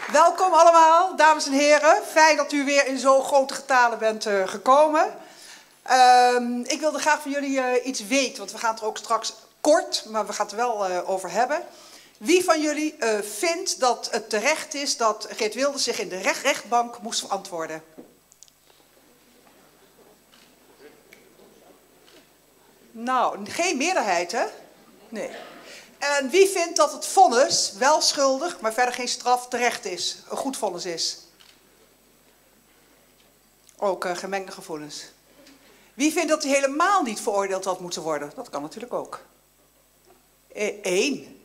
Welkom allemaal, dames en heren. Fijn dat u weer in zo'n grote getalen bent gekomen. Ik wilde graag van jullie iets weten, want we gaan het er ook straks kort, maar we gaan het er wel over hebben. Wie van jullie vindt dat het terecht is dat Geert Wilders zich in de rechtbank moest verantwoorden? Nou, geen meerderheid, hè? Nee. En wie vindt dat het vonnis wel schuldig, maar verder geen straf terecht is? Een goed vonnis is? Ook gemengde gevoelens. Wie vindt dat hij helemaal niet veroordeeld had moeten worden? Dat kan natuurlijk ook. 1.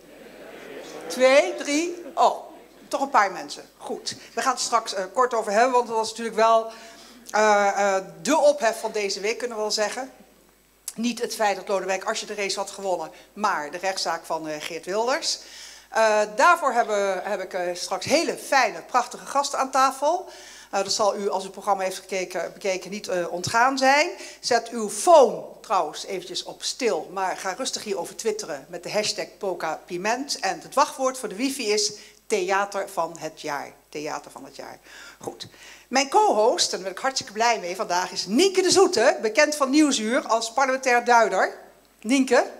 2, 3. Oh, toch een paar mensen. Goed. We gaan het straks kort over hebben, want dat was natuurlijk wel de ophef van deze week, kunnen we wel zeggen. Niet het feit dat Lodewijk Asscher de race had gewonnen, maar de rechtszaak van Geert Wilders. Daarvoor heb ik straks hele fijne, prachtige gasten aan tafel. Dat zal u, als u het programma heeft bekeken, niet ontgaan zijn. Zet uw phone trouwens eventjes op stil, maar ga rustig hierover twitteren met de hashtag PocaPiment. En het wachtwoord voor de wifi is Theater van het Jaar. Theater van het Jaar. Goed. Mijn co-host, en daar ben ik hartstikke blij mee vandaag, is Nienke de Zoete, bekend van Nieuwsuur als parlementair duider. Nienke.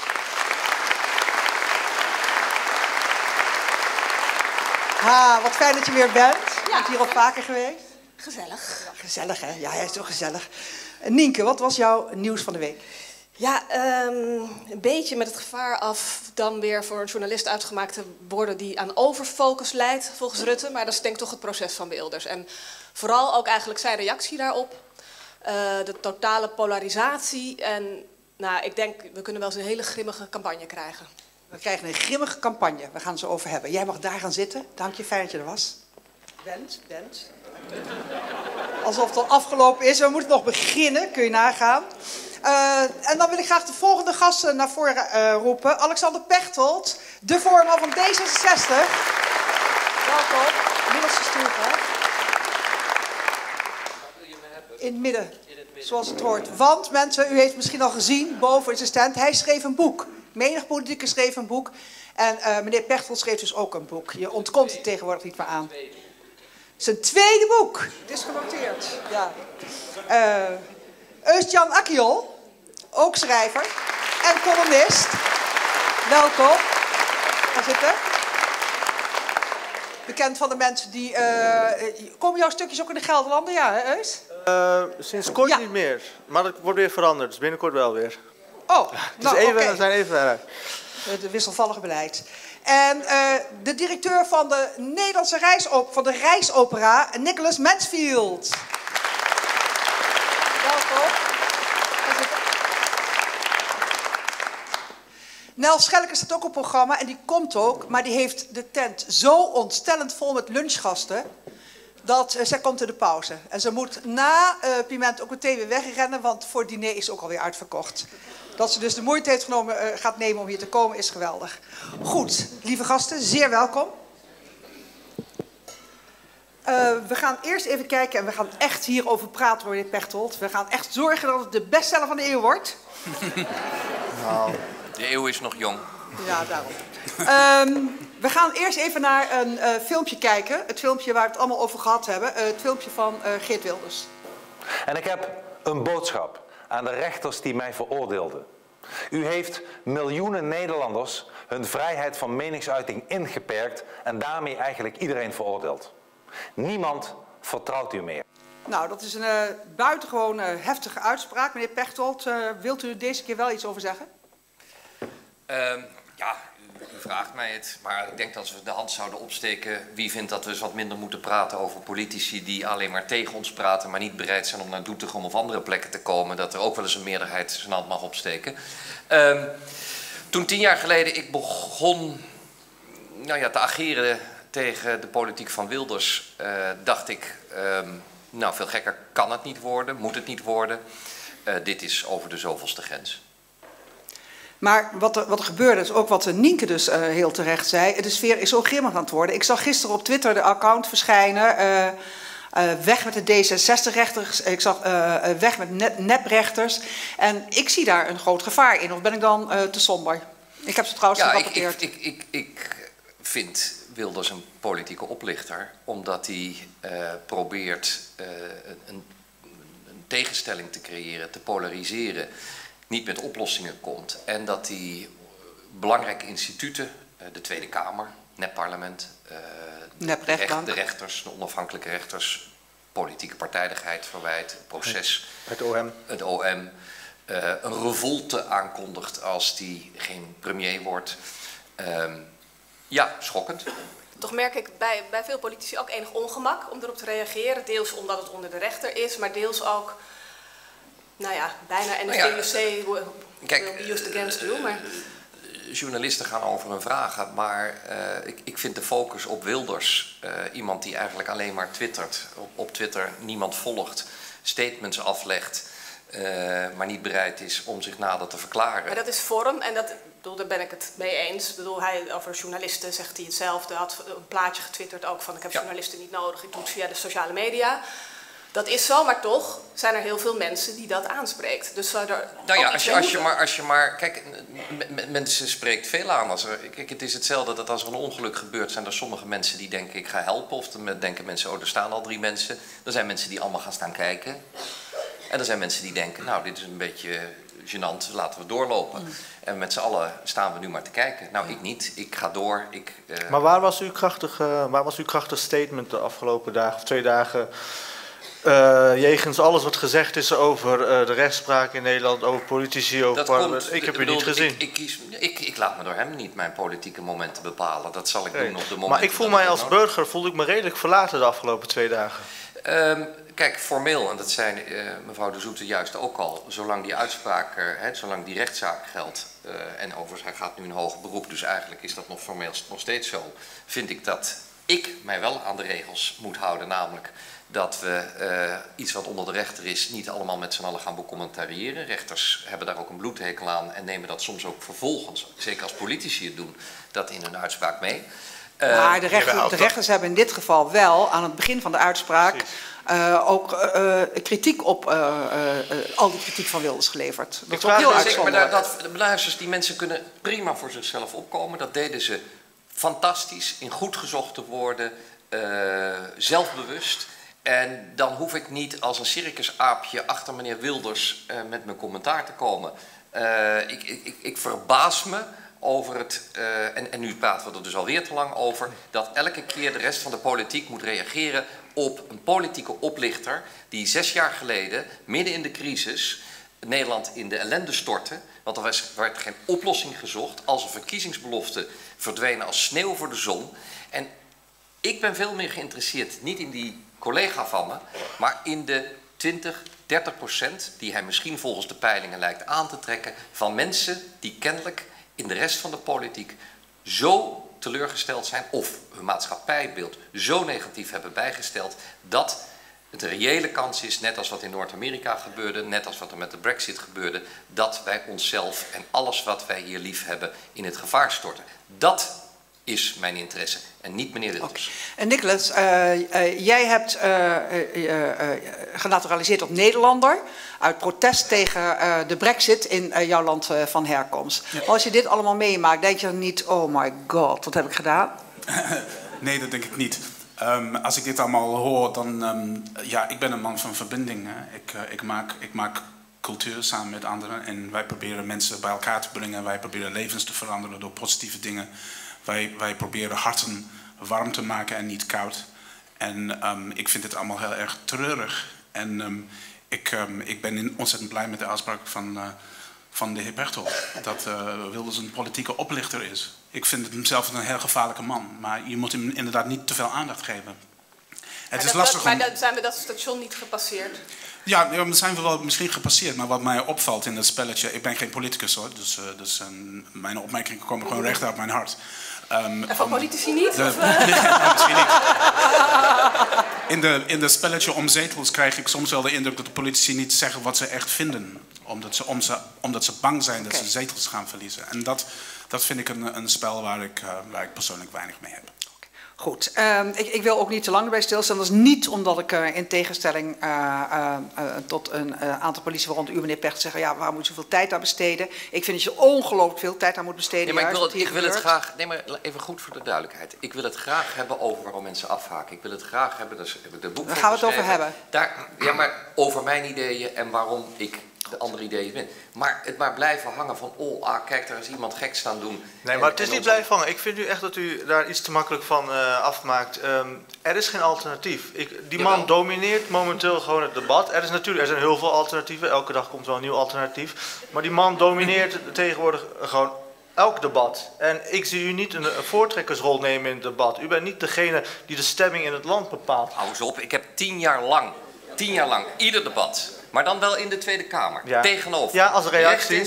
Ha, wat fijn dat je weer bent. Je bent hier al vaker geweest. Gezellig. Ja, gezellig, hè? Ja, hij is zo gezellig. Nienke, wat was jouw nieuws van de week? Ja, een beetje met het gevaar af dan weer voor een journalist uitgemaakt te worden die aan overfocus leidt, volgens Rutte. Maar dat is denk ik toch het proces van Wilders. En vooral ook eigenlijk zijn reactie daarop. De totale polarisatie. En nou, ik denk, we kunnen wel eens een hele grimmige campagne krijgen. We krijgen een grimmige campagne. We gaan het zo over hebben. Jij mag daar gaan zitten. Dank je, fijn dat je er was. Bent. Alsof het al afgelopen is. We moeten nog beginnen, kun je nagaan. En dan wil ik graag de volgende gasten naar voren roepen. Alexander Pechtold, de voorman van D66. Welkom. Middelste stoel, hè? In het midden, zoals het hoort. Want mensen, u heeft misschien al gezien, boven is de stand, hij schreef een boek. Menig politicus schreef een boek. En meneer Pechtold schreef dus ook een boek. Je ontkomt het tegenwoordig niet meer aan. Zijn tweede boek. Het is genoteerd. Ja. Eustjan Akkiol, ook schrijver en columnist. Welkom. Ga zitten. Bekend van de mensen die... komen jouw stukjes ook in de Gelderlanden? Ja, hè, Eus? Sinds kort niet meer. Maar dat wordt weer veranderd, dus binnenkort wel weer. Oh, nou, we zijn even verder. Het wisselvallige beleid. En de directeur van de Nederlandse Reisopera, Nicholas Mansfield. Welkom. Nel Schelke staat ook op programma en die komt ook, maar die heeft de tent zo ontstellend vol met lunchgasten dat zij komt in de pauze. En ze moet na Piment ook meteen weer wegrennen, want voor het diner is ook alweer uitverkocht. Dat ze dus de moeite heeft genomen, gaat nemen om hier te komen, is geweldig. Goed, lieve gasten, zeer welkom. We gaan eerst even kijken en we gaan echt hierover praten, meneer Pechtold. We gaan echt zorgen dat het de bestseller van de eeuw wordt. Nou, de eeuw is nog jong. Ja, daarom. We gaan eerst even naar een filmpje kijken. Het filmpje waar we het allemaal over gehad hebben. Het filmpje van Geert Wilders. En ik heb een boodschap aan de rechters die mij veroordeelden. U heeft miljoenen Nederlanders hun vrijheid van meningsuiting ingeperkt en daarmee eigenlijk iedereen veroordeeld. Niemand vertrouwt u meer. Nou, dat is een buitengewoon heftige uitspraak. Meneer Pechtold, wilt u er deze keer wel iets over zeggen? Ja, u vraagt mij het, maar ik denk dat we de hand zouden opsteken. Wie vindt dat we eens wat minder moeten praten over politici die alleen maar tegen ons praten, maar niet bereid zijn om naar Doetinchem of andere plekken te komen, dat er ook wel eens een meerderheid zijn hand mag opsteken. Toen 10 jaar geleden ik begon te ageren tegen de politiek van Wilders, dacht ik, nou veel gekker kan het niet worden, moet het niet worden. Dit is over de zoveelste grens. Maar wat er gebeurde, is ook wat Nienke dus heel terecht zei. De sfeer is zo grimmig aan het worden. Ik zag gisteren op Twitter de account verschijnen. Weg met de D66-rechters. Ik zag weg met neprechters. En ik zie daar een groot gevaar in. Of ben ik dan te somber? Ik heb ze trouwens gerapporteerd. Ik vind Wilders een politieke oplichter, omdat hij probeert een tegenstelling te creëren, te polariseren, niet met oplossingen komt. En dat hij belangrijke instituten, de Tweede Kamer, nepparlement, de rechters, de onafhankelijke rechters, politieke partijdigheid verwijt, het proces, het OM, een revolte aankondigt als die geen premier wordt. Ja, schokkend. Toch merk ik bij veel politici ook enig ongemak om erop te reageren. Deels omdat het onder de rechter is, maar deels ook, nou ja, bijna NSC will be used against you. Maar journalisten gaan over hun vragen, maar ik vind de focus op Wilders, iemand die eigenlijk alleen maar twittert, op Twitter niemand volgt, statements aflegt, maar niet bereid is om zich nader te verklaren. Maar dat is vorm en daar ben ik het mee eens. Hij, over journalisten zegt hij hetzelfde, had een plaatje getwitterd ook van ik heb journalisten niet nodig, ik doe het via de sociale media. Dat is zo, maar toch zijn er heel veel mensen die dat aanspreekt. Dus als je maar kijk, mensen spreekt veel aan. Kijk, het is hetzelfde dat als er een ongeluk gebeurt, zijn er sommige mensen die denken ik ga helpen. Of dan denken mensen, oh er staan al 3 mensen. Er zijn mensen die allemaal gaan staan kijken. En er zijn mensen die denken, nou dit is een beetje gênant, laten we doorlopen. En met z'n allen staan we nu maar te kijken. Nou, ik niet. Ik ga door. Maar waar was uw krachtig statement de afgelopen dagen of 2 dagen... jegens alles wat gezegd is over de rechtspraak in Nederland, over politici, over parlement. Ik heb u niet gezien. Ik laat me door hem niet mijn politieke momenten bepalen. Dat zal ik doen op de momenten. Maar ik voel mij als burger, voelde ik me redelijk verlaten de afgelopen 2 dagen. Kijk, formeel, en dat zei mevrouw De Zoete juist ook al, zolang die uitspraak, zolang die rechtszaak geldt, en overigens hij gaat nu in hoger beroep, dus eigenlijk is dat nog formeel nog steeds zo, vind ik dat ik mij wel aan de regels moet houden, namelijk dat we iets wat onder de rechter is niet allemaal met z'n allen gaan becommentariëren. Rechters hebben daar ook een bloedhekel aan en nemen dat soms ook vervolgens, zeker als politici het doen, dat in hun uitspraak mee. Maar de rechters hebben in dit geval wel aan het begin van de uitspraak ook kritiek op al die kritiek van Wilders geleverd. Dat is ook heel uitzonderlijk. Maar die mensen kunnen prima voor zichzelf opkomen. Dat deden ze fantastisch, in goed gezochte woorden, zelfbewust. En dan hoef ik niet als een circusaapje achter meneer Wilders met mijn commentaar te komen. Ik verbaas me over het, en nu praten we er dus alweer te lang over, dat elke keer de rest van de politiek moet reageren op een politieke oplichter die 6 jaar geleden, midden in de crisis, Nederland in de ellende stortte. Want er werd geen oplossing gezocht als een verkiezingsbelofte verdwenen als sneeuw voor de zon. En ik ben veel meer geïnteresseerd, niet in die collega van me, maar in de 20-30% die hij misschien volgens de peilingen lijkt aan te trekken van mensen die kennelijk in de rest van de politiek zo teleurgesteld zijn of hun maatschappijbeeld zo negatief hebben bijgesteld dat het een reële kans is, net als wat in Noord-Amerika gebeurde, net als wat er met de Brexit gebeurde, dat wij onszelf en alles wat wij hier lief hebben in het gevaar storten. Dat is mijn interesse en niet meneer Wilders. En Nicholas, jij hebt genaturaliseerd tot Nederlander uit protest tegen de Brexit in jouw land van herkomst. Ja. Als je dit allemaal meemaakt, denk je dan niet, oh my god, wat heb ik gedaan? Nee, dat denk ik niet. Als ik dit allemaal hoor, dan... ja, ik ben een man van verbinding. Hè. Ik maak cultuur samen met anderen en wij proberen mensen bij elkaar te brengen. Wij proberen levens te veranderen door positieve dingen. Wij proberen harten warm te maken en niet koud. En ik vind het allemaal heel erg treurig. En ik ben ontzettend blij met de uitspraak van de heer Pechtold. Dat Wilders een politieke oplichter is. Ik vind hem zelf een heel gevaarlijke man. Maar je moet hem inderdaad niet te veel aandacht geven. Het is lastig om... Maar zijn we dat station niet gepasseerd? Ja, we zijn we wel misschien gepasseerd. Maar wat mij opvalt in dat spelletje... Ik ben geen politicus hoor. Dus mijn opmerkingen komen gewoon recht uit mijn hart. En van politici niet? Nee, misschien niet. In de spelletje om zetels krijg ik soms wel de indruk dat de politici niet zeggen wat ze echt vinden. Omdat ze bang zijn dat ze zetels gaan verliezen. En dat vind ik een spel waar ik persoonlijk weinig mee heb. Goed, ik wil ook niet te lang erbij stilstaan. Dat is niet omdat ik in tegenstelling tot een aantal politici, waaronder u, meneer Pecht, zeggen, ja, waar moet je zoveel tijd aan besteden? Ik vind dat je ongelooflijk veel tijd aan moet besteden. Nee, maar ik wil het graag, nee, maar even goed voor de duidelijkheid. Ik wil het graag hebben over waarom mensen afhaken. Ik wil het graag hebben, dus heb ik de boek. Daar gaan we het over hebben. Ja, maar over mijn ideeën en waarom ik de andere ideeën vind. Maar het maar blijven hangen van, kijk, daar is iemand gek staan doen. Nee, maar het is niet blijven hangen. Ik vind nu echt dat u daar iets te makkelijk van afmaakt. Er is geen alternatief. Die man domineert momenteel gewoon het debat. Er zijn heel veel alternatieven. Elke dag komt wel een nieuw alternatief. Maar die man domineert tegenwoordig gewoon elk debat. En ik zie u niet een voortrekkersrol nemen in het debat. U bent niet degene die de stemming in het land bepaalt. Hou eens op, ik heb 10 jaar lang ieder debat. Maar dan wel in de Tweede Kamer. Ja. Tegenover. Ja, als reactie.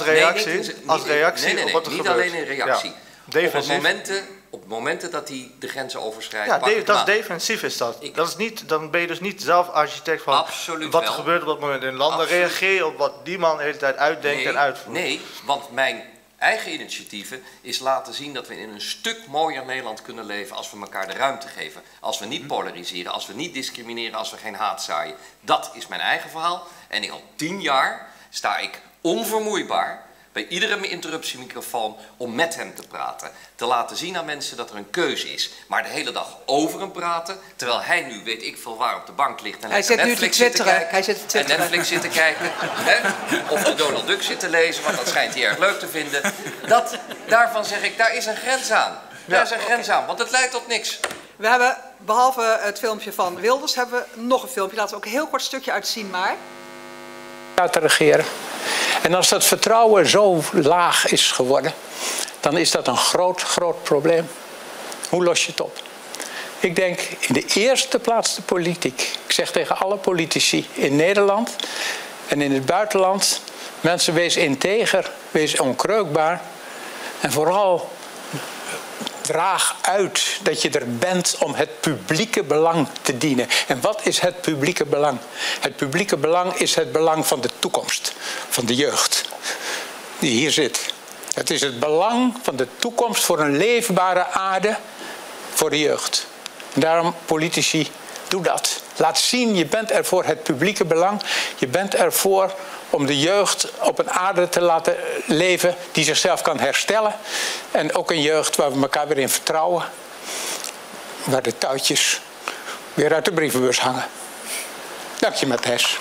Nee, op wat er niet gebeurt. alleen in reactie. Ja. Op momenten dat hij de grenzen overschrijdt. Ja, dat is defensief is dat. Dan ben je dus niet zelf architect van wat er gebeurt op dat moment in het land. Dan reageer je op wat die man de hele tijd uitdenkt en uitvoert. Nee, want mijn eigen initiatieven is laten zien dat we in een stuk mooier Nederland kunnen leven als we elkaar de ruimte geven. Als we niet polariseren, als we niet discrimineren, als we geen haat zaaien. Dat is mijn eigen verhaal. En al 10 jaar sta ik onvermoeibaar bij iedere interruptiemicrofoon om met hem te praten. Te laten zien aan mensen dat er een keuze is. Maar de hele dag over hem praten, terwijl hij nu weet ik veel waar op de bank ligt en Netflix zit te kijken. Netflix zit te kijken. Of de Donald Duck zit te lezen, want dat schijnt hij erg leuk te vinden. Daarvan zeg ik, daar is een grens aan. Daar is een grens aan, want het leidt tot niks. We hebben, behalve het filmpje van Wilders, hebben we nog een filmpje. Laten we ook een heel kort stukje uitzien, maar... te regeren. En als dat vertrouwen zo laag is geworden, dan is dat een groot probleem. Hoe los je het op? Ik denk in de eerste plaats de politiek. Ik zeg tegen alle politici in Nederland en in het buitenland, mensen, wees integer, wees onkreukbaar en vooral draag uit dat je er bent om het publieke belang te dienen. En wat is het publieke belang? Het publieke belang is het belang van de toekomst, van de jeugd die hier zit. Het is het belang van de toekomst voor een leefbare aarde voor de jeugd. En daarom, politici, doe dat. Laat zien, je bent er voor het publieke belang. Je bent ervoor om de jeugd op een aarde te laten leven die zichzelf kan herstellen. En ook een jeugd waar we elkaar weer in vertrouwen. Waar de touwtjes weer uit de brievenbus hangen. Dank je, Matthijs.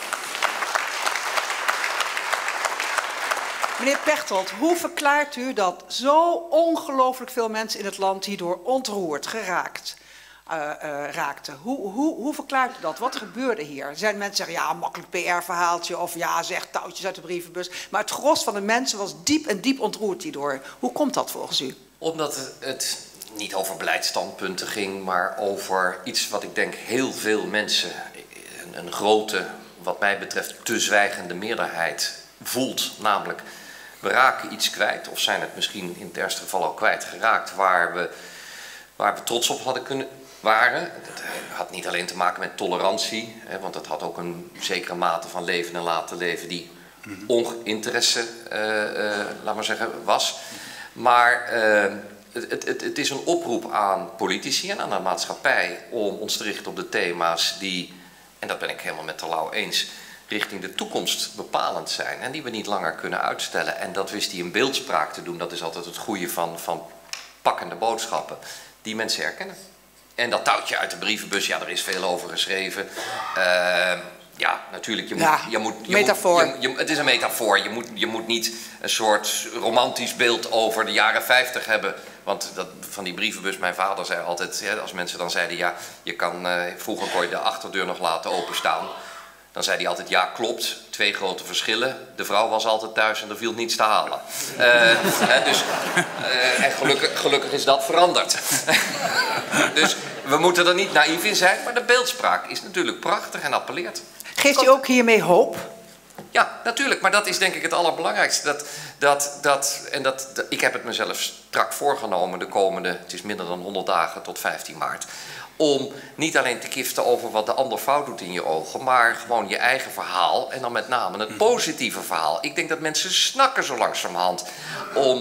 Meneer Pechtold, hoe verklaart u dat zo ongelooflijk veel mensen in het land hierdoor ontroerd, geraakt raakten? Hoe verklaart u dat? Wat gebeurde hier? Er zijn mensen die zeggen, ja, makkelijk PR-verhaaltje of ja, zeg touwtjes uit de brievenbus. Maar het gros van de mensen was diep ontroerd hierdoor. Hoe komt dat volgens u? Omdat het niet over beleidsstandpunten ging, maar over iets wat ik denk heel veel mensen, een grote, wat mij betreft, te zwijgende meerderheid voelt. Namelijk, we raken iets kwijt, of zijn het misschien in het ergste geval al kwijtgeraakt, waar we trots op waren. Dat had niet alleen te maken met tolerantie, want het had ook een zekere mate van leven en laten leven die oninteresse, laat maar zeggen, was. Maar het is een oproep aan politici en aan de maatschappij om ons te richten op de thema's die, en dat ben ik helemaal met Terlouw eens, richting de toekomst bepalend zijn en die we niet langer kunnen uitstellen. En dat wist hij in beeldspraak te doen, dat is altijd het goede van pakkende boodschappen die mensen herkennen. En dat touwtje uit de brievenbus, ja, er is veel over geschreven. Ja, natuurlijk, metafoor. Het is een metafoor. Je moet niet een soort romantisch beeld over de jaren 50 hebben. Want van die brievenbus, mijn vader zei altijd, ja, als mensen dan zeiden, ja, vroeger kon je de achterdeur nog laten openstaan. Dan zei hij altijd, ja, klopt, 2 grote verschillen. De vrouw was altijd thuis en er viel niets te halen. En gelukkig is dat veranderd. Dus we moeten er niet naïef in zijn, maar de beeldspraak is natuurlijk prachtig en appelleert. Geeft u ook hiermee hoop? Ja, natuurlijk, maar dat is denk ik het allerbelangrijkste. Ik heb het mezelf strak voorgenomen de komende, het is minder dan 100 dagen tot 15 maart... om niet alleen te kiften over wat de ander fout doet in je ogen, maar gewoon je eigen verhaal en dan met name het positieve verhaal. Ik denk dat mensen snakken zo langzamerhand om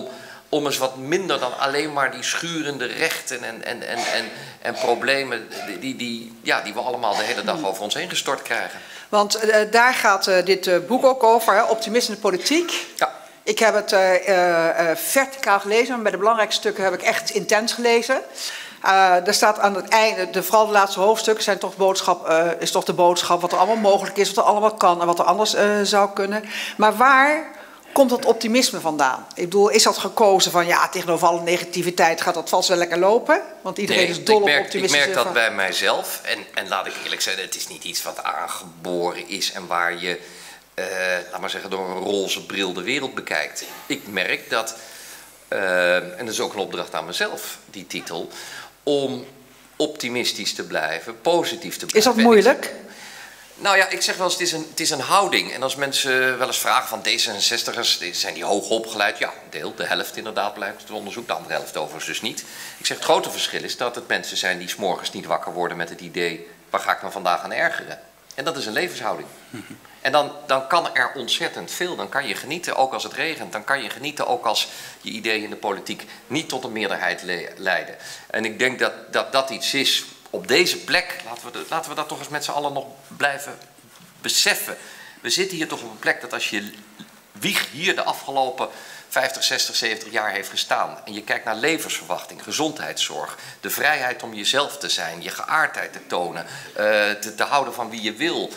om eens wat minder dan alleen maar die schurende rechten en problemen die we allemaal de hele dag over ons heen gestort krijgen. Want daar gaat dit boek ook over, hè? Optimisme in de politiek. Ja. Ik heb het verticaal gelezen, maar bij de belangrijkste stukken heb ik echt intens gelezen. Er staat aan het einde, vooral de laatste hoofdstukken, is toch de boodschap wat er allemaal mogelijk is, wat er allemaal kan en wat er anders zou kunnen. Maar waar komt dat optimisme vandaan? Ik bedoel, is dat gekozen van ja, tegenover alle negativiteit gaat dat vast wel lekker lopen? Want iedereen is dol op optimisme. Ik merk dat bij mijzelf. En laat ik eerlijk zeggen, het is niet iets wat aangeboren is en waar je, laat maar zeggen, door een roze bril de wereld bekijkt. Ik merk dat, en dat is ook een opdracht aan mezelf, die titel, om optimistisch te blijven, positief te blijven. Is dat moeilijk? Nou ja, ik zeg wel eens, het is een houding. En als mensen wel eens vragen van D66'ers, zijn die hoog opgeleid? Ja, een deel, de helft inderdaad blijkt het onderzoek, de andere helft overigens dus niet. Ik zeg, het grote verschil is dat het mensen zijn die 's morgens niet wakker worden met het idee, waar ga ik me vandaag aan ergeren? En dat is een levenshouding. En dan kan er ontzettend veel. Dan kan je genieten, ook als het regent. Dan kan je genieten, ook als je ideeën in de politiek niet tot een meerderheid leiden. En ik denk dat iets is op deze plek. Laten we dat toch eens met z'n allen nog blijven beseffen. We zitten hier toch op een plek dat als je wieg hier de afgelopen 50, 60, 70 jaar heeft gestaan. En je kijkt naar levensverwachting, gezondheidszorg, de vrijheid om jezelf te zijn, je geaardheid te tonen, te houden van wie je wil,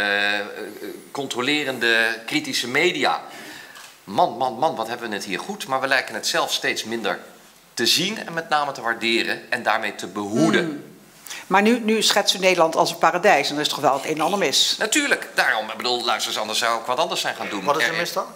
controlerende kritische media. Man, wat hebben we het hier goed. Maar we lijken het zelf steeds minder te zien en met name te waarderen en daarmee te behoeden. Maar nu schetst u Nederland als een paradijs en er is toch wel het een en ander mis? Natuurlijk, daarom, ik bedoel, luister eens, anders zou ik wat anders zijn gaan doen. Wat is er mis dan?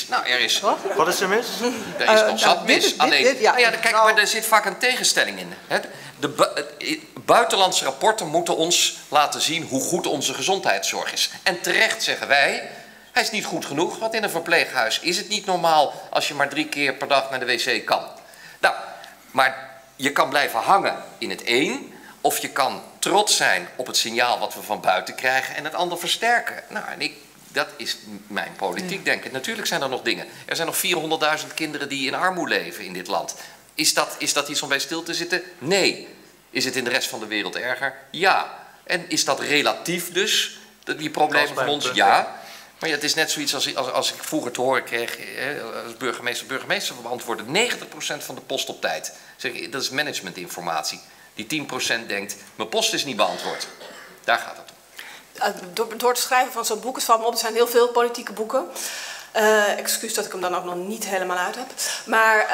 Wat is er mis? Er is constant mis. Alleen, kijk, maar er zit vaak een tegenstelling in. Buitenlandse rapporten moeten ons laten zien hoe goed onze gezondheidszorg is. En terecht zeggen wij, hij is niet goed genoeg, want in een verpleeghuis is het niet normaal als je maar 3 keer per dag naar de wc kan. Nou, maar je kan blijven hangen in het een, of je kan trots zijn op het signaal wat we van buiten krijgen en het ander versterken. Nou, en dat is mijn politiek denken. Natuurlijk zijn er nog dingen. Er zijn nog 400.000 kinderen die in armoede leven in dit land. Is dat iets om bij stil te zitten? Nee. Is het in de rest van de wereld erger? Ja. En is dat relatief dus? Die problemen van ons? Ja. Maar ja, het is net zoiets als ik vroeger te horen kreeg, als burgemeester beantwoordde 90% van de post op tijd. Zeg, dat is managementinformatie. Die 10% denkt, mijn post is niet beantwoord. Daar gaat het om. Door het schrijven van zo'n boek, het valt me op, er zijn heel veel politieke boeken. Excuus dat ik hem dan ook nog niet helemaal uit heb. Maar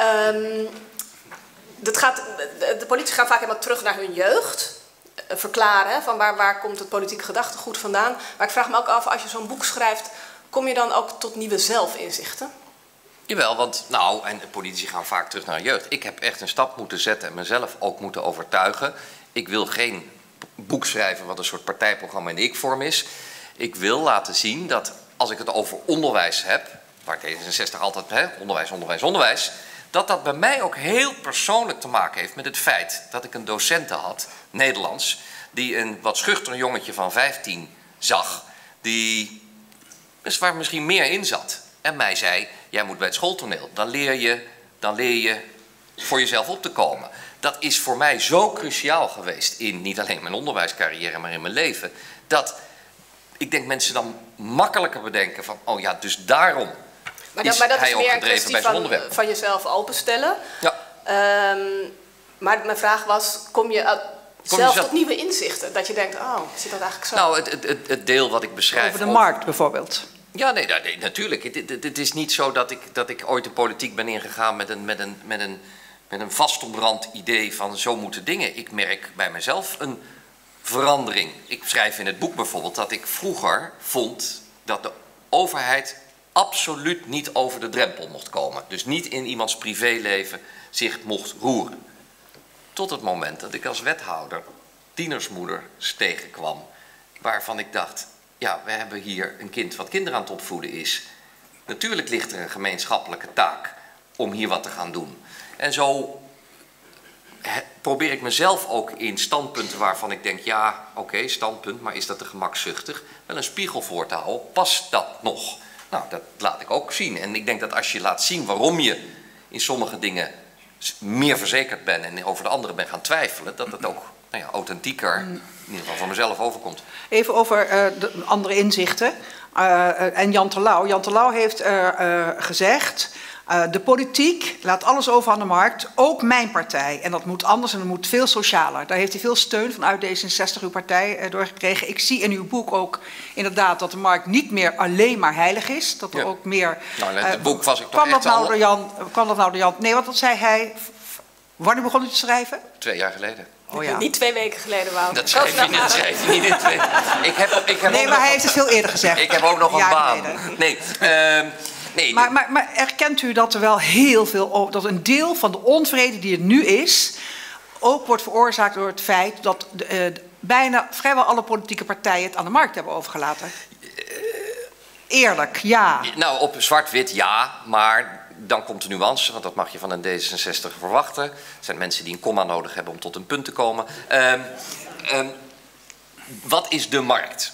de politici gaan vaak helemaal terug naar hun jeugd. Verklaren, hè, van waar komt het politieke gedachtegoed vandaan. Maar ik vraag me ook af, als je zo'n boek schrijft, kom je dan ook tot nieuwe zelfinzichten? Jawel, want en de politici gaan vaak terug naar de jeugd. Ik heb echt een stap moeten zetten en mezelf ook moeten overtuigen. Ik wil geen boek schrijven wat een soort partijprogramma in de ik-vorm is. Ik wil laten zien dat als ik het over onderwijs heb, waar D66 altijd, onderwijs, dat bij mij ook heel persoonlijk te maken heeft met het feit dat ik een docente had, Nederlands, die een wat schuchter jongetje van 15 zag, waar misschien meer in zat. En mij zei, jij moet bij het schooltoneel, dan leer je voor jezelf op te komen. Dat is voor mij zo cruciaal geweest in niet alleen mijn onderwijscarrière, maar in mijn leven, dat ik denk mensen dan makkelijker bedenken van, oh ja, dus daarom maar is dat hij is ook meer gedreven bij zijn onderwerp. Van jezelf openstellen. Ja. Maar mijn vraag was, kom je zelf tot nieuwe inzichten? Dat je denkt, oh, zit dat eigenlijk zo? Nou, het deel wat ik beschrijf... Over de markt bijvoorbeeld. Ja, nee, natuurlijk. Het is niet zo dat ik ooit de politiek ben ingegaan met een vastomrand idee van zo moeten dingen. Ik merk bij mezelf een verandering. Ik schrijf in het boek bijvoorbeeld dat ik vroeger vond dat de overheid absoluut niet over de drempel mocht komen. Dus niet in iemands privéleven zich mocht roeren. Tot het moment dat ik als wethouder tienersmoeders tegenkwam, waarvan ik dacht, ja, we hebben hier een kind wat kinderen aan het opvoeden is. Natuurlijk ligt er een gemeenschappelijke taak om hier wat te gaan doen. En zo probeer ik mezelf ook in standpunten waarvan ik denk, ja, oké, standpunt, maar is dat te gemakzuchtig? Wel een spiegel voor te houden, past dat nog? Nou, dat laat ik ook zien. En ik denk dat als je laat zien waarom je in sommige dingen meer verzekerd ben en over de andere ben gaan twijfelen, dat het ook authentieker, in ieder geval van mezelf, overkomt. Even over de andere inzichten. En Jan Terlouw. Jan Terlouw heeft gezegd, de politiek laat alles over aan de markt, ook mijn partij. En dat moet anders en dat moet veel socialer. Daar heeft hij veel steun vanuit D66, uw partij, doorgekregen. Ik zie in uw boek ook inderdaad dat de markt niet meer alleen maar heilig is. Dat er ook meer... Nou, in het boek was ik toch echt Kwam dat nou door Jan? Nee, want dat zei hij... Wanneer begon u te schrijven? 2 jaar geleden. Oh ja. Niet 2 weken geleden, Wouter. Dat schrijf je niet in 2 weken. Nee, maar hij heeft het veel eerder gezegd. Ik heb ook nog een baan. Nee, nee. Maar erkent u dat er wel heel veel... dat een deel van de onvrede die er nu is... ook wordt veroorzaakt door het feit dat bijna vrijwel alle politieke partijen het aan de markt hebben overgelaten? Eerlijk, ja. Nou, op zwart-wit ja, maar dan komt de nuance, want dat mag je van een D66 verwachten. Het zijn mensen die een komma nodig hebben om tot een punt te komen. Wat is de markt?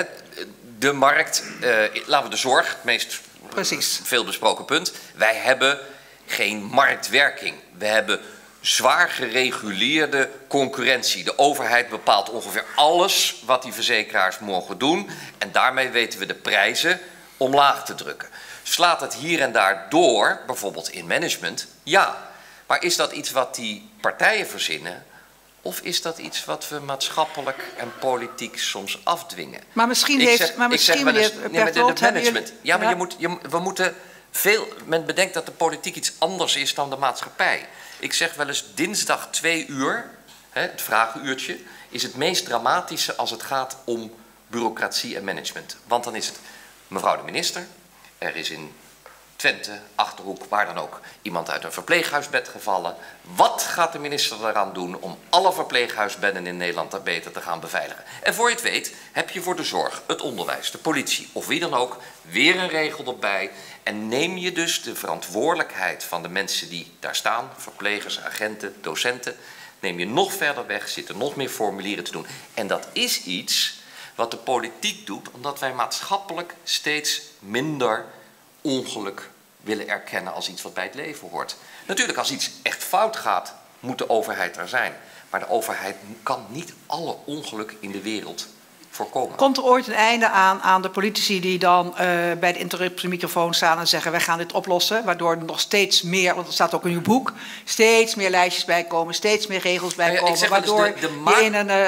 De markt, laten we de zorg, het meest veel besproken punt. Wij hebben geen marktwerking. We hebben zwaar gereguleerde concurrentie. De overheid bepaalt ongeveer alles wat die verzekeraars mogen doen. En daarmee weten we de prijzen omlaag te drukken. Slaat het hier en daar door, bijvoorbeeld in management? Ja. Maar is dat iets wat die partijen verzinnen? Of is dat iets wat we maatschappelijk en politiek soms afdwingen? Maar misschien heeft... management. Ja, maar we moeten veel... Men bedenkt dat de politiek iets anders is dan de maatschappij. Ik zeg wel eens dinsdag 2 uur, het vragenuurtje, is het meest dramatische als het gaat om bureaucratie en management. Want dan is het, mevrouw de minister, er is in Twente, Achterhoek, waar dan ook, iemand uit een verpleeghuisbed gevallen. Wat gaat de minister eraan doen om alle verpleeghuisbedden in Nederland beter te gaan beveiligen? En voor je het weet, heb je voor de zorg, het onderwijs, de politie of wie dan ook, weer een regel erbij. En neem je dus de verantwoordelijkheid van de mensen die daar staan, verplegers, agenten, docenten, neem je nog verder weg, zitten nog meer formulieren te doen. En dat is iets wat de politiek doet, omdat wij maatschappelijk steeds minder ongeluk willen erkennen als iets wat bij het leven hoort. Natuurlijk, als iets echt fout gaat, moet de overheid er zijn. Maar de overheid kan niet alle ongeluk in de wereld voorkomen. Komt er ooit een einde aan de politici die dan bij de interruptiemicrofoon staan en zeggen wij gaan dit oplossen, waardoor er nog steeds meer, want dat staat ook in uw boek, steeds meer lijstjes bij komen, steeds meer regels bij komen, waardoor je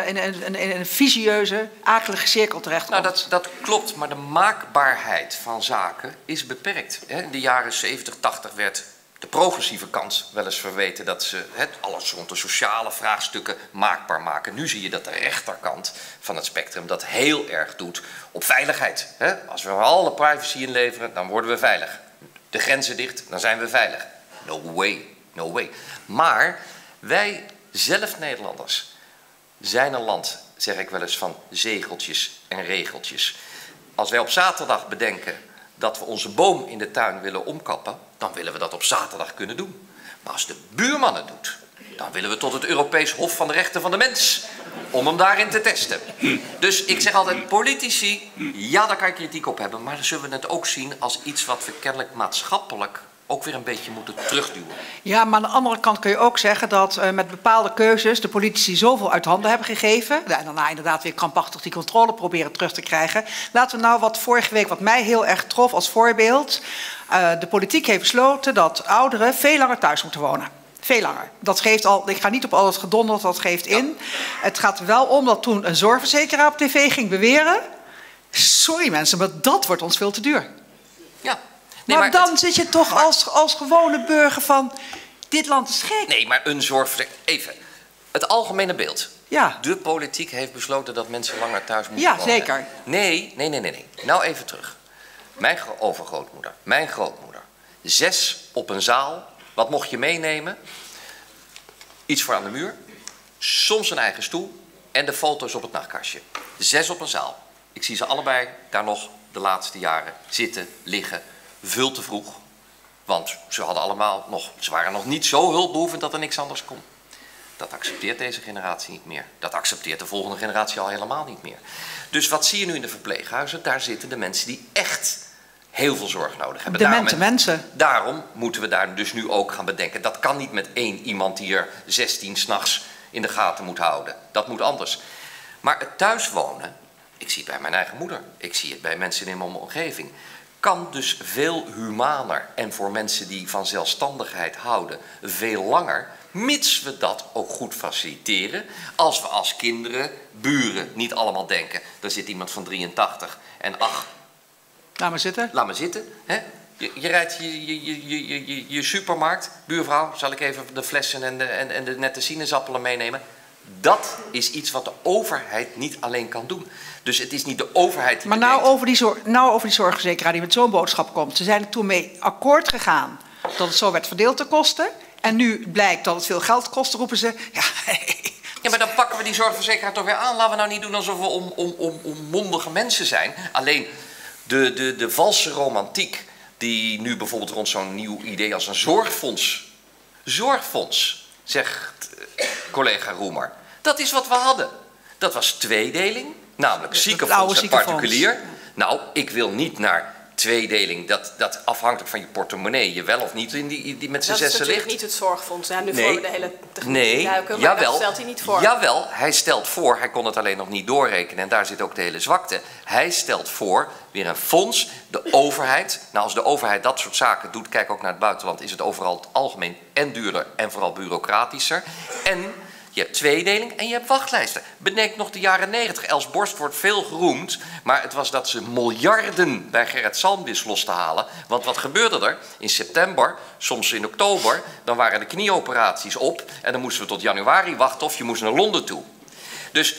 in een visieuze, akelige cirkel terechtkomt. Nou, dat klopt, maar de maakbaarheid van zaken is beperkt. In de jaren 70, 80 werd de progressieve kant wel eens verweten dat ze alles rond de sociale vraagstukken maakbaar maken. Nu zie je dat de rechterkant van het spectrum dat heel erg doet op veiligheid. Als we alle privacy inleveren, dan worden we veilig. De grenzen dicht, dan zijn we veilig. No way, no way. Maar wij zelf Nederlanders zijn een land, zeg ik wel eens, van zegeltjes en regeltjes. Als wij op zaterdag bedenken dat we onze boom in de tuin willen omkappen, dan willen we dat op zaterdag kunnen doen. Maar als de buurman het doet, dan willen we tot het Europees Hof van de Rechten van de Mens, om hem daarin te testen. Dus ik zeg altijd, politici, ja, daar kan je kritiek op hebben, maar dan zullen we het ook zien als iets wat we kennelijk maatschappelijk ook weer een beetje moeten terugduwen. Ja, maar aan de andere kant kun je ook zeggen dat met bepaalde keuzes de politici zoveel uit handen hebben gegeven. En daarna inderdaad weer krampachtig die controle proberen terug te krijgen. Laten we nou vorige week, wat mij heel erg trof als voorbeeld. De politiek heeft besloten dat ouderen veel langer thuis moeten wonen. Veel langer. Dat geeft al, ik ga niet op al het gedonder dat geeft in. Het gaat er wel om dat toen een zorgverzekeraar op tv ging beweren. Sorry mensen, maar dat wordt ons veel te duur. Ja. Nee, maar dan zit je toch als gewone burger van, dit land is gek. Nee, maar een zorgverzekering. Even, het algemene beeld. Ja. De politiek heeft besloten dat mensen langer thuis moeten wonen. Ja, zeker. Nee. Nou even terug. Mijn overgrootmoeder, mijn grootmoeder. 6 op een zaal. Wat mocht je meenemen? Iets voor aan de muur. Soms een eigen stoel. En de foto's op het nachtkastje. 6 op een zaal. Ik zie ze allebei daar nog de laatste jaren zitten, liggen. Veel te vroeg, want ze waren nog niet zo hulpbehoevend dat er niks anders kon. Dat accepteert deze generatie niet meer. Dat accepteert de volgende generatie al helemaal niet meer. Dus wat zie je nu in de verpleeghuizen? Daar zitten de mensen die echt heel veel zorg nodig hebben. Demente mensen. Daarom moeten we daar dus nu ook gaan bedenken. Dat kan niet met 1 iemand die er 16 s'nachts in de gaten moet houden. Dat moet anders. Maar het thuiswonen, ik zie het bij mijn eigen moeder, ik zie het bij mensen in mijn omgeving, kan dus veel humaner en voor mensen die van zelfstandigheid houden veel langer, mits we dat ook goed faciliteren. Als we als kinderen, buren niet allemaal denken, daar zit iemand van 83 en ach, laat maar zitten. Laat maar zitten. Hè? Je rijdt je supermarkt, buurvrouw, zal ik even de flessen en de nette sinaasappelen meenemen. Dat is iets wat de overheid niet alleen kan doen. Dus het is niet de overheid die maar nou over die zorgverzekeraar die met zo'n boodschap komt. Ze zijn er toen mee akkoord gegaan dat het zo werd verdeeld de kosten. En nu blijkt dat het veel geld kost, roepen ze. Ja, maar dan pakken we die zorgverzekeraar toch weer aan. Laten we nou niet doen alsof we onmondige mensen zijn. Alleen de valse romantiek die nu bijvoorbeeld rond zo'n nieuw idee als een zorgfonds. Zorgfonds, zegt collega Roemer. Dat is wat we hadden. Dat was tweedeling, namelijk ziekenfonds en particulier. Nou, ik wil niet naar tweedeling, dat afhankelijk van je portemonnee je wel of niet in die met z'n zessen ligt. Dat is natuurlijk niet het zorgfonds. Ja, nu voor we de hele techniek duiken, maar dat stelt hij niet voor. Jawel, hij stelt voor, hij kon het alleen nog niet doorrekenen en daar zit ook de hele zwakte. Hij stelt voor, weer een fonds, de overheid. Nou, als de overheid dat soort zaken doet, kijk ook naar het buitenland, is het overal het algemeen en duurder en vooral bureaucratischer. En je hebt tweedeling en je hebt wachtlijsten. Bedenk nog de jaren 90. Els Borst wordt veel geroemd, maar het was dat ze miljarden bij Gerrit Salm wist los te halen. Want wat gebeurde er? In september, soms in oktober, dan waren de knieoperaties op en dan moesten we tot januari wachten of je moest naar Londen toe. Dus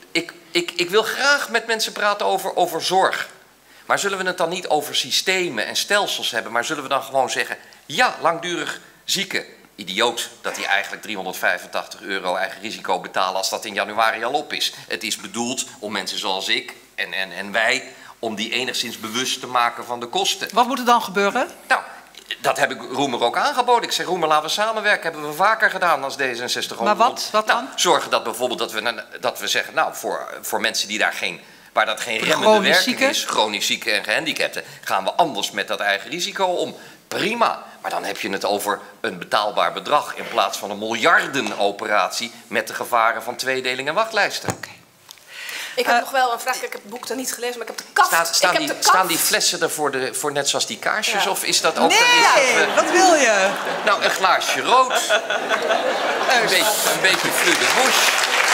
ik wil graag met mensen praten over zorg. Maar zullen we het dan niet over systemen en stelsels hebben, maar zullen we dan gewoon zeggen, ja, langdurig zieken. Idioot dat die eigenlijk €385 eigen risico betalen als dat in januari al op is. Het is bedoeld om mensen zoals ik en wij, om die enigszins bewust te maken van de kosten. Wat moet er dan gebeuren? Nou, dat heb ik Roemer ook aangeboden. Ik zeg, Roemer, laten we samenwerken. Hebben we vaker gedaan als D66. Maar wat dan? Nou, zorgen dat bijvoorbeeld dat we zeggen, nou, voor mensen die waar dat geen remmende werking is, chronisch zieken en gehandicapten, gaan we anders met dat eigen risico om. Prima, maar dan heb je het over een betaalbaar bedrag in plaats van een miljardenoperatie met de gevaren van tweedeling en wachtlijsten. Okay. Ik heb nog wel een vraag, ik heb het boek dan niet gelezen, maar ik heb de kaft. Staan die flessen er voor net zoals die kaarsjes? Ja. Of is dat ook... Nee, wat wil je? Nou, een glaasje rood. Een beetje fleur de bouche.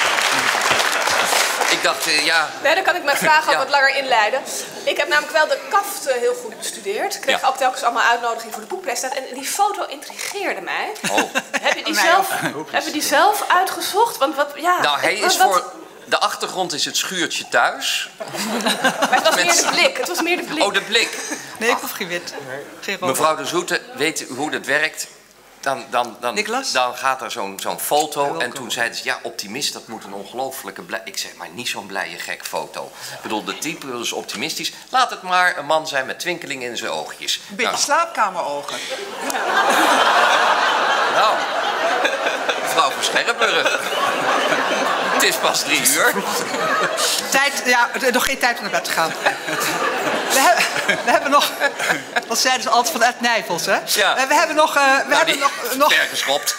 Ik dacht, ja... Nee, dan kan ik mijn vraag ook wat langer inleiden. Ik heb namelijk wel de kaft heel goed bestudeerd. Ik kreeg ook telkens allemaal uitnodiging voor de boekpresentatie. En die foto intrigeerde mij. Oh. Heb je die zelf uitgezocht? Want wat, ja, nou, hij is voor... De achtergrond is het schuurtje thuis. Maar het was meer de blik. Het was meer de blik. Oh, de blik. Nee, ik hoef geen wit. Geen mevrouw de Zoete, weet u hoe dat werkt? Dan gaat er zo'n foto en toen zeiden ze, ja, optimist, dat moet een ongelofelijke ik zeg maar niet zo'n blije gek foto. Ik bedoel, de type is optimistisch. Laat het maar een man zijn met twinkeling in zijn oogjes. Een beetje slaapkamerogen. Nou, mevrouw van Scherrenburg. Het is pas 3 uur. Nog geen tijd om naar bed te gaan. We hebben nog... Dat zeiden ze altijd van Ed Nijpels, hè? Ja. We hebben nog... Vergeschopt.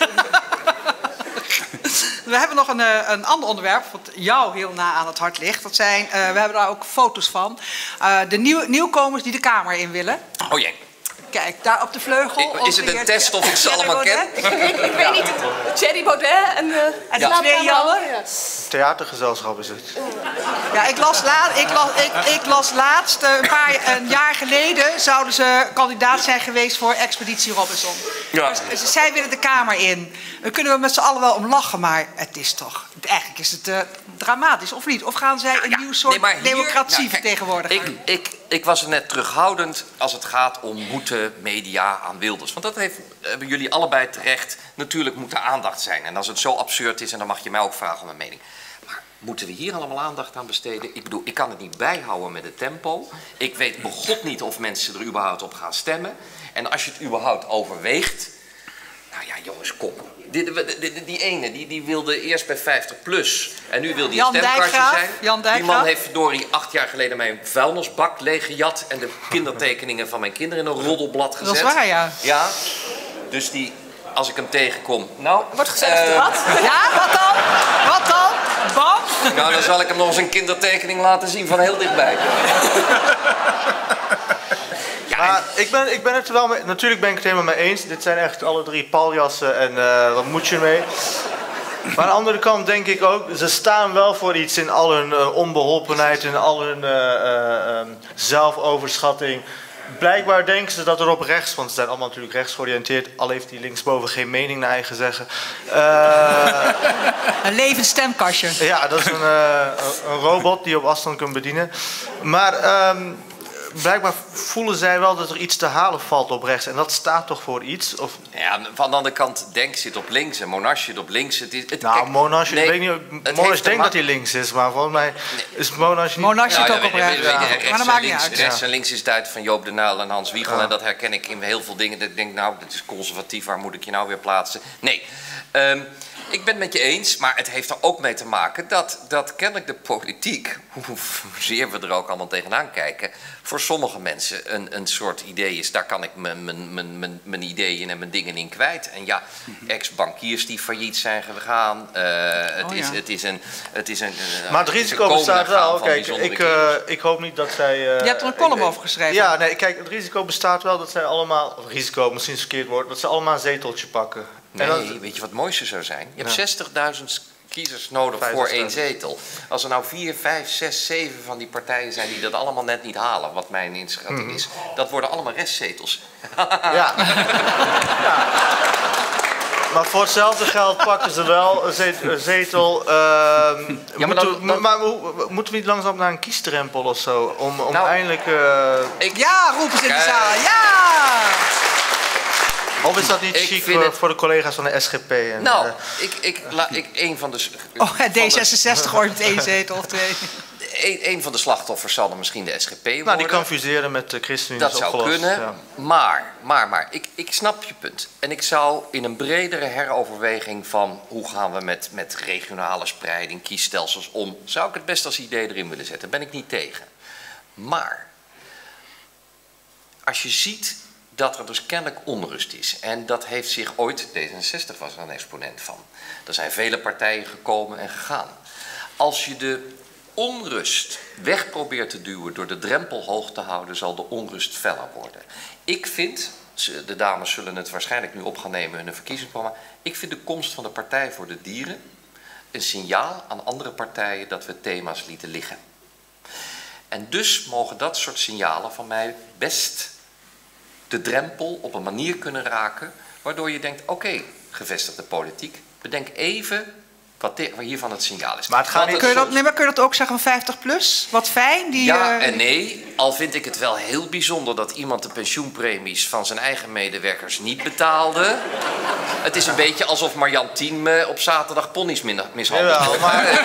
We hebben nog een ander onderwerp wat jou heel na aan het hart ligt. Dat zijn, we hebben daar ook foto's van. De nieuwkomers die de Kamer in willen. Oh jee. Kijk, daar op de vleugel. Is het een test of ik ze allemaal ken? Ik weet niet. Thierry Baudet en de twee Jannen. Theatergezelschap is het. Ja, ik las laatst, een jaar geleden, zouden ze kandidaat zijn geweest voor Expeditie Robinson. Ja. Dus zij willen de Kamer in. Daar kunnen we met z'n allen wel om lachen, maar het is toch... Eigenlijk is het dramatisch, of niet? Of gaan zij een nieuw soort democratie vertegenwoordigen? Ik was er net terughoudend als het gaat om moeten media aan Wilders. Want dat hebben jullie allebei terecht natuurlijk moeten aandacht zijn. En als het zo absurd is, en dan mag je mij ook vragen om mijn mening. Maar moeten we hier allemaal aandacht aan besteden? Ik bedoel, ik kan het niet bijhouden met het tempo. Ik weet begot niet of mensen er überhaupt op gaan stemmen. En als je het überhaupt overweegt... Nou ja, jongens, kom. Die ene, die wilde eerst bij 50 plus. En nu wil die Jan een stemkastje Dijkgraaf, zijn. Jan Die man Dijkgraaf. heeft verdorie 8 jaar geleden mijn vuilnisbak leeggejat. En de kindertekeningen van mijn kinderen in een roddelblad gezet. Dat is waar, ja. Ja, dus als ik hem tegenkom... Nou, Wordt gezegd, wat? Ja, wat dan? Wat dan? Bam? nou, dan zal ik hem nog eens een kindertekening laten zien van heel dichtbij. Maar ik ben het er wel mee, natuurlijk ben ik het helemaal mee eens. Dit zijn echt alle 3 paljassen en wat moet je mee? Maar aan de andere kant denk ik ook, ze staan wel voor iets in al hun onbeholpenheid, in al hun zelfoverschatting. Blijkbaar denken ze dat er op rechts, want ze zijn allemaal natuurlijk rechts georiënteerd, al heeft die linksboven geen mening naar eigen zeggen. Een levend stemkastje. Ja, dat is een robot die je op afstand kunt bedienen. Maar blijkbaar voelen zij wel dat er iets te halen valt op rechts. En dat staat toch voor iets? Of... Ja, van de andere kant, Denk zit op links en Monash zit op links. Monash, ik weet niet, Monash denkt dat hij links is, maar volgens mij is Monash niet... Monash zit ook op rechts. Maar dat maakt niet uit. Rechts en links is het uit van Joop den Uyl en Hans Wiegel. En dat herken ik in heel veel dingen. Dat ik denk, nou, dat is conservatief, waar moet ik je nou weer plaatsen? Nee, ik ben het met je eens, maar het heeft er ook mee te maken dat kennelijk de politiek, hoezeer we er ook allemaal tegenaan kijken, voor sommige mensen een soort idee is, daar kan ik mijn ideeën en mijn dingen in kwijt. En ja, ex-bankiers die failliet zijn gegaan, het is een maar het risico bestaat wel. Kijk, ik hoop niet dat zij... Je hebt er een column over geschreven. Ja, nee, kijk, het risico bestaat wel dat zij allemaal, of risico, misschien is het verkeerd woord, dat ze allemaal een zeteltje pakken. Nee, weet je wat het mooiste zou zijn? Je hebt 60.000 kiezers nodig voor 1 zetel. Als er nou 4, 5, 6, 7 van die partijen zijn die dat allemaal net niet halen, wat mijn inschatting is, dat worden allemaal restzetels. Ja. Maar voor hetzelfde geld pakken ze wel een zetel. Maar moeten we niet langzaam naar een kiesdrempel of zo? Om eindelijk... Ja, roepen ze in de zaal. Ja! Of is dat niet chic voor de collega's van de SGP? En, nou, een van de... D66 ordent 1 zetel of 2. Een van de slachtoffers zal dan misschien de SGP worden. Nou, die kan fuseren met de ChristenUnie. Dat zou kunnen, ja. Maar ik snap je punt. En ik zou in een bredere heroverweging van hoe gaan we met regionale spreiding, kiesstelsels om, zou ik het best als idee erin willen zetten. Daar ben ik niet tegen. Maar als je ziet dat er dus kennelijk onrust is. En dat heeft zich ooit, D66 was er een exponent van. Er zijn vele partijen gekomen en gegaan. Als je de onrust weg probeert te duwen door de drempel hoog te houden, zal de onrust feller worden. Ik vind, de dames zullen het waarschijnlijk nu op gaan nemen in hun verkiezingsprogramma, ik vind de komst van de Partij voor de Dieren een signaal aan andere partijen dat we thema's lieten liggen. En dus mogen dat soort signalen van mij best de drempel op een manier kunnen raken, waardoor je denkt, oké, gevestigde politiek, bedenk even wat hiervan het signaal is. Maar het gaat niet... kun je dat ook zeggen van 50 plus? Wat fijn. Ja en nee, al vind ik het wel heel bijzonder dat iemand de pensioenpremies van zijn eigen medewerkers niet betaalde. Het is een beetje alsof Marjan Tien me op zaterdag ponies mishandelt.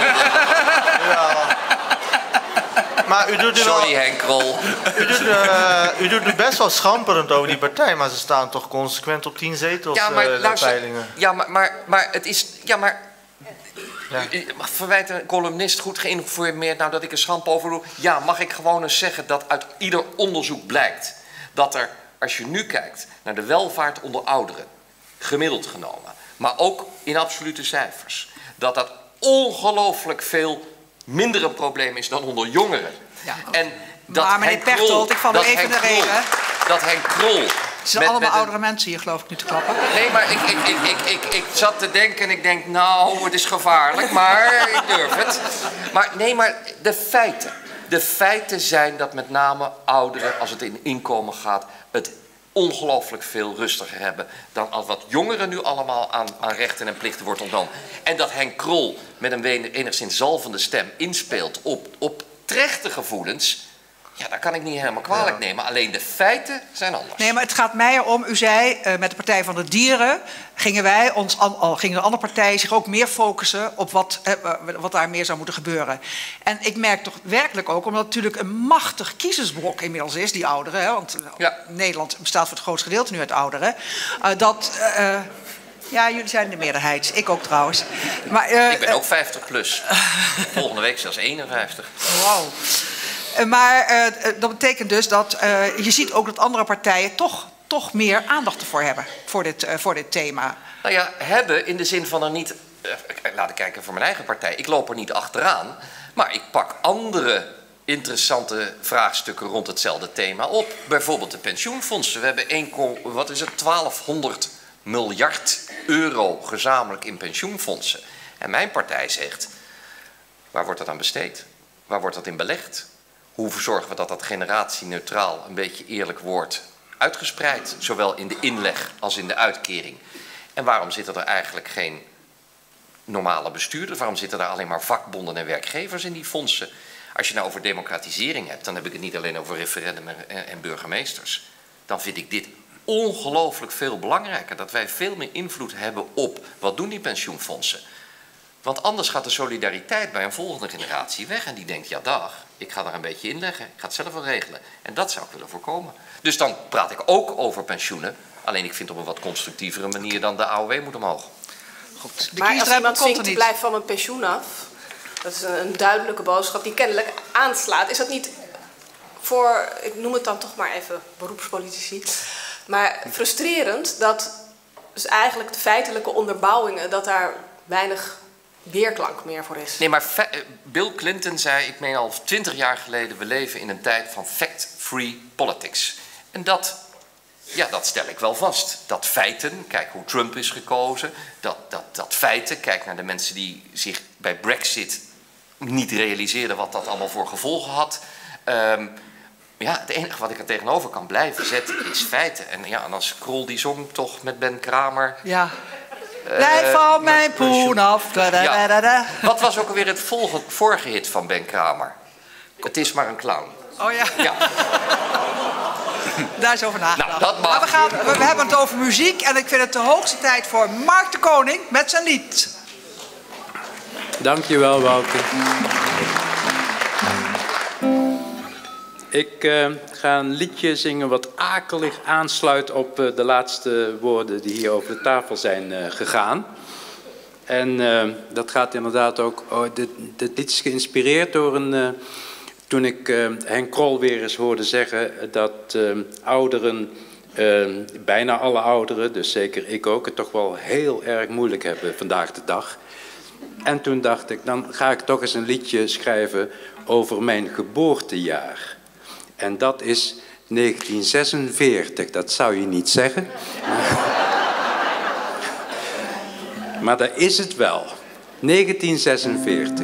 Maar u doet sorry Henk Krol. U doet nu best wel schamperend over die partij, maar ze staan toch consequent op 10 zetels de peilingen. Ja, maar het is... Ja, maar... Ja. Verwijt een columnist goed geïnformeerd nou dat ik er schamp over doe? Ja, mag ik gewoon eens zeggen dat uit ieder onderzoek blijkt dat er, als je nu kijkt naar de welvaart onder ouderen, gemiddeld genomen, maar ook in absolute cijfers, dat ongelooflijk veel minder een probleem is dan onder jongeren. Ja. En dat maar meneer Pechtold, ik val u even in de reden. Dat Henk Krol... Het zijn allemaal oudere mensen hier, geloof ik, nu te klappen. Nee, maar ik zat te denken en ik denk, nou, het is gevaarlijk, maar ik durf het. Maar nee, maar de feiten zijn dat met name ouderen, als het in inkomen gaat, het ongelooflijk veel rustiger hebben dan als wat jongeren nu allemaal aan rechten en plichten wordt ontnomen. En dat Henk Krol met een enigszins zalvende stem inspeelt op terechte gevoelens. Ja, dat kan ik niet helemaal kwalijk nemen. Alleen de feiten zijn anders. Nee, maar het gaat mij erom. U zei, met de Partij van de Dieren gingen de andere partijen zich ook meer focussen op wat daar meer zou moeten gebeuren. En ik merk toch werkelijk ook, omdat het natuurlijk een machtig kiezersblok inmiddels is, die ouderen. Hè, want Nederland bestaat voor het grootste gedeelte nu uit ouderen. Ja, jullie zijn de meerderheid. Ik ook trouwens. Maar, ik ben ook 50 plus. Volgende week zelfs 51. Wauw. Maar dat betekent dus dat je ziet ook dat andere partijen toch meer aandacht ervoor hebben. Voor dit thema. Nou ja, hebben in de zin van er niet... laat ik kijken voor mijn eigen partij. Ik loop er niet achteraan. Maar ik pak andere interessante vraagstukken rond hetzelfde thema op. Bijvoorbeeld de pensioenfondsen. We hebben 1200 miljard euro gezamenlijk in pensioenfondsen. En mijn partij zegt, waar wordt dat aan besteed? Waar wordt dat in belegd? Hoe verzorgen we dat dat generatieneutraal een beetje eerlijk wordt uitgespreid? Zowel in de inleg als in de uitkering. En waarom zitten er eigenlijk geen normale bestuurders? Waarom zitten er alleen maar vakbonden en werkgevers in die fondsen? Als je nou over democratisering hebt, dan heb ik het niet alleen over referendum en burgemeesters. Dan vind ik dit ongelooflijk veel belangrijker. Dat wij veel meer invloed hebben op wat doen die pensioenfondsen. Want anders gaat de solidariteit bij een volgende generatie weg. En die denkt, ja dag, ik ga daar een beetje inleggen. Ik ga het zelf wel regelen. En dat zou ik willen voorkomen. Dus dan praat ik ook over pensioenen. Alleen ik vind op een wat constructievere manier dan de AOW moet omhoog. Goed, maar als iemand zingt, ik blijf van mijn pensioen af. Dat is een duidelijke boodschap die kennelijk aanslaat. Is dat niet voor, ik noem het dan toch maar even beroepspolitici, maar frustrerend dat dus eigenlijk de feitelijke onderbouwingen, dat daar weinig weerklank meer voor is? Nee, maar Bill Clinton zei, ik meen al 20 jaar geleden, we leven in een tijd van fact-free politics. En dat stel ik wel vast. Dat feiten, kijk hoe Trump is gekozen, dat feiten, kijk naar de mensen die zich bij Brexit niet realiseerden wat dat allemaal voor gevolgen had. Het enige wat ik er tegenover kan blijven zetten is feiten. En ja, en dan Krol die zong toch met Ben Kramer. Ja. Blijf van mijn poen af. Ja. Wat was ook alweer het vorige hit van Ben Kramer? Het is maar een clown. Oh ja. Ja. Daar is over nagedacht. Nou, dat mag. Maar we hebben het over muziek en ik vind het de hoogste tijd voor Mark de Koning met zijn lied. Dankjewel, Wouter. Ik ga een liedje zingen wat akelig aansluit op de laatste woorden die hier over de tafel zijn gegaan. En dat gaat inderdaad ook... dit lied is geïnspireerd door toen ik Henk Krol weer eens hoorde zeggen dat ouderen, bijna alle ouderen, dus zeker ik ook, het toch wel heel erg moeilijk hebben vandaag de dag. En toen dacht ik, dan ga ik toch eens een liedje schrijven over mijn geboortejaar. En dat is 1946, dat zou je niet zeggen. Maar dat is het wel. 1946.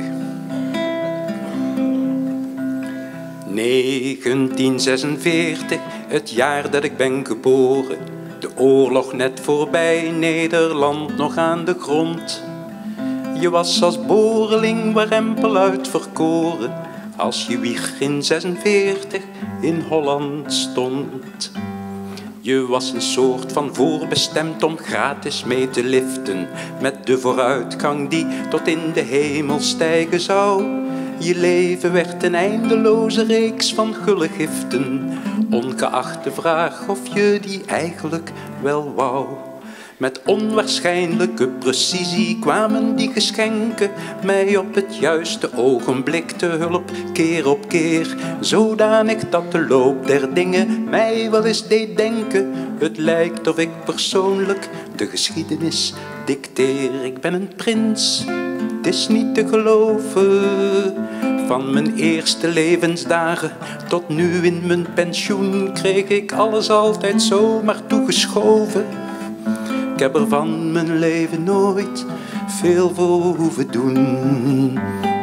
1946, het jaar dat ik ben geboren. De oorlog net voorbij, Nederland nog aan de grond. Je was als boreling warempel uitverkoren, als je wieg in 46 in Holland stond. Je was een soort van voorbestemd om gratis mee te liften, met de vooruitgang die tot in de hemel stijgen zou. Je leven werd een eindeloze reeks van gulle giften, ongeacht de vraag of je die eigenlijk wel wou. Met onwaarschijnlijke precisie kwamen die geschenken mij op het juiste ogenblik te hulp, keer op keer, zodanig dat de loop der dingen mij wel eens deed denken. Het lijkt of ik persoonlijk de geschiedenis dicteer. Ik ben een prins, het is niet te geloven. Van mijn eerste levensdagen tot nu in mijn pensioen kreeg ik alles altijd zomaar toegeschoven. Ik heb er van mijn leven nooit veel voor hoeven doen.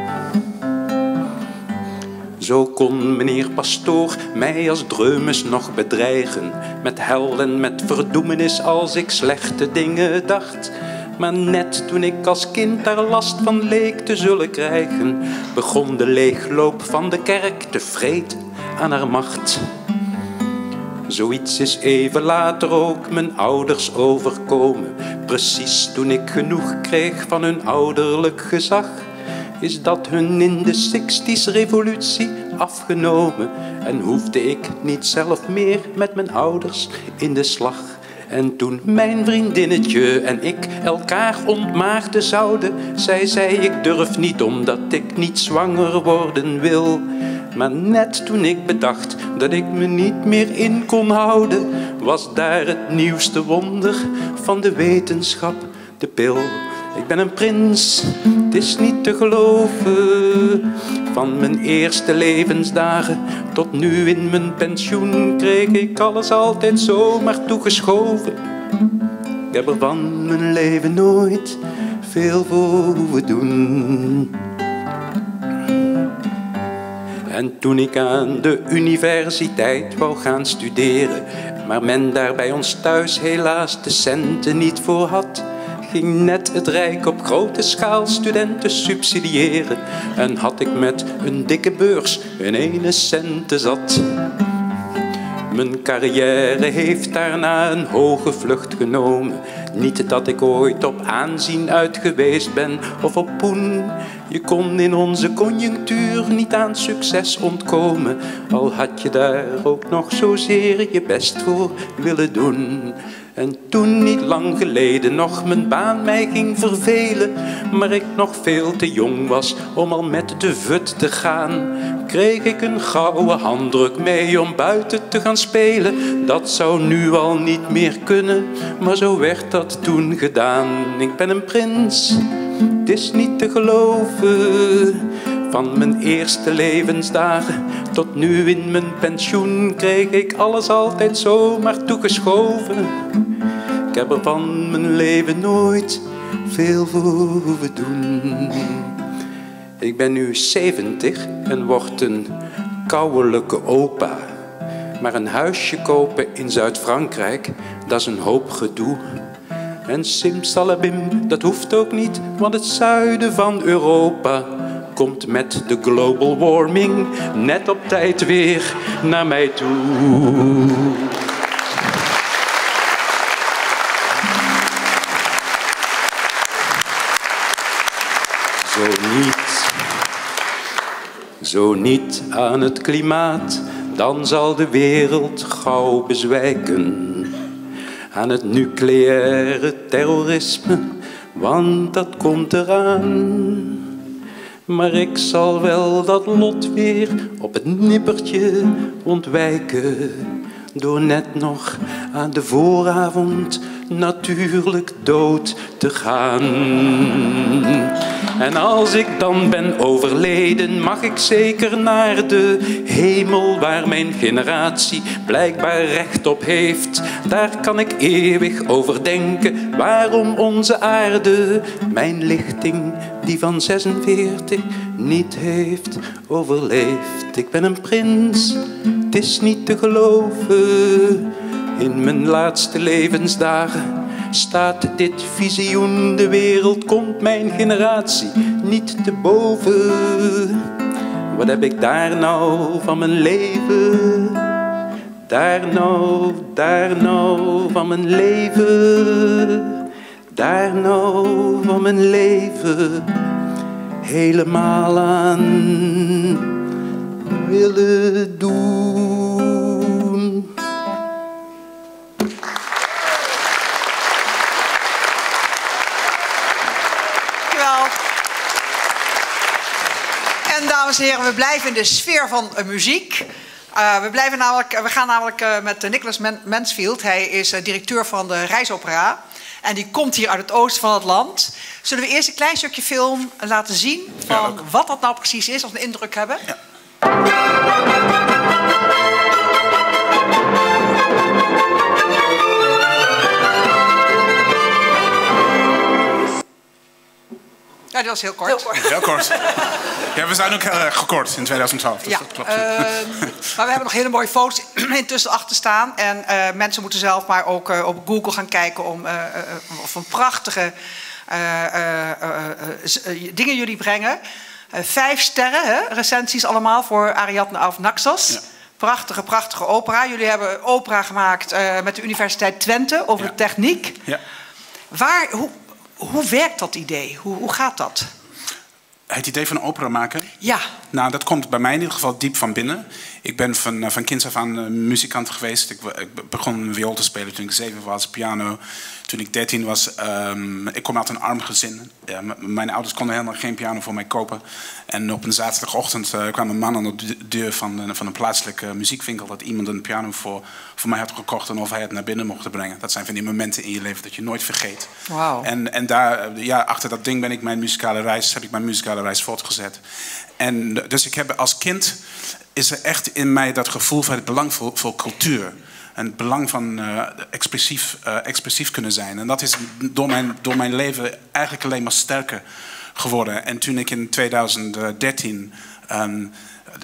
Zo kon meneer Pastoor mij als dreumes nog bedreigen, met hel en met verdoemenis als ik slechte dingen dacht. Maar net toen ik als kind daar last van leek te zullen krijgen, begon de leegloop van de kerk te vreten aan haar macht. Zoiets is even later ook mijn ouders overkomen. Precies toen ik genoeg kreeg van hun ouderlijk gezag, is dat hun in de 60's revolutie afgenomen. En hoefde ik niet zelf meer met mijn ouders in de slag. En toen mijn vriendinnetje en ik elkaar ontmaagden zouden, zij zei ik durf niet omdat ik niet zwanger worden wil. Maar net toen ik bedacht dat ik me niet meer in kon houden, was daar het nieuwste wonder van de wetenschap, de pil. Ik ben een prins, het is niet te geloven. Van mijn eerste levensdagen tot nu in mijn pensioen kreeg ik alles altijd zomaar toegeschoven. Ik heb er van mijn leven nooit veel voor hoeven doen. En toen ik aan de universiteit wou gaan studeren, maar men daar bij ons thuis helaas de centen niet voor had, ging net het Rijk op grote schaal studenten subsidiëren. En had ik met een dikke beurs een ene centen zat. Mijn carrière heeft daarna een hoge vlucht genomen. Niet dat ik ooit op aanzien uit geweest ben of op poen. Je kon in onze conjunctuur niet aan succes ontkomen, al had je daar ook nog zozeer je best voor willen doen. En toen niet lang geleden nog mijn baan mij ging vervelen, maar ik nog veel te jong was om al met de VUT te gaan, kreeg ik een gouden handdruk mee om buiten te gaan spelen. Dat zou nu al niet meer kunnen, maar zo werd dat toen gedaan. Ik ben een prins, het is niet te geloven. Van mijn eerste levensdagen tot nu in mijn pensioen kreeg ik alles altijd zomaar toegeschoven. Ik heb er van mijn leven nooit veel voor hoeven doen. Ik ben nu 70 en word een kouwelijke opa. Maar een huisje kopen in Zuid-Frankrijk, dat is een hoop gedoe. En simsalabim, dat hoeft ook niet, want het zuiden van Europa komt met de global warming net op tijd weer naar mij toe. Zo niet aan het klimaat, dan zal de wereld gauw bezwijken. Aan het nucleaire terrorisme, want dat komt eraan. Maar ik zal wel dat lot weer op het nippertje ontwijken, door net nog aan de vooravond natuurlijk dood te gaan. En als ik dan ben overleden, mag ik zeker naar de hemel waar mijn generatie blijkbaar recht op heeft. Daar kan ik eeuwig over denken waarom onze aarde mijn lichting, die van 46, niet heeft overleefd. Ik ben een prins, het is niet te geloven. In mijn laatste levensdagen staat dit visioen. De wereld komt mijn generatie niet te boven. Wat heb ik daar nou van mijn leven? Daar nou van mijn leven. Daar nou van mijn leven helemaal aan willen doen. Dankjewel. En dames en heren, we blijven in de sfeer van muziek. We gaan namelijk met Nicholas Mansfield. Hij is directeur van de Reisopera. En die komt hier uit het oosten van het land. Zullen we eerst een klein stukje film laten zien van wat dat nou precies is, als we een indruk hebben? Ja. Ja, dat was heel kort. Heel kort. Ja, we zijn ook heel erg gekort in 2012. Dus ja, dat klopt. Maar we hebben nog hele mooie foto's intussen achter staan. En mensen moeten zelf maar ook op Google gaan kijken om van prachtige dingen jullie brengen. 5 sterren, hè? Recensies allemaal voor Ariadne auf Naxos. Ja. Prachtige opera. Jullie hebben opera gemaakt met de Universiteit Twente over de techniek. Ja. Hoe werkt dat idee? Hoe gaat dat? Het idee van opera maken? Ja. Nou, dat komt bij mij in ieder geval diep van binnen. Ik ben van kinds af aan muzikant geweest. Ik begon viool te spelen toen ik 7 was, piano toen ik 13 was. Ik kom uit een arm gezin. Mijn ouders konden helemaal geen piano voor mij kopen. En op een zaterdagochtend kwam een man aan de deur van een plaatselijke muziekwinkel... dat iemand een piano voor mij had gekocht en of hij het naar binnen mocht brengen. Dat zijn van die momenten in je leven dat je nooit vergeet. Wauw. En daar, achter dat ding heb ik mijn muzikale reis voortgezet. En dus ik heb als kind is er echt in mij dat gevoel van het belang voor cultuur. En het belang van expressief kunnen zijn. En dat is door mijn leven eigenlijk alleen maar sterker geworden. En toen ik in 2013 een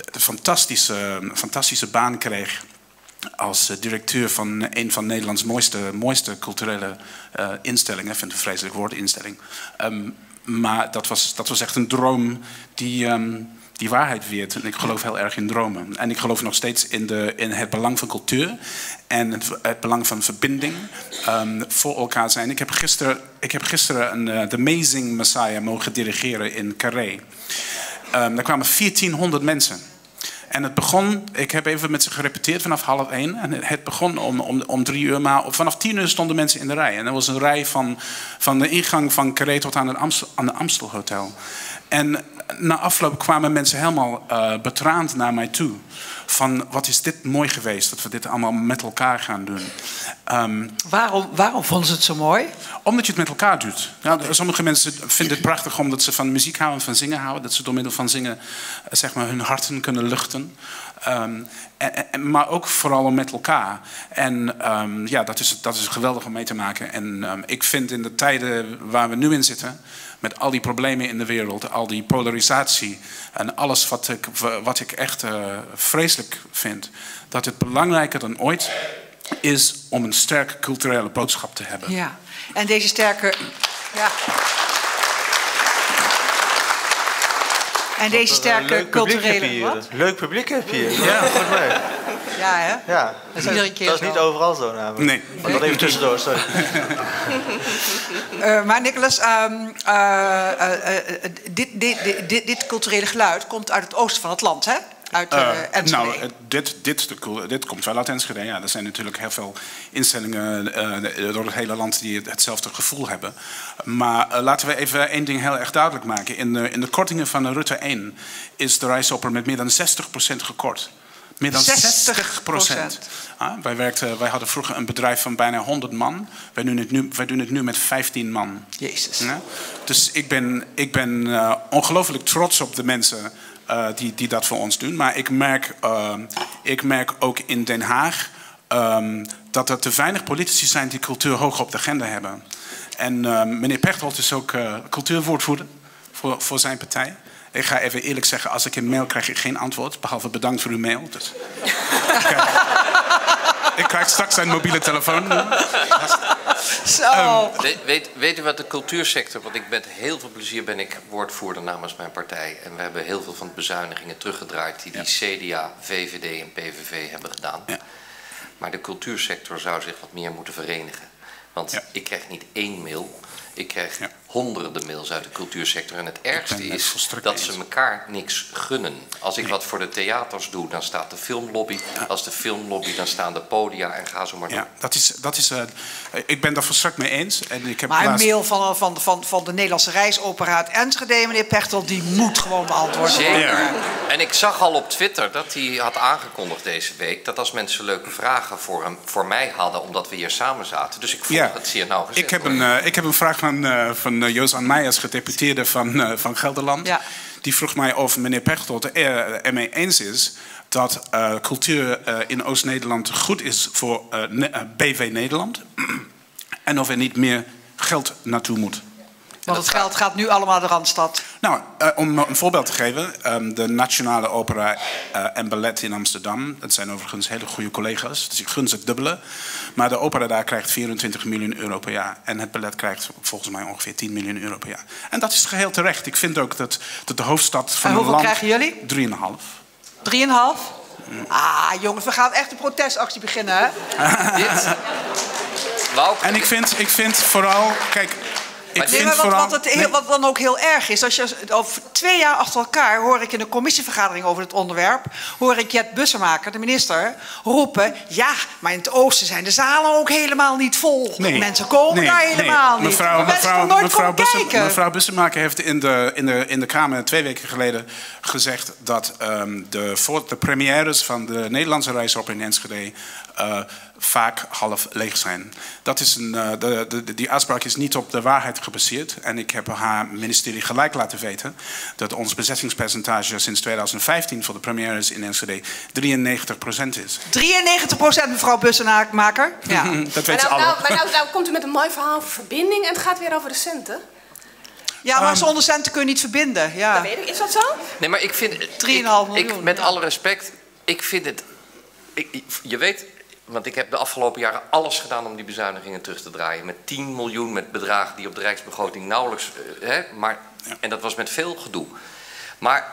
fantastische baan kreeg als directeur van een van Nederlands mooiste culturele instellingen. Ik vind het een vreselijk woord, instelling. Maar dat was echt een droom die waarheid werd. En ik geloof heel erg in dromen. En ik geloof nog steeds in het belang van cultuur. En het belang van verbinding. Voor elkaar zijn. Ik heb gisteren The Amazing Messiah mogen dirigeren in Carré. Daar kwamen 1400 mensen. En het begon, ik heb even met ze gerepeteerd vanaf 12:30. En het begon om 3 uur, maar vanaf 10 uur stonden mensen in de rij. En er was een rij van de ingang van Carré tot aan het Amstelhotel. En na afloop kwamen mensen helemaal betraand naar mij toe. Van, wat is dit mooi geweest, dat we dit allemaal met elkaar gaan doen. Waarom vonden ze het zo mooi? Omdat je het met elkaar doet. Ja, sommige mensen vinden het prachtig omdat ze van muziek houden en van zingen houden. Dat ze door middel van zingen zeg maar, hun harten kunnen luchten. Maar ook vooral met elkaar. En dat is geweldig om mee te maken. En ik vind in de tijden waar we nu in zitten... met al die problemen in de wereld, al die polarisatie... en alles wat ik echt vreselijk vind... dat het belangrijker dan ooit is om een sterke culturele boodschap te hebben. Ja, en deze sterke... Ja. En deze sterke culturele... Leuk publiek heb je hier. Ja, goed mee. Ja, hè? Ja. Dat is iedere keer dat is niet overal zo namelijk. Nee. Maar dat even tussendoor, sorry. Maar Nicolas, dit culturele geluid komt uit het oosten van het land, hè? Uit Enschede. Nou, dit komt wel uit Enschede. Ja, er zijn natuurlijk heel veel instellingen door het hele land die hetzelfde gevoel hebben. Maar laten we even één ding heel erg duidelijk maken. In de kortingen van Rutte 1 is de reisoper met meer dan 60% gekort. Meer dan 60%. Wij hadden vroeger een bedrijf van bijna 100 man. Wij doen het nu met 15 man. Jezus. Ja? Dus ik ben ongelooflijk trots op de mensen die dat voor ons doen. Maar ik merk ook in Den Haag dat er te weinig politici zijn die cultuur hoog op de agenda hebben. En meneer Pechtold is ook cultuurwoordvoerder voor zijn partij. Ik ga even eerlijk zeggen, als ik een mail krijg ik geen antwoord. Behalve bedankt voor uw mail. Dus. Ik krijg straks zijn mobiele telefoon. Zo. Weet u wat de cultuursector... want ik met heel veel plezier ben ik woordvoerder namens mijn partij. En we hebben heel veel van de bezuinigingen teruggedraaid... die CDA, VVD en PVV hebben gedaan. Ja. Maar de cultuursector zou zich wat meer moeten verenigen. Want ik krijg niet 1 mail... Ik krijg honderden mails uit de cultuursector. En het ergste is dat ze elkaar niks gunnen. Als ik wat voor de theaters doe, dan staat de filmlobby. Als de filmlobby, dan staan de podia en ga zo maar door. Ja, dat is, ik ben daar volstrekt mee eens. En ik heb maar een mail van de Nederlandse Reisopera uit Enschede, meneer Pechtold, die moet gewoon beantwoord worden. Zeker. En ik zag al op Twitter dat hij had aangekondigd deze week... dat als mensen leuke vragen voor mij hadden, omdat we hier samen zaten. Dus ik volg het zeer nauwgezet. Ik heb een vraag van Jozan Meijers, gedeputeerde van Gelderland. Ja. Die vroeg mij of meneer Pechtold ermee eens is dat cultuur in Oost-Nederland goed is voor BV Nederland. En of er niet meer geld naartoe moet. Want het geld gaat nu allemaal naar de Randstad. Nou, om een voorbeeld te geven. De Nationale Opera en Ballet in Amsterdam. Dat zijn overigens hele goede collega's. Dus ik gun ze het dubbele. Maar de opera daar krijgt 24 miljoen euro per jaar. En het ballet krijgt volgens mij ongeveer 10 miljoen euro per jaar. En dat is geheel terecht. Ik vind ook dat de hoofdstad van een land... hoeveel krijgen jullie? 3,5. 3,5? Ah, jongens, we gaan echt een protestactie beginnen, hè? En ik vind vooral... Kijk... Wat dan ook heel erg is, als je over 2 jaar achter elkaar hoor ik in een commissievergadering over het onderwerp, hoor ik Jet Bussemaker, de minister, roepen: ja, maar in het oosten zijn de zalen ook helemaal niet vol. Nee. Mensen komen daar helemaal niet. Mevrouw Bussemaker heeft in de Kamer 2 weken geleden gezegd dat de premières van de Nederlandse reis op in Enschede vaak half leeg zijn. Dat is die uitspraak is niet op de waarheid gebaseerd. En ik heb haar ministerie gelijk laten weten dat ons bezettingspercentage sinds 2015 voor de premières in Enschede 93% is. 93%, mevrouw Bussemaker? Ja. Dat weet ze allemaal. Nou komt u met een mooi verhaal over verbinding en het gaat weer over de centen. Ja, maar zonder centen kun je niet verbinden. Ja. Dat weet ik. Is dat zo? Nee, maar ik vind... 3,5 miljoen. Met alle respect, ik vind het... je weet... Want ik heb de afgelopen jaren alles gedaan om die bezuinigingen terug te draaien. Met 10 miljoen, met bedragen die op de rijksbegroting nauwelijks... En dat was met veel gedoe. Maar,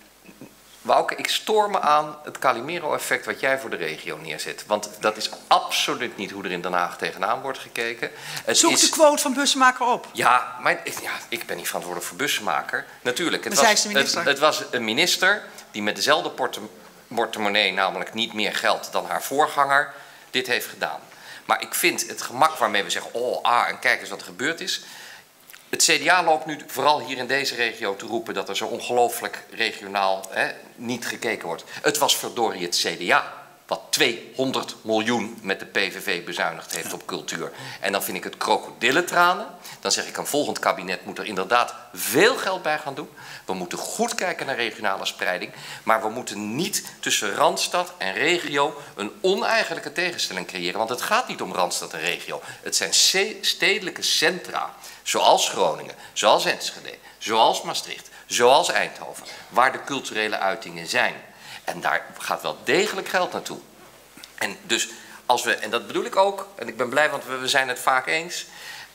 Wouke, ik stoor me aan het Calimero-effect wat jij voor de regio neerzet. Want dat is absoluut niet hoe er in Den Haag tegenaan wordt gekeken. Zoek de quote van Bussemaker op. Ja, maar ik ben niet verantwoordelijk voor Bussemaker. Natuurlijk, het was een minister die met dezelfde portemonnee, namelijk niet meer geld dan haar voorganger, dit heeft gedaan. Maar ik vind het gemak waarmee we zeggen, en kijk eens wat er gebeurd is. Het CDA loopt nu vooral hier in deze regio te roepen dat er zo ongelooflijk regionaal niet gekeken wordt. Het was verdorie het CDA wat 200 miljoen met de PVV bezuinigd heeft op cultuur. En dan vind ik het krokodillentranen. Dan zeg ik, een volgend kabinet moet er inderdaad veel geld bij gaan doen. We moeten goed kijken naar regionale spreiding. Maar we moeten niet tussen Randstad en regio een oneigenlijke tegenstelling creëren. Want het gaat niet om Randstad en regio. Het zijn stedelijke centra. Zoals Groningen, zoals Enschede, zoals Maastricht, zoals Eindhoven. Waar de culturele uitingen zijn. En daar gaat wel degelijk geld naartoe. En dus als we, en dat bedoel ik ook, en ik ben blij want we zijn het vaak eens.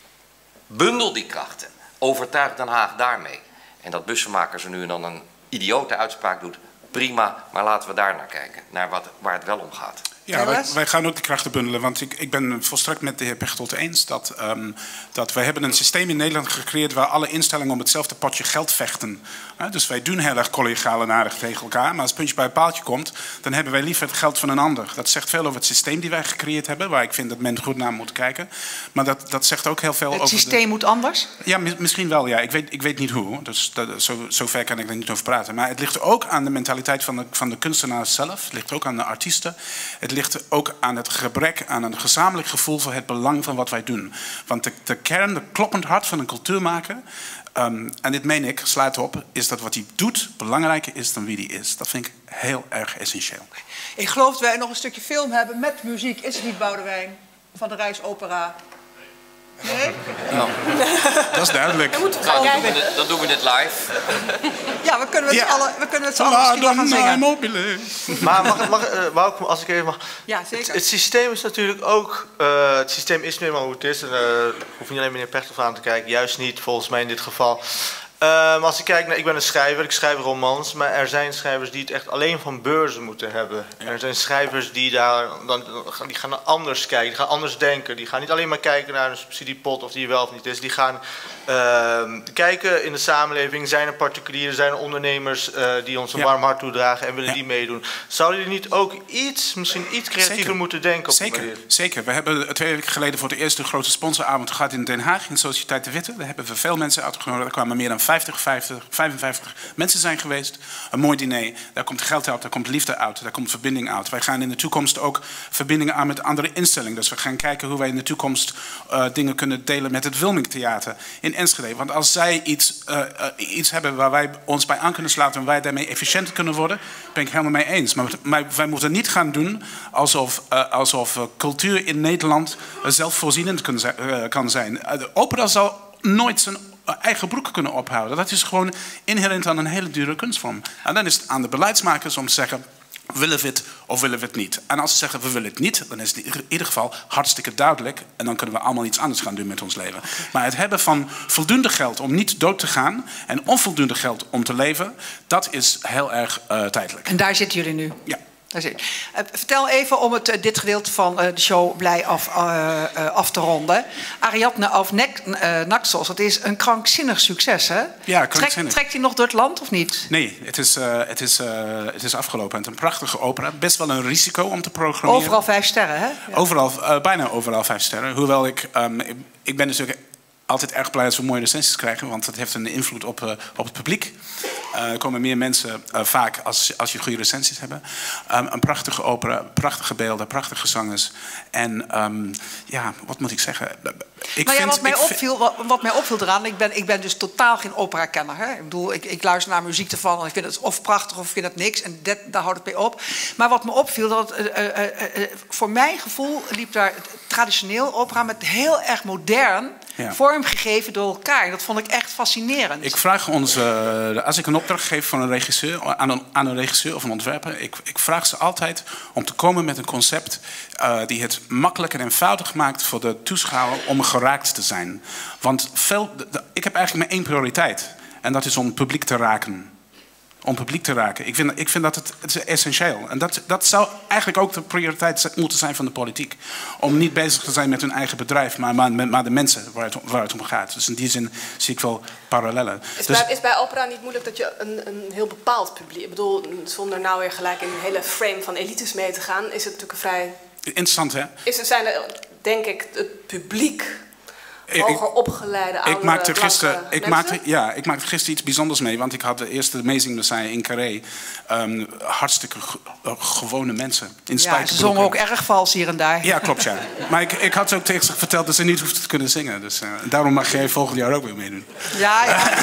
Bundel die krachten. Overtuig Den Haag daarmee. En dat Bussemaker zo nu en dan een idiote uitspraak doet, prima. Maar laten we daar naar kijken. Naar waar het wel om gaat. Ja, wij gaan ook de krachten bundelen. Want ik ben volstrekt met de heer Pechtold eens dat wij hebben een systeem in Nederland gecreëerd waar alle instellingen om hetzelfde potje geld vechten. Dus wij doen heel erg collegiaal en aardig tegen elkaar. Maar als het puntje bij het paaltje komt, dan hebben wij liever het geld van een ander. Dat zegt veel over het systeem die wij gecreëerd hebben, waar ik vind dat men goed naar moet kijken. Maar dat zegt ook heel veel over... Het systeem moet anders? Ja, misschien wel. Ja. Ik weet niet hoe. Dus zover kan ik er niet over praten. Maar het ligt ook aan de mentaliteit van de kunstenaars zelf. Het ligt ook aan de artiesten. Het ligt ook aan het gebrek aan een gezamenlijk gevoel voor het belang van wat wij doen. Want de kern, de kloppend hart van een cultuurmaker, en dit meen ik, sluit op, is dat wat hij doet belangrijker is dan wie hij is. Dat vind ik heel erg essentieel. Ik geloof dat wij nog een stukje film hebben met muziek. Is het niet, Boudewijn? Van de Rijksopera. Nee? Nou, dat is duidelijk. Dan doen we dit live. Ja, we kunnen het z'n allen misschien wel gaan zingen. Maar als ik even mag... Ja, zeker. Het systeem is natuurlijk ook... het systeem is nu eenmaal hoe het is. En hoef niet alleen meneer Pechtold aan te kijken. Juist niet, volgens mij in dit geval. Maar als ik kijk naar... Ik ben een schrijver, ik schrijf romans. Maar er zijn schrijvers die het echt alleen van beurzen moeten hebben. Ja. Er zijn schrijvers die die gaan anders kijken, die gaan anders denken. Die gaan niet alleen maar kijken naar een subsidiepot of die wel of niet is. Die gaan kijken in de samenleving. Zijn er particulieren, zijn er ondernemers die ons een warm hart toedragen en willen die meedoen. Zouden jullie niet ook misschien iets creatiever moeten denken op die manier? Zeker. We hebben 2 weken geleden voor het eerst een grote sponsoravond gehad in Den Haag, in Sociëteit de Witte. Daar hebben we veel mensen uitgenodigd. Er kwamen meer dan 55 mensen zijn geweest. Een mooi diner. Daar komt geld uit, daar komt liefde uit, daar komt verbinding uit. Wij gaan in de toekomst ook verbindingen aan met andere instellingen. Dus we gaan kijken hoe wij in de toekomst dingen kunnen delen met het Wilming Theater in Enschede. Want als zij iets hebben waar wij ons bij aan kunnen sluiten en wij daarmee efficiënter kunnen worden, ben ik helemaal mee eens. Maar wij moeten niet gaan doen alsof cultuur in Nederland zelfvoorzienend kan zijn. De opera zal nooit zijn eigen broek kunnen ophouden. Dat is gewoon inherent aan een hele dure kunstvorm. En dan is het aan de beleidsmakers om te zeggen, willen we het of willen we het niet? En als ze zeggen we willen het niet, dan is het in ieder geval hartstikke duidelijk. En dan kunnen we allemaal iets anders gaan doen met ons leven. Maar het hebben van voldoende geld om niet dood te gaan en onvoldoende geld om te leven, dat is heel erg tijdelijk. En daar zitten jullie nu? Ja. Vertel even om dit gedeelte van de show blij af te ronden. Ariadne of Naxos, dat is een krankzinnig succes, hè? Ja, krankzinnig. Trekt hij nog door het land of niet? Nee, het is afgelopen. Het is een prachtige opera. Best wel een risico om te programmeren. Overal 5 sterren, hè? Ja. Overal, bijna overal 5 sterren. Hoewel ik ben natuurlijk altijd erg blij als we mooie recensies krijgen, want dat heeft een invloed op het publiek. Er komen meer mensen vaak als je goede recensies hebt. Een prachtige opera, prachtige beelden, prachtige zangers. En wat moet ik zeggen? Wat mij opviel eraan, ik ben dus totaal geen opera-kenner. Hè? Ik bedoel, ik luister naar muziek ervan en ik vind het of prachtig of ik vind het niks. En daar houdt het mee op. Maar wat me opviel, dat voor mijn gevoel liep daar traditioneel opera met heel erg modern vormgegeven door elkaar. En dat vond ik echt fascinerend. Ik vraag ons, als ik een opdracht geef van een regisseur, aan een regisseur of een ontwerper, ik vraag ze altijd om te komen met een concept die het makkelijk en eenvoudig maakt voor de toeschouwer om geraakt te zijn. Want ik heb eigenlijk maar één prioriteit. En dat is om het publiek te raken. Om publiek te raken. Ik vind dat het is essentieel. En dat zou eigenlijk ook de prioriteit moeten zijn van de politiek. Om niet bezig te zijn met hun eigen bedrijf, maar de mensen waar het om gaat. Dus in die zin zie ik wel parallellen. Is bij opera niet moeilijk dat je een heel bepaald publiek... Ik bedoel, zonder nou weer gelijk in een hele frame van elites mee te gaan, is het natuurlijk een vrij... Interessant, hè? Zijn er, denk ik, het publiek... hoger opgeleide oude ik maakte gisteren iets bijzonders mee, want ik had de eerste Amazing Messiah in Carré. Hartstikke gewone mensen. In ze zongen ook erg vals hier en daar. Ja, klopt, ja. Maar ik had ze ook tegen ze verteld dat ze niet hoefden te kunnen zingen. Dus daarom mag jij volgend jaar ook weer meedoen. Ja.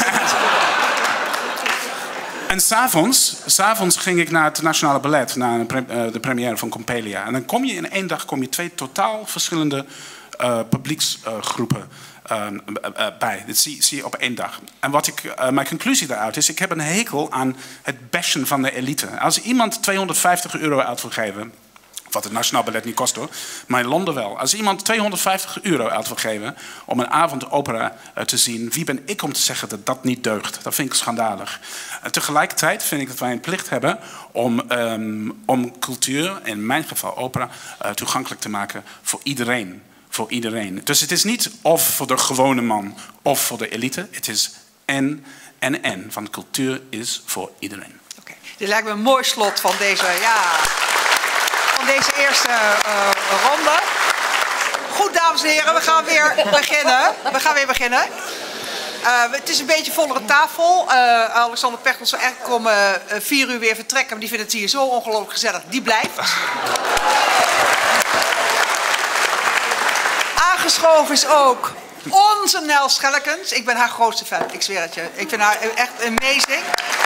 En s'avonds ging ik naar het Nationale Ballet, naar de première van Coppelia. En dan kom je in één dag 2 totaal verschillende publieksgroepen bij. Dat zie je op één dag. En mijn conclusie daaruit is, ik heb een hekel aan het bashen van de elite. Als iemand €250 uit wil geven, wat het Nationaal Ballet niet kost hoor, maar in Londen wel. Als iemand €250 uit wil geven om een avond opera te zien, wie ben ik om te zeggen dat dat niet deugt? Dat vind ik schandalig. En tegelijkertijd vind ik dat wij een plicht hebben om cultuur, in mijn geval opera, toegankelijk te maken voor iedereen. Voor iedereen. Dus het is niet of voor de gewone man of voor de elite. Het is en. Van cultuur is voor iedereen. Oké. Dit lijkt me een mooi slot van deze eerste ronde. Goed, dames en heren, we gaan weer beginnen. Het is een beetje vollere tafel. Alexander Pechtold zou eigenlijk om 4 uur weer vertrekken, maar die vindt het hier zo ongelooflijk gezellig. Die blijft. Aangeschoven is ook onze Nel Schellekens. Ik ben haar grootste fan, ik zweer het je. Ik vind haar echt amazing.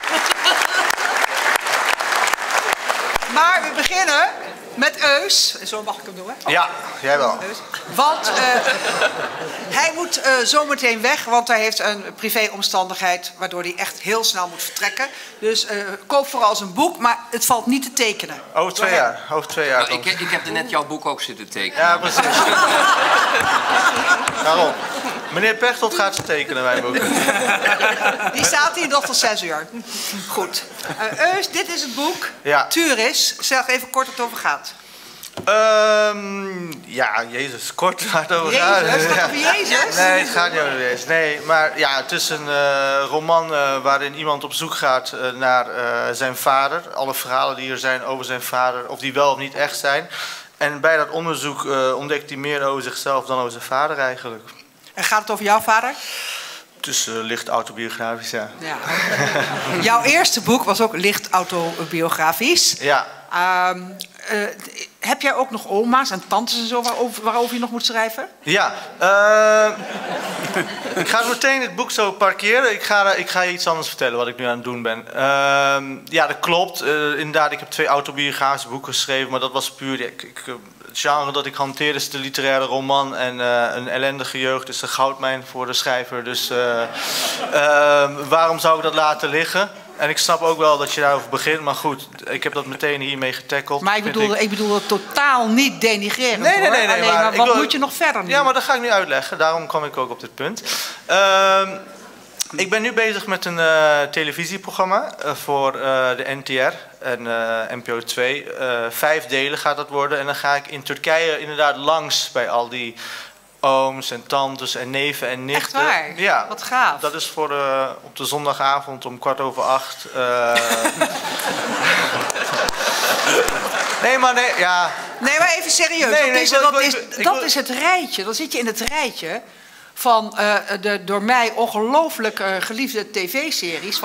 Maar we beginnen met Eus. Zo mag ik hem doen, hè? Ja, jij wel. Want hij moet zometeen weg, want hij heeft een privéomstandigheid waardoor hij echt heel snel moet vertrekken. Dus koop vooral zijn boek, maar het valt niet te tekenen. Over 2 jaar. Nou, ik heb net jouw boek ook zitten tekenen. Ja, precies. Daarom. Meneer Pechtold gaat ze tekenen, mijn boek. Die staat hier nog tot 6 uur. Goed. Eus, dit is het boek. Ja. Turis. Zeg even kort wat het over gaat. Ja, Jezus, kort waar het over Jezus, gaat. het gaat over Jezus? Nee, het gaat niet over Jezus. Nee, maar ja, het is een roman waarin iemand op zoek gaat naar zijn vader. Alle verhalen die er zijn over zijn vader, of die wel of niet echt zijn. En bij dat onderzoek ontdekt hij meer over zichzelf dan over zijn vader eigenlijk. En gaat het over jouw vader? Het is licht autobiografisch, ja. Jouw eerste boek was ook licht autobiografisch. Ja. Heb jij ook nog oma's en tantes en zo waarover je nog moet schrijven? Ja. Ik ga meteen het boek zo parkeren. Ik ga je iets anders vertellen wat ik nu aan het doen ben. Ja, dat klopt. Inderdaad, ik heb 2 autobiografische boeken geschreven, maar dat was puur... Het genre dat ik hanteer is de literaire roman en een ellendige jeugd is de goudmijn voor de schrijver. Dus waarom zou ik dat laten liggen? En ik snap ook wel dat je daarover begint, maar goed, ik heb dat meteen hiermee getackeld. Maar ik bedoel het totaal niet denigrerend. Nee, alleen maar wat moet je nog verder nu? Ja, maar dat ga ik nu uitleggen, daarom kwam ik ook op dit punt. Ik ben nu bezig met een televisieprogramma voor de NTR en NPO 2. 5 delen gaat dat worden. En dan ga ik in Turkije inderdaad langs bij al die ooms en tantes en neven en nichten. Echt waar? Ja. Wat gaaf. Dat is voor op de zondagavond om 7:15. Nee, ja. Nee, maar even serieus. Dat is het rijtje. Dan zit je in het rijtje van de door mij ongelooflijk geliefde tv-series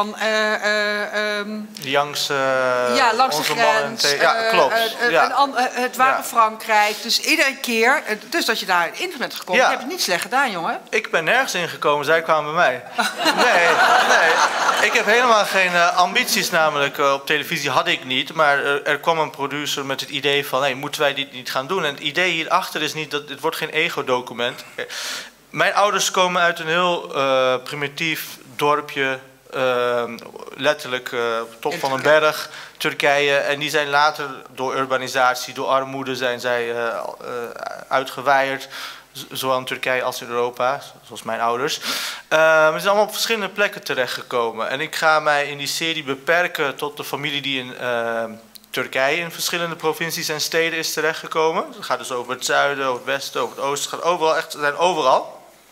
Langs ja, langs de grens. Ja, klopt. Het ware Frankrijk. Dus iedere keer, dus dat je daar in bent gekomen, heb je het niet slecht gedaan, jongen. Ik ben nergens ingekomen, zij kwamen bij mij. Nee. Ik heb helemaal geen ambities namelijk. Op televisie had ik niet. Maar er kwam een producer met het idee van, hey, moeten wij dit niet gaan doen? En het idee hierachter is niet dat het wordt geen ego-document. Mijn ouders komen uit een heel primitief dorpje, letterlijk top van een berg, Turkije. En die zijn later door urbanisatie, door armoede zijn zij uitgewaaid. Zowel in Turkije als in Europa, zoals mijn ouders. Maar ze zijn allemaal op verschillende plekken terechtgekomen. En ik ga mij in die serie beperken tot de familie die in Turkije in verschillende provincies en steden is terechtgekomen. Het gaat dus over het zuiden, over het westen, over het oosten. Het gaat overal, echt, ze zijn overal.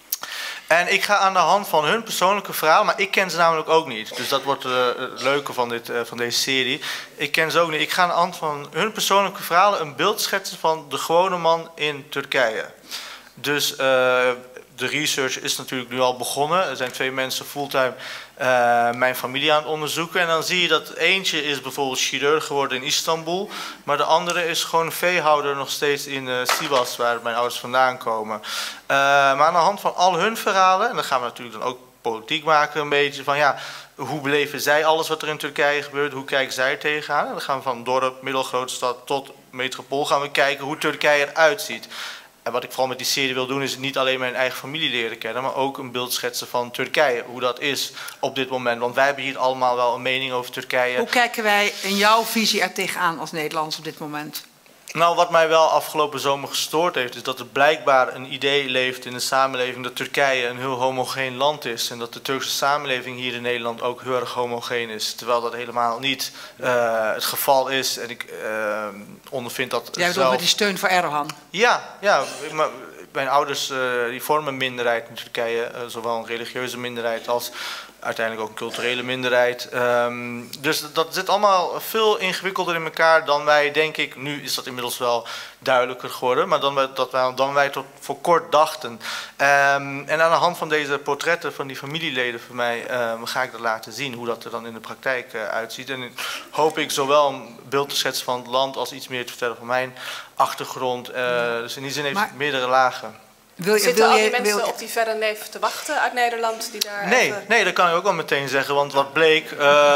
En ik ga aan de hand van hun persoonlijke verhaal, maar ik ken ze namelijk ook niet. Dus dat wordt het leuke van deze serie. Ik ken ze ook niet. Ik ga aan de hand van hun persoonlijke verhalen een beeld schetsen van de gewone man in Turkije. Dus de research is natuurlijk nu al begonnen. Er zijn 2 mensen fulltime mijn familie aan het onderzoeken. En dan zie je dat eentje is bijvoorbeeld chirurg geworden in Istanbul. Maar de andere is gewoon veehouder nog steeds in Sivas, waar mijn ouders vandaan komen. Maar aan de hand van al hun verhalen, en dan gaan we natuurlijk dan ook politiek maken een beetje. Van ja, hoe beleven zij alles wat er in Turkije gebeurt? Hoe kijken zij er tegenaan? En dan gaan we van dorp, middelgrote stad tot metropool gaan we kijken hoe Turkije eruit ziet. En wat ik vooral met die serie wil doen is niet alleen mijn eigen familie leren kennen, maar ook een beeld schetsen van Turkije. Hoe dat is op dit moment. Want wij hebben hier allemaal wel een mening over Turkije. Hoe kijken wij in jouw visie er tegenaan als Nederlands op dit moment? Nou, wat mij wel afgelopen zomer gestoord heeft, is dat er blijkbaar een idee leeft in de samenleving dat Turkije een heel homogeen land is. En dat de Turkse samenleving hier in Nederland ook heel erg homogeen is. Terwijl dat helemaal niet het geval is. En ik ondervind dat Jij bedoelt met die steun voor Erdogan? Ja, maar mijn ouders die vormen een minderheid in Turkije. Zowel een religieuze minderheid als uiteindelijk ook een culturele minderheid. Dus dat zit allemaal veel ingewikkelder in elkaar dan wij, denk ik. Nu is dat inmiddels wel duidelijker geworden, maar dan wij tot voor kort dachten. En aan de hand van deze portretten van die familieleden van mij ga ik dat laten zien hoe dat er dan in de praktijk uitziet. En hoop ik zowel een beeld te schetsen van het land als iets meer te vertellen van mijn achtergrond. Dus in die zin heeft het meerdere lagen. Zitten al die mensen op die verre neef te wachten uit Nederland? Die daar nee, dat kan ik ook wel meteen zeggen. Want wat bleek...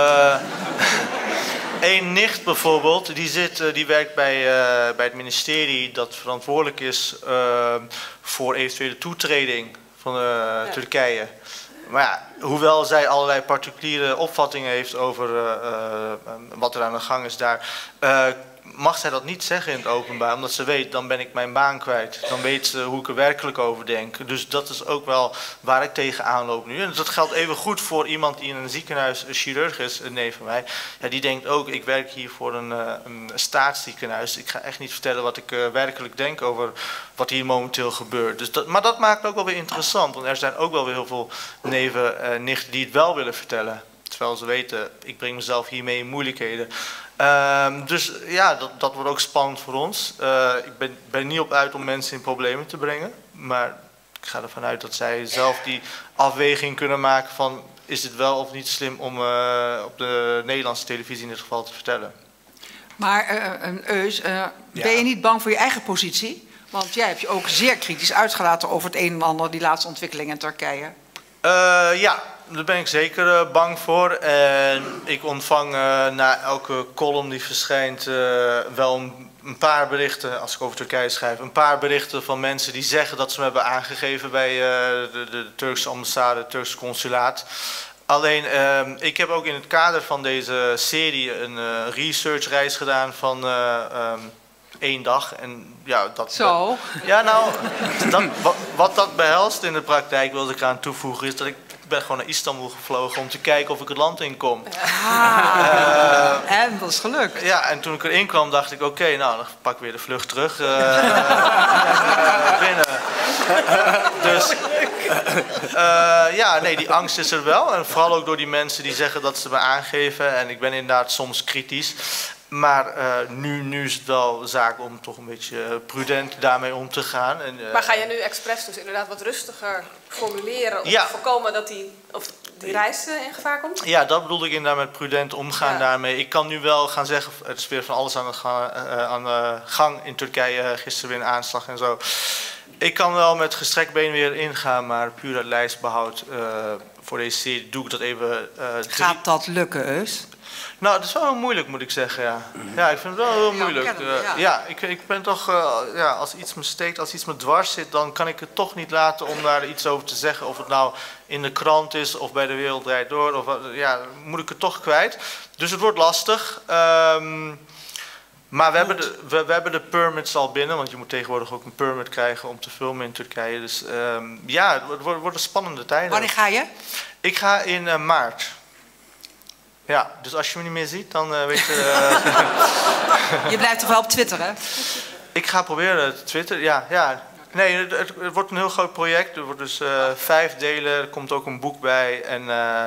Een nicht bijvoorbeeld, die werkt bij het ministerie dat verantwoordelijk is voor eventuele toetreding van Turkije. Maar ja, hoewel zij allerlei particuliere opvattingen heeft over wat er aan de gang is daar... mag zij dat niet zeggen in het openbaar, omdat ze weet, dan ben ik mijn baan kwijt. Dan weet ze hoe ik er werkelijk over denk. Dus dat is ook wel waar ik tegenaan loop nu. En dat geldt even goed voor iemand die in een ziekenhuis een chirurg is, een neef van mij. Ja, die denkt ook, ik werk hier voor een staatsziekenhuis. Ik ga echt niet vertellen wat ik werkelijk denk over wat hier momenteel gebeurt. Dus maar dat maakt het ook wel weer interessant, want er zijn ook wel weer heel veel neven en nichten die het wel willen vertellen. Terwijl ze weten, ik breng mezelf hiermee in moeilijkheden. Dus ja, dat wordt ook spannend voor ons. Ik ben niet op uit om mensen in problemen te brengen. Maar ik ga ervan uit dat zij zelf die afweging kunnen maken van... is het wel of niet slim om op de Nederlandse televisie in dit geval te vertellen. Maar Eus, ben je niet bang voor je eigen positie? Want jij hebt je ook zeer kritisch uitgelaten over het een en ander, die laatste ontwikkelingen in Turkije. Ja, daar ben ik zeker bang voor. En ik ontvang na elke column die verschijnt wel een paar berichten, als ik over Turkije schrijf, een paar berichten van mensen die zeggen dat ze me hebben aangegeven bij de Turkse ambassade, het Turkse consulaat. Alleen, ik heb ook in het kader van deze serie een researchreis gedaan van 1 dag. En ja, wat dat behelst in de praktijk, wilde ik aan toevoegen, is dat ik ben gewoon naar Istanbul gevlogen om te kijken of ik het land in kom. En dat is gelukt. Ja, en toen ik erin kwam dacht ik, oké, nou, dan pak ik weer de vlucht terug. Binnen. Dus ja, nee, die angst is er wel. En vooral ook door die mensen die zeggen dat ze me aangeven. En ik ben inderdaad soms kritisch. Maar nu is het wel zaak om toch een beetje prudent daarmee om te gaan. En, maar ga je nu expres dus inderdaad wat rustiger formuleren om ja. te voorkomen dat die reis in gevaar komt? Ja, dat bedoelde ik inderdaad met prudent omgaan daarmee. Ik kan nu wel gaan zeggen, er is weer van alles aan de gang in Turkije, gisteren weer een aanslag en zo. Ik kan wel met gestrekt been weer ingaan, maar puur uit lijstbehoud voor deze serie doe ik dat even. Gaat dat lukken, Eus? Nou, dat is wel heel moeilijk, moet ik zeggen, ja. Ja, ik vind het wel heel moeilijk. Ja, ik ben toch, ja, als iets me steekt, als iets me dwars zit, dan kan ik het toch niet laten om daar iets over te zeggen. Of het nou in de krant is of bij De Wereld Draait Door, of ja, moet ik het toch kwijt. Dus het wordt lastig. Maar we hebben de permits al binnen, want je moet tegenwoordig ook een permit krijgen om te filmen in Turkije. Dus ja, het worden spannende tijden. Wanneer ga je? Ik ga in maart. Ja, dus als je me niet meer ziet, dan weet je... Je blijft toch wel op Twitter, hè? Ik ga proberen te twitteren, ja. Nee, het wordt een heel groot project. Er wordt dus 5 delen, er komt ook een boek bij. En,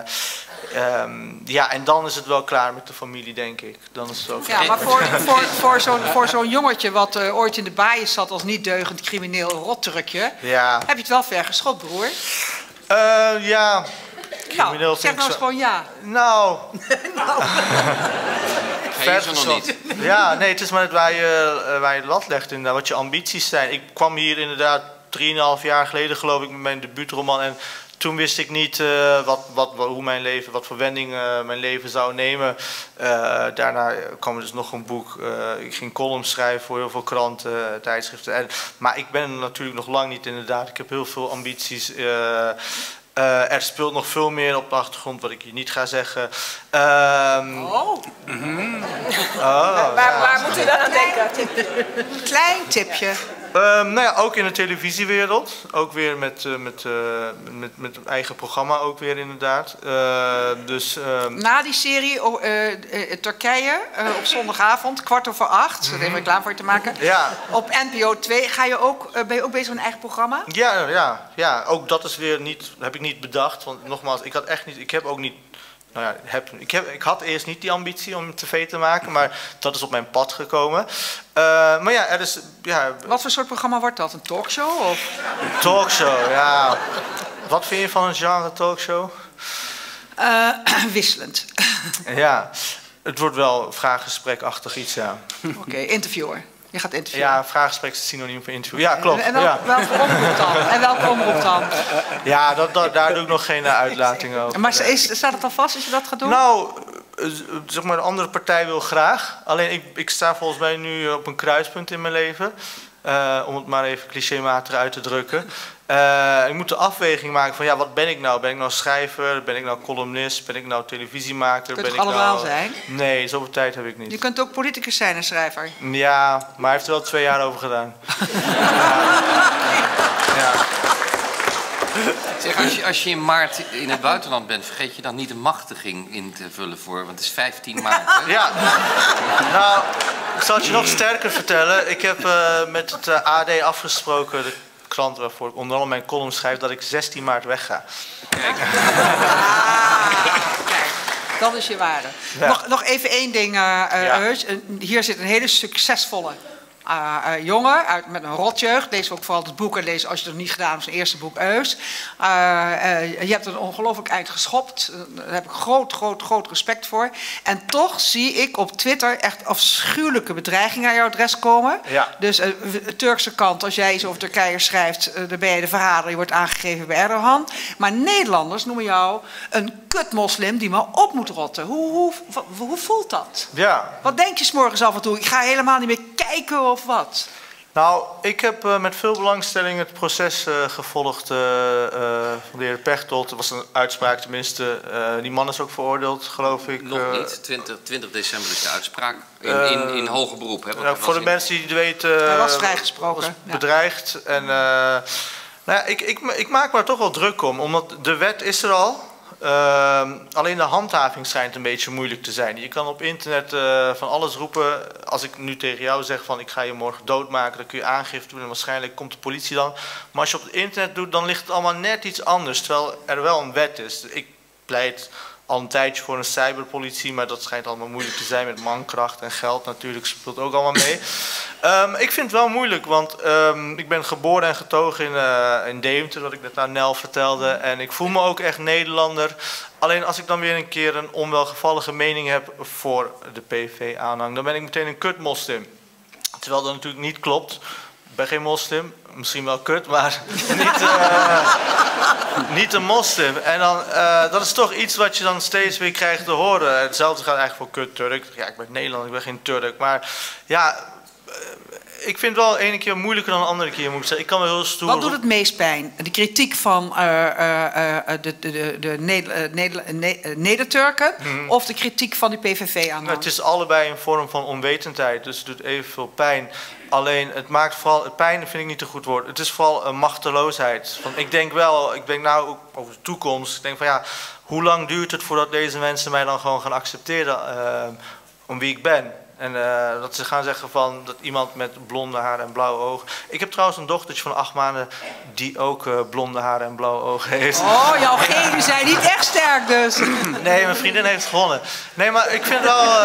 ja, en dan is het wel klaar met de familie, denk ik. Dan is het ook ja, maar voor zo'n jongetje wat ooit in de baaien zat als niet deugend crimineel rotturkje... Ja. Heb je het wel ver geschopt, broer? Ja... Nou, zeg nou eens gewoon ja. Nou. Hij is er nog niet. Ja, nee, het is maar net waar je de lat legt inderdaad, wat je ambities zijn. Ik kwam hier inderdaad 3,5 jaar geleden geloof ik met mijn debuutroman en toen wist ik niet hoe mijn leven, wat voor wending mijn leven zou nemen. Daarna kwam er dus nog een boek. Ik ging columns schrijven voor heel veel kranten, tijdschriften. Maar ik ben natuurlijk nog lang niet inderdaad. Ik heb heel veel ambities. Er speelt nog veel meer op de achtergrond wat ik je niet ga zeggen. Waar moet u dan aan denken? Klein tipje. Nou ja, ook in de televisiewereld. Ook weer met een eigen programma ook weer inderdaad. Na die serie Turkije op zondagavond, 7:15, daar even reclame voor je te maken. Ja. Op NPO 2 ben je ook bezig met een eigen programma? Ja, ook dat is weer niet, heb ik niet bedacht. Want nogmaals, ik heb ook niet. Nou ja, ik had eerst niet die ambitie om tv te maken, maar dat is op mijn pad gekomen. Maar ja, er is... Ja, wat voor soort programma wordt dat? Een talkshow? Of? Een talkshow, ja. Wat vind je van een genre talkshow? Wisselend. Ja, het wordt wel vraaggesprek-achtig iets, ja. Oké, interviewer. Je gaat interviewen. Ja, vraaggesprek is synoniem voor interview. Ja, klopt. En welke omroep dan? En welke omroep dan? Ja, daar doe ik nog geen uitlating over. Maar staat het al vast als je dat gaat doen? Nou, zeg maar, de andere partij wil graag. Alleen ik sta volgens mij nu op een kruispunt in mijn leven. Om het maar even clichématig uit te drukken. Ik moet de afweging maken van ja, wat ben ik nou? Ben ik nou schrijver? Ben ik nou columnist? Ben ik nou televisiemaker? Kunt het allemaal zijn? Nee, zoveel tijd heb ik niet. Je kunt ook politicus zijn en schrijver. Ja, maar hij heeft er wel 2 jaar over gedaan. Ja. Zeg, als je in maart in het buitenland bent, vergeet je dan niet de machtiging in te vullen voor, want het is 15 maart. Hè? Ja, nou, ik zal het je nog sterker vertellen. Ik heb met het AD afgesproken, de krant waarvoor ik onder andere mijn column schrijf, dat ik 16 maart wegga. Kijk. Kijk, dat is je waarde. Ja. Nog even één ding, Heus. Hier zit een hele succesvolle jongen met een rotjeugd. Lees ook vooral het boek en lees als je het nog niet gedaan hebt, zijn eerste boek Eus. Je hebt een ongelooflijk eind geschopt. Daar heb ik groot respect voor. En toch zie ik op Twitter echt afschuwelijke bedreigingen aan jouw adres komen. Ja. Dus Turkse kant, als jij iets over Turkije schrijft, dan ben je de verrader, je wordt aangegeven bij Erdogan. Maar Nederlanders noemen jou een kutmoslim die maar op moet rotten. Hoe voelt dat? Ja. Wat denk je 's morgens af en toe? Ik ga helemaal niet meer kijken of wat? Nou, ik heb met veel belangstelling het proces gevolgd van de heer Pechtold. Er was een uitspraak tenminste. Die man is ook veroordeeld, geloof ik. Nog niet. 20 december is de uitspraak. In hoger beroep. Hè, voor de mensen die het weten... Hij was vrijgesproken. Was bedreigd. En Nou ja, ik maak me er toch wel druk om, omdat de wet is er al. Alleen de handhaving schijnt een beetje moeilijk te zijn. Je kan op internet van alles roepen. Als ik nu tegen jou zeg van ik ga je morgen doodmaken, dan kun je aangifte doen en waarschijnlijk komt de politie dan. Maar als je op het internet doet, dan ligt het allemaal net iets anders, terwijl er wel een wet is. Ik pleit al een tijdje voor een cyberpolitie, maar dat schijnt allemaal moeilijk te zijn met mankracht en geld natuurlijk, speelt ook allemaal mee. Ik vind het wel moeilijk, want ik ben geboren en getogen in Deventer, wat ik net aan Nel vertelde. En ik voel me ook echt Nederlander. Alleen als ik dan weer een keer een onwelgevallige mening heb voor de PVV-aanhang, dan ben ik meteen een kut-moslim. Terwijl dat natuurlijk niet klopt. Ik ben geen moslim, misschien wel kut, maar niet een moslim. En dan, dat is toch iets wat je dan steeds weer krijgt te horen. Hetzelfde gaat eigenlijk voor kut-Turk. Ja, ik ben Nederlander, ik ben geen Turk. Maar ja, ik vind het wel ene keer moeilijker dan de andere keer, moet ik zeggen. Ik kan wel heel stoer... Wat doet het meest pijn? De kritiek van de Neder-Turken of de kritiek van de PVV-aanhang? Het is allebei een vorm van onwetendheid, dus het doet evenveel pijn. Alleen, het maakt vooral... Pijn vind ik niet een goed woord. Het is vooral een machteloosheid. Ik denk nou ook over de toekomst. Ik denk van ja, hoe lang duurt het voordat deze mensen mij dan gewoon gaan accepteren om wie ik ben? En dat ze gaan zeggen van dat iemand met blonde haren en blauwe ogen... Ik heb trouwens een dochtertje van 8 maanden die ook blonde haren en blauwe ogen heeft. Oh, jouw genen zijn niet echt sterk dus. Nee, mijn vriendin heeft gewonnen. Nee, maar ik vind wel...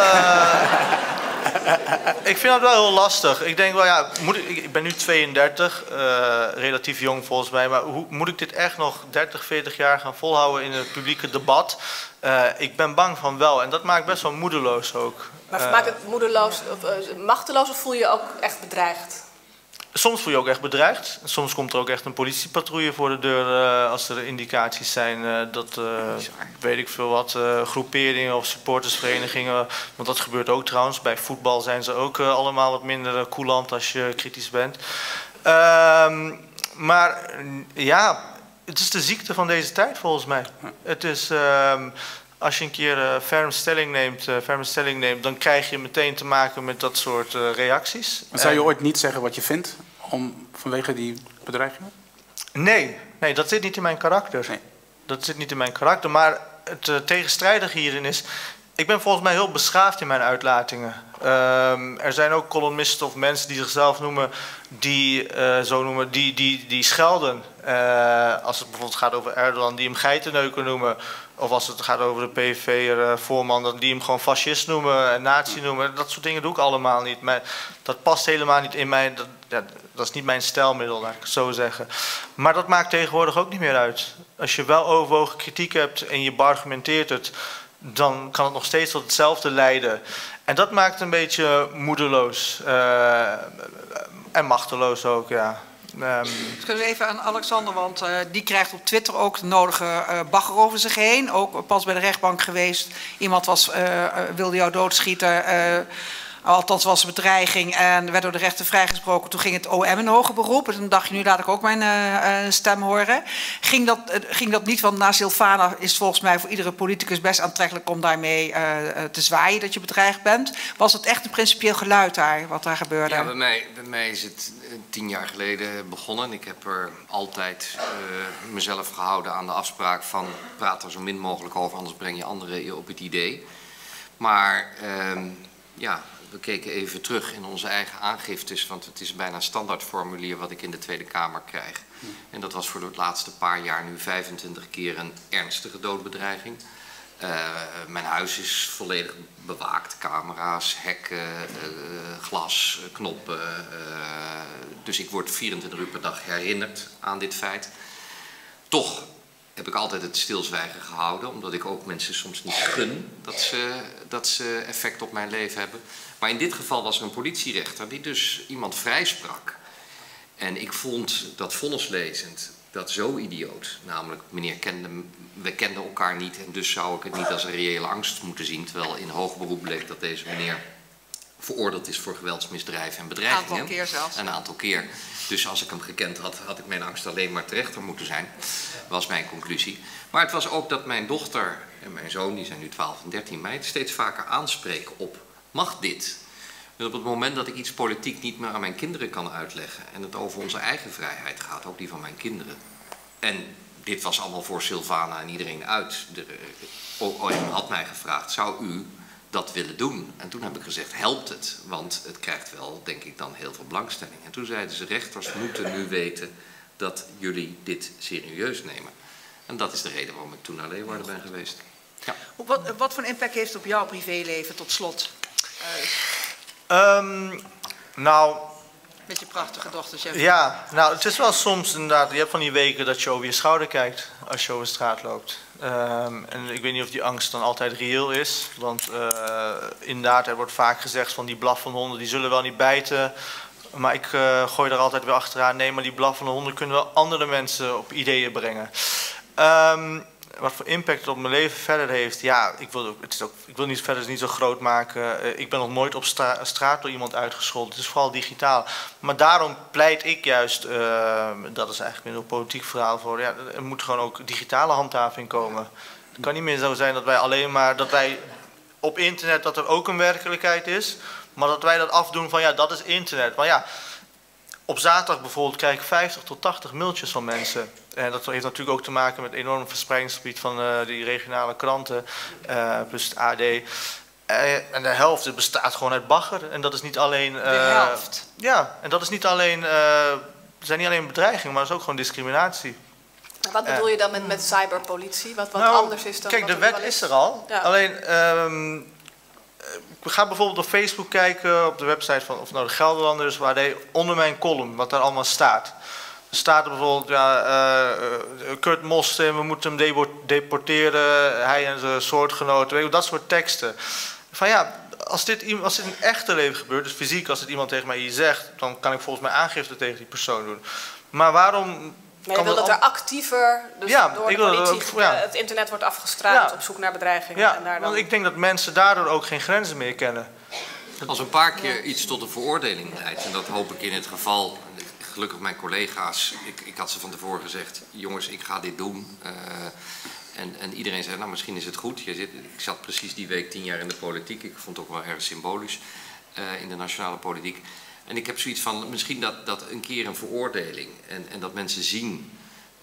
ik vind het wel heel lastig. Ik denk wel, ja, ik ben nu 32, relatief jong volgens mij, maar moet ik dit echt nog 30, 40 jaar gaan volhouden in het publieke debat? Ik ben bang van wel en dat maakt best wel moedeloos ook. Maar maakt het moedeloos of machteloos of voel je je ook echt bedreigd? Soms voel je ook echt bedreigd. Soms komt er ook echt een politiepatrouille voor de deur als er indicaties zijn dat, weet ik veel wat, groeperingen of supportersverenigingen. Want dat gebeurt ook trouwens. Bij voetbal zijn ze ook allemaal wat minder coulant als je kritisch bent. Maar ja, het is de ziekte van deze tijd volgens mij. Het is... Als je een keer ferme stelling neemt, dan krijg je meteen te maken met dat soort reacties. Maar zou je ooit niet zeggen wat je vindt vanwege die bedreigingen? Nee, dat zit niet in mijn karakter. Nee. Dat zit niet in mijn karakter, maar het tegenstrijdige hierin is... Ik ben volgens mij heel beschaafd in mijn uitlatingen. Er zijn ook columnisten of mensen die zichzelf noemen, die schelden. Als het bijvoorbeeld gaat over Erdogan, die hem geitenneuker noemen. Of als het gaat over de PVV-voorman, die hem gewoon fascist noemen en nazi noemen. Dat soort dingen doe ik allemaal niet. Maar dat past helemaal niet in mij. Dat is niet mijn stijlmiddel, laat ik het zo zeggen. Maar dat maakt tegenwoordig ook niet meer uit. Als je wel overwogen kritiek hebt en je beargumenteert het, dan kan het nog steeds tot hetzelfde leiden. En dat maakt het een beetje moedeloos. En machteloos ook, ja. Kunnen we even aan Alexander, want die krijgt op Twitter ook de nodige bagger over zich heen. Ook pas bij de rechtbank geweest. Iemand wilde jou doodschieten. Althans was een bedreiging en werd door de rechter vrijgesproken. Toen ging het OM in hoger beroep. En toen dacht je, nu laat ik ook mijn stem horen. Ging dat niet, want na Silvana is het volgens mij voor iedere politicus best aantrekkelijk om daarmee te zwaaien dat je bedreigd bent. Was het echt een principieel geluid daar, wat daar gebeurde? Ja, bij mij is het 10 jaar geleden begonnen. Ik heb er altijd mezelf gehouden aan de afspraak van praat er zo min mogelijk over, anders breng je anderen op het idee. Maar ja... We keken even terug in onze eigen aangiftes, want het is bijna een standaardformulier wat ik in de Tweede Kamer krijg. En dat was voor de laatste paar jaar nu 25 keer een ernstige doodbedreiging. Mijn huis is volledig bewaakt, camera's, hekken, glas, knoppen. Dus ik word 24 uur per dag herinnerd aan dit feit. Toch heb ik altijd het stilzwijgen gehouden, omdat ik ook mensen soms niet gun dat ze effect op mijn leven hebben. Maar in dit geval was er een politierechter die dus iemand vrijsprak. En ik vond dat vonnislezend dat zo idioot. Namelijk, we kenden elkaar niet en dus zou ik het niet als een reële angst moeten zien. Terwijl in hoger beroep bleek dat deze meneer veroordeeld is voor geweldsmisdrijven en bedreigingen. Een aantal keer zelfs. Een aantal keer. Dus als ik hem gekend had, had ik mijn angst alleen maar terechter moeten zijn. Was mijn conclusie. Maar het was ook dat mijn dochter en mijn zoon, die zijn nu 12 en 13, mij steeds vaker aanspreken op: mag dit? Dus op het moment dat ik iets politiek niet meer aan mijn kinderen kan uitleggen en het over onze eigen vrijheid gaat, ook die van mijn kinderen. En dit was allemaal voor Sylvana en iedereen uit. OM had mij gevraagd, zou u dat willen doen? En toen heb ik gezegd, helpt het? Want het krijgt wel, denk ik, dan heel veel belangstelling. En toen zeiden ze, rechters moeten nu weten dat jullie dit serieus nemen. En dat is de reden waarom ik toen naar Leeuwarden ben geweest. Ja. Wat voor impact heeft het op jouw privéleven tot slot? Nou... Met je prachtige dochtertje. Ja, nou het is wel soms inderdaad, je hebt van die weken dat je over je schouder kijkt als je over de straat loopt. En ik weet niet of die angst dan altijd reëel is, want inderdaad er wordt vaak gezegd van die blaffende honden die zullen wel niet bijten. Maar ik gooi er altijd weer achteraan, nee maar die blaffende honden kunnen wel andere mensen op ideeën brengen. Wat voor impact het op mijn leven verder heeft, ja, ik wil niet verder niet zo groot maken. Ik ben nog nooit op straat door iemand uitgescholden. Het is vooral digitaal. Maar daarom pleit ik juist, dat is eigenlijk meer een politiek verhaal voor, ja, er moet gewoon ook digitale handhaving komen. Het kan niet meer zo zijn dat wij alleen maar, dat wij op internet, dat er ook een werkelijkheid is. Maar dat wij dat afdoen van, ja, dat is internet. Maar ja, op zaterdag bijvoorbeeld krijg ik 50 tot 80 mailtjes van mensen. En dat heeft natuurlijk ook te maken met het enorme verspreidingsgebied van die regionale kranten, plus het AD. En de helft bestaat gewoon uit bagger. En dat is niet alleen... de helft? Ja, en dat is niet alleen, zijn niet alleen bedreigingen, maar dat is ook gewoon discriminatie. Wat bedoel je dan met cyberpolitie? Wat anders is dan... Kijk, de wet is er al. Ja. Alleen... we gaan bijvoorbeeld op Facebook kijken, op de website van de Gelderlanders, waar onder mijn column, wat daar allemaal staat. Er staat er bijvoorbeeld, ja, Kurt Mostin, we moeten hem deporteren, hij en zijn soortgenoten, dat soort teksten. Van ja, als dit in het echte leven gebeurt, dus fysiek, als het iemand tegen mij hier zegt, dan kan ik volgens mij aangifte tegen die persoon doen. Maar waarom... Maar je wil dat er actiever, dus ja, door de politie, het internet wordt afgestraald op zoek naar bedreigingen. Ja, en daar dan... want ik denk dat mensen daardoor ook geen grenzen meer kennen. Als een paar keer iets tot een veroordeling leidt, en dat hoop ik in het geval, gelukkig mijn collega's, ik had ze van tevoren gezegd, jongens, ik ga dit doen. En iedereen zei, nou misschien is het goed. Ik zat precies die week 10 jaar in de politiek, ik vond het ook wel erg symbolisch in de nationale politiek. En ik heb zoiets van, misschien dat een keer een veroordeling en dat mensen zien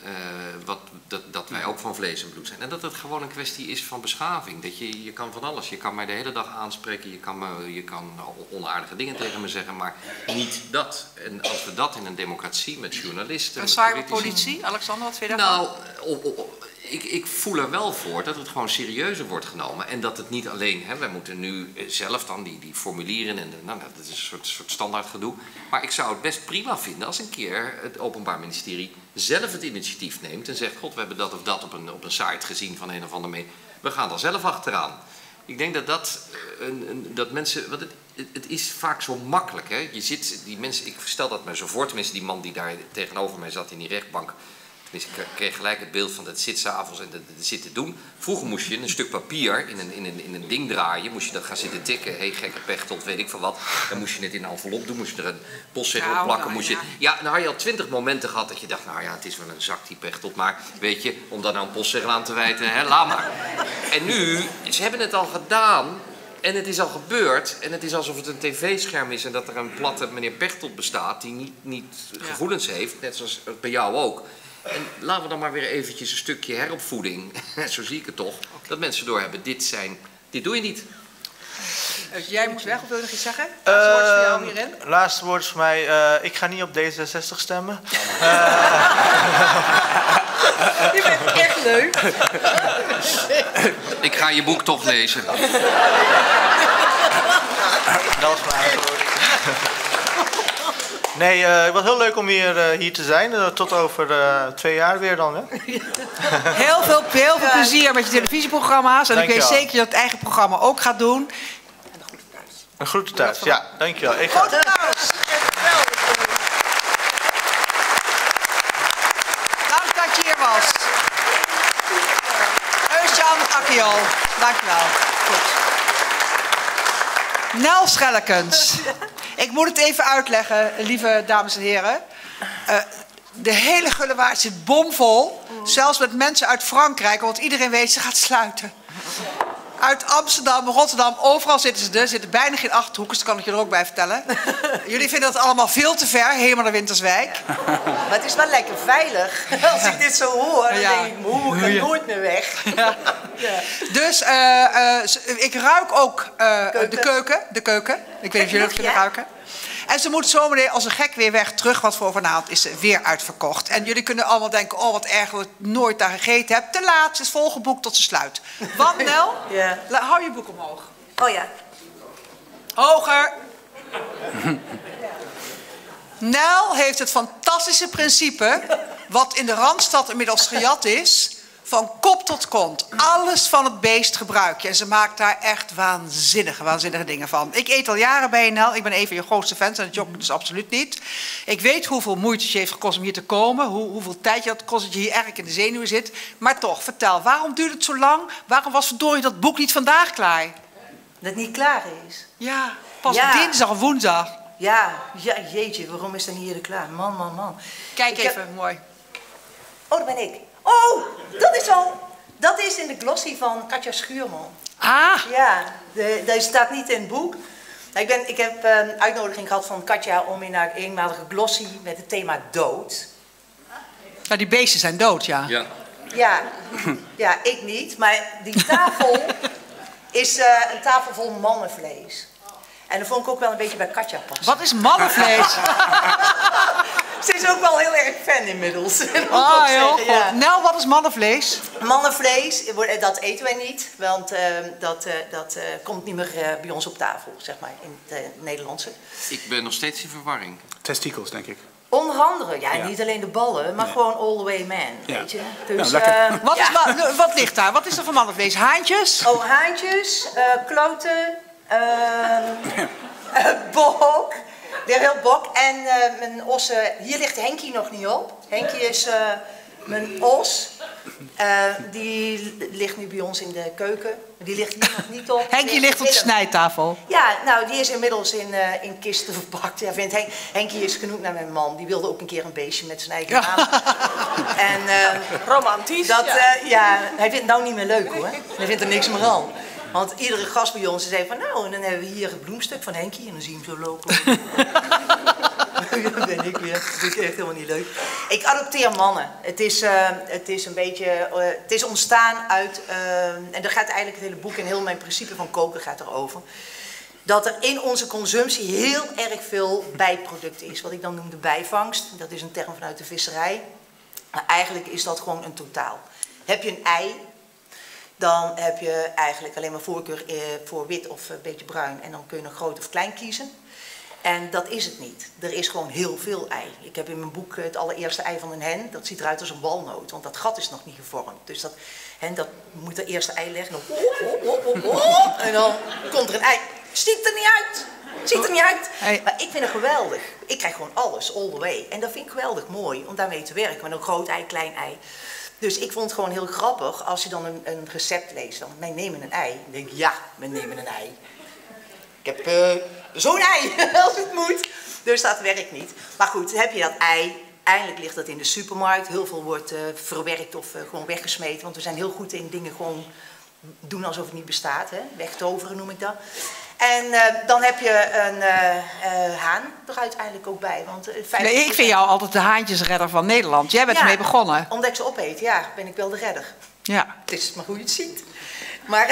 dat wij ook van vlees en bloed zijn. En dat het gewoon een kwestie is van beschaving. Dat je kan van alles. Je kan mij de hele dag aanspreken, je kan onaardige dingen tegen me zeggen, maar niet dat. En als we dat in een democratie met journalisten... Een cyberpolitie, Alexander, wat vind je daarvan? Nou, ik voel er wel voor dat het gewoon serieuzer wordt genomen. En dat het niet alleen, wij moeten nu zelf dan die formulieren en dat is een soort standaard gedoe. Maar ik zou het best prima vinden als een keer het Openbaar Ministerie zelf het initiatief neemt en zegt, god, we hebben dat of dat op een site gezien van een of andere mee. We gaan daar zelf achteraan. Ik denk dat mensen, want het is vaak zo makkelijk. Hè? Je zit, die mensen, ik stel dat me zo voor, tenminste die man die daar tegenover mij zat in die rechtbank. Dus ik kreeg gelijk het beeld van dat zit 's avonds en dat zitten doen. Vroeger moest je een stuk papier in een ding draaien. Moest je dat gaan zitten tikken. Hé, gekke Pechtold, weet ik veel wat. Dan moest je het in een envelop doen. Moest je er een postzegel op plakken. Nou had je al 20 momenten gehad dat je dacht, nou ja, het is wel een zak die Pechtold. Maar weet je, om daar nou een postzegel aan te wijten, laat maar. En nu, ze hebben het al gedaan. En het is al gebeurd. En het is alsof het een tv-scherm is. En dat er een platte meneer Pechtold bestaat die niet gevoelens heeft. Net zoals bij jou ook. En laten we dan maar weer eventjes een stukje heropvoeding, zo zie ik het toch, dat mensen doorhebben, dit doe je niet. Jij moet weg, of wil je nog iets zeggen? Laatste woord voor jou hierin? Laatste woord voor mij, ik ga niet op D66 stemmen. Je bent echt leuk. Ik ga je boek toch lezen. Dat was mijn antwoord. Nee, het was heel leuk om hier te zijn. Tot over 2 jaar weer dan. Hè? Heel veel plezier met je televisieprogramma's. En ik weet zeker dat je het eigen programma ook gaat doen. En een groete thuis. Een groete thuis, ja, dankjewel. Grote applaus. Dank dat je hier was. Eusjan Akkiol, dankjewel. Goed. Nel Schellekens. Ik moet het even uitleggen, lieve dames en heren. De hele Gullewaard zit bomvol. Zelfs met mensen uit Frankrijk, want iedereen weet ze gaat sluiten. uit Amsterdam, Rotterdam, overal zitten ze er. Zitten bijna geen Achterhoekers, dat kan ik je er ook bij vertellen. Jullie vinden dat allemaal veel te ver, helemaal naar Winterswijk. Maar het is wel lekker veilig. Als ik dit zo hoor, dan denk ik, ik ga nooit meer weg. Ja. Dus ik ruik ook de keuken. Ik weet niet of jullie dat kunnen ruiken. En ze moet zometeen als een gek weer weg terug, want voor vanavond is ze weer uitverkocht. En jullie kunnen allemaal denken, oh wat erg dat ik nooit daar gegeten heb. Te laat, ze is volgeboekt tot ze sluit. Want Nel, hou je boek omhoog. Oh ja. Hoger. Nel heeft het fantastische principe, wat in de Randstad inmiddels gejat is, van kop tot kont. Alles van het beest gebruik je. En ze maakt daar echt waanzinnige dingen van. Ik eet al jaren bij Nel. Ik ben een van je grootste fans en het jokt dus absoluut niet. Ik weet hoeveel moeite je heeft gekost om hier te komen. Hoeveel tijd je dat kost dat je hier erg in de zenuwen zit. Maar toch, vertel, waarom duurt het zo lang? Waarom was verdorie dat boek niet vandaag klaar? Dat het niet klaar is? Ja, pas dinsdag of woensdag. Ja, jeetje, waarom is dat niet eerder klaar? Man. Kijk even, mooi. Oh, dat ben ik. Oh, dat is in de glossy van Katja Schuurman. Ah. Ja, dat staat niet in het boek. Ik heb een uitnodiging gehad van Katja om in haar eenmalige glossy met het thema dood. Nou, die beesten zijn dood, ja. Ja, ik niet. Maar die tafel is een tafel vol mannenvlees. En dat vond ik ook wel een beetje bij Katja passen. Wat is mannenvlees? Ze is ook wel heel erg fan inmiddels. Heel goed. Ja. Nou, wat is mannenvlees? Mannenvlees, dat eten wij niet. Want dat komt niet meer bij ons op tafel, zeg maar, in het Nederlandse. Ik ben nog steeds in verwarring. Testikels, denk ik. Onder andere, niet alleen de ballen, maar gewoon all the way man, weet je. Dus, wat ligt daar? Wat is er van mannenvlees? Haantjes? Oh, haantjes, kloten, bok. Weer heel bok. En mijn ossen, hier ligt Henkie nog niet op. Henkie is mijn os. Die ligt nu bij ons in de keuken. Die ligt hier nog niet op. Henkie ligt op de snijtafel. Ja, nou die is inmiddels in kisten verpakt. Ja, Henkie is genoeg naar mijn man. Die wilde ook een keer een beestje met zijn eigen naam. En romantisch. Hij vindt het nou niet meer leuk hoor. Hij vindt er niks meer aan. Want iedere gast bij ons zei van nou, en dan hebben we hier een bloemstuk van Henkie en dan zien we hem zo lopen. Dat ben ik weer. Dat vind ik echt helemaal niet leuk. Ik adopteer mannen. Het is een beetje, het is ontstaan uit, en daar gaat eigenlijk het hele boek en heel mijn principe van koken gaat erover. Dat er in onze consumptie heel erg veel bijproducten is. Wat ik dan noem de bijvangst. Dat is een term vanuit de visserij. Maar eigenlijk is dat gewoon een totaal. Heb je een ei, dan heb je eigenlijk alleen maar voorkeur voor wit of een beetje bruin. En dan kun je nog groot of klein kiezen. En dat is het niet. Er is gewoon heel veel ei. Ik heb in mijn boek het allereerste ei van een hen. Dat ziet eruit als een walnoot, want dat gat is nog niet gevormd. Dus dat moet dat eerste ei leggen. En dan komt er een ei. Ziet er niet uit. Ziet er niet uit. Hey. Maar ik vind het geweldig. Ik krijg gewoon alles, all the way. En dat vind ik geweldig mooi om daarmee te werken. Met een groot ei, klein ei. Dus ik vond het gewoon heel grappig als je dan een recept leest. Dan, wij nemen een ei. Dan denk ik, ja, we nemen een ei. Ik heb zo'n ei, als het moet. Dus dat werkt niet. Maar goed, heb je dat ei. Eindelijk ligt dat in de supermarkt. Heel veel wordt verwerkt of gewoon weggesmeten. Want we zijn heel goed in dingen gewoon doen alsof het niet bestaat. Hè? Wegtoveren noem ik dat. En dan heb je een haan er uiteindelijk ook bij. Want, ik vind jou altijd de haantjesredder van Nederland. Jij bent ermee begonnen. Omdat ik ze opeet, ben ik wel de redder. Ja. Het is maar hoe je het ziet. Maar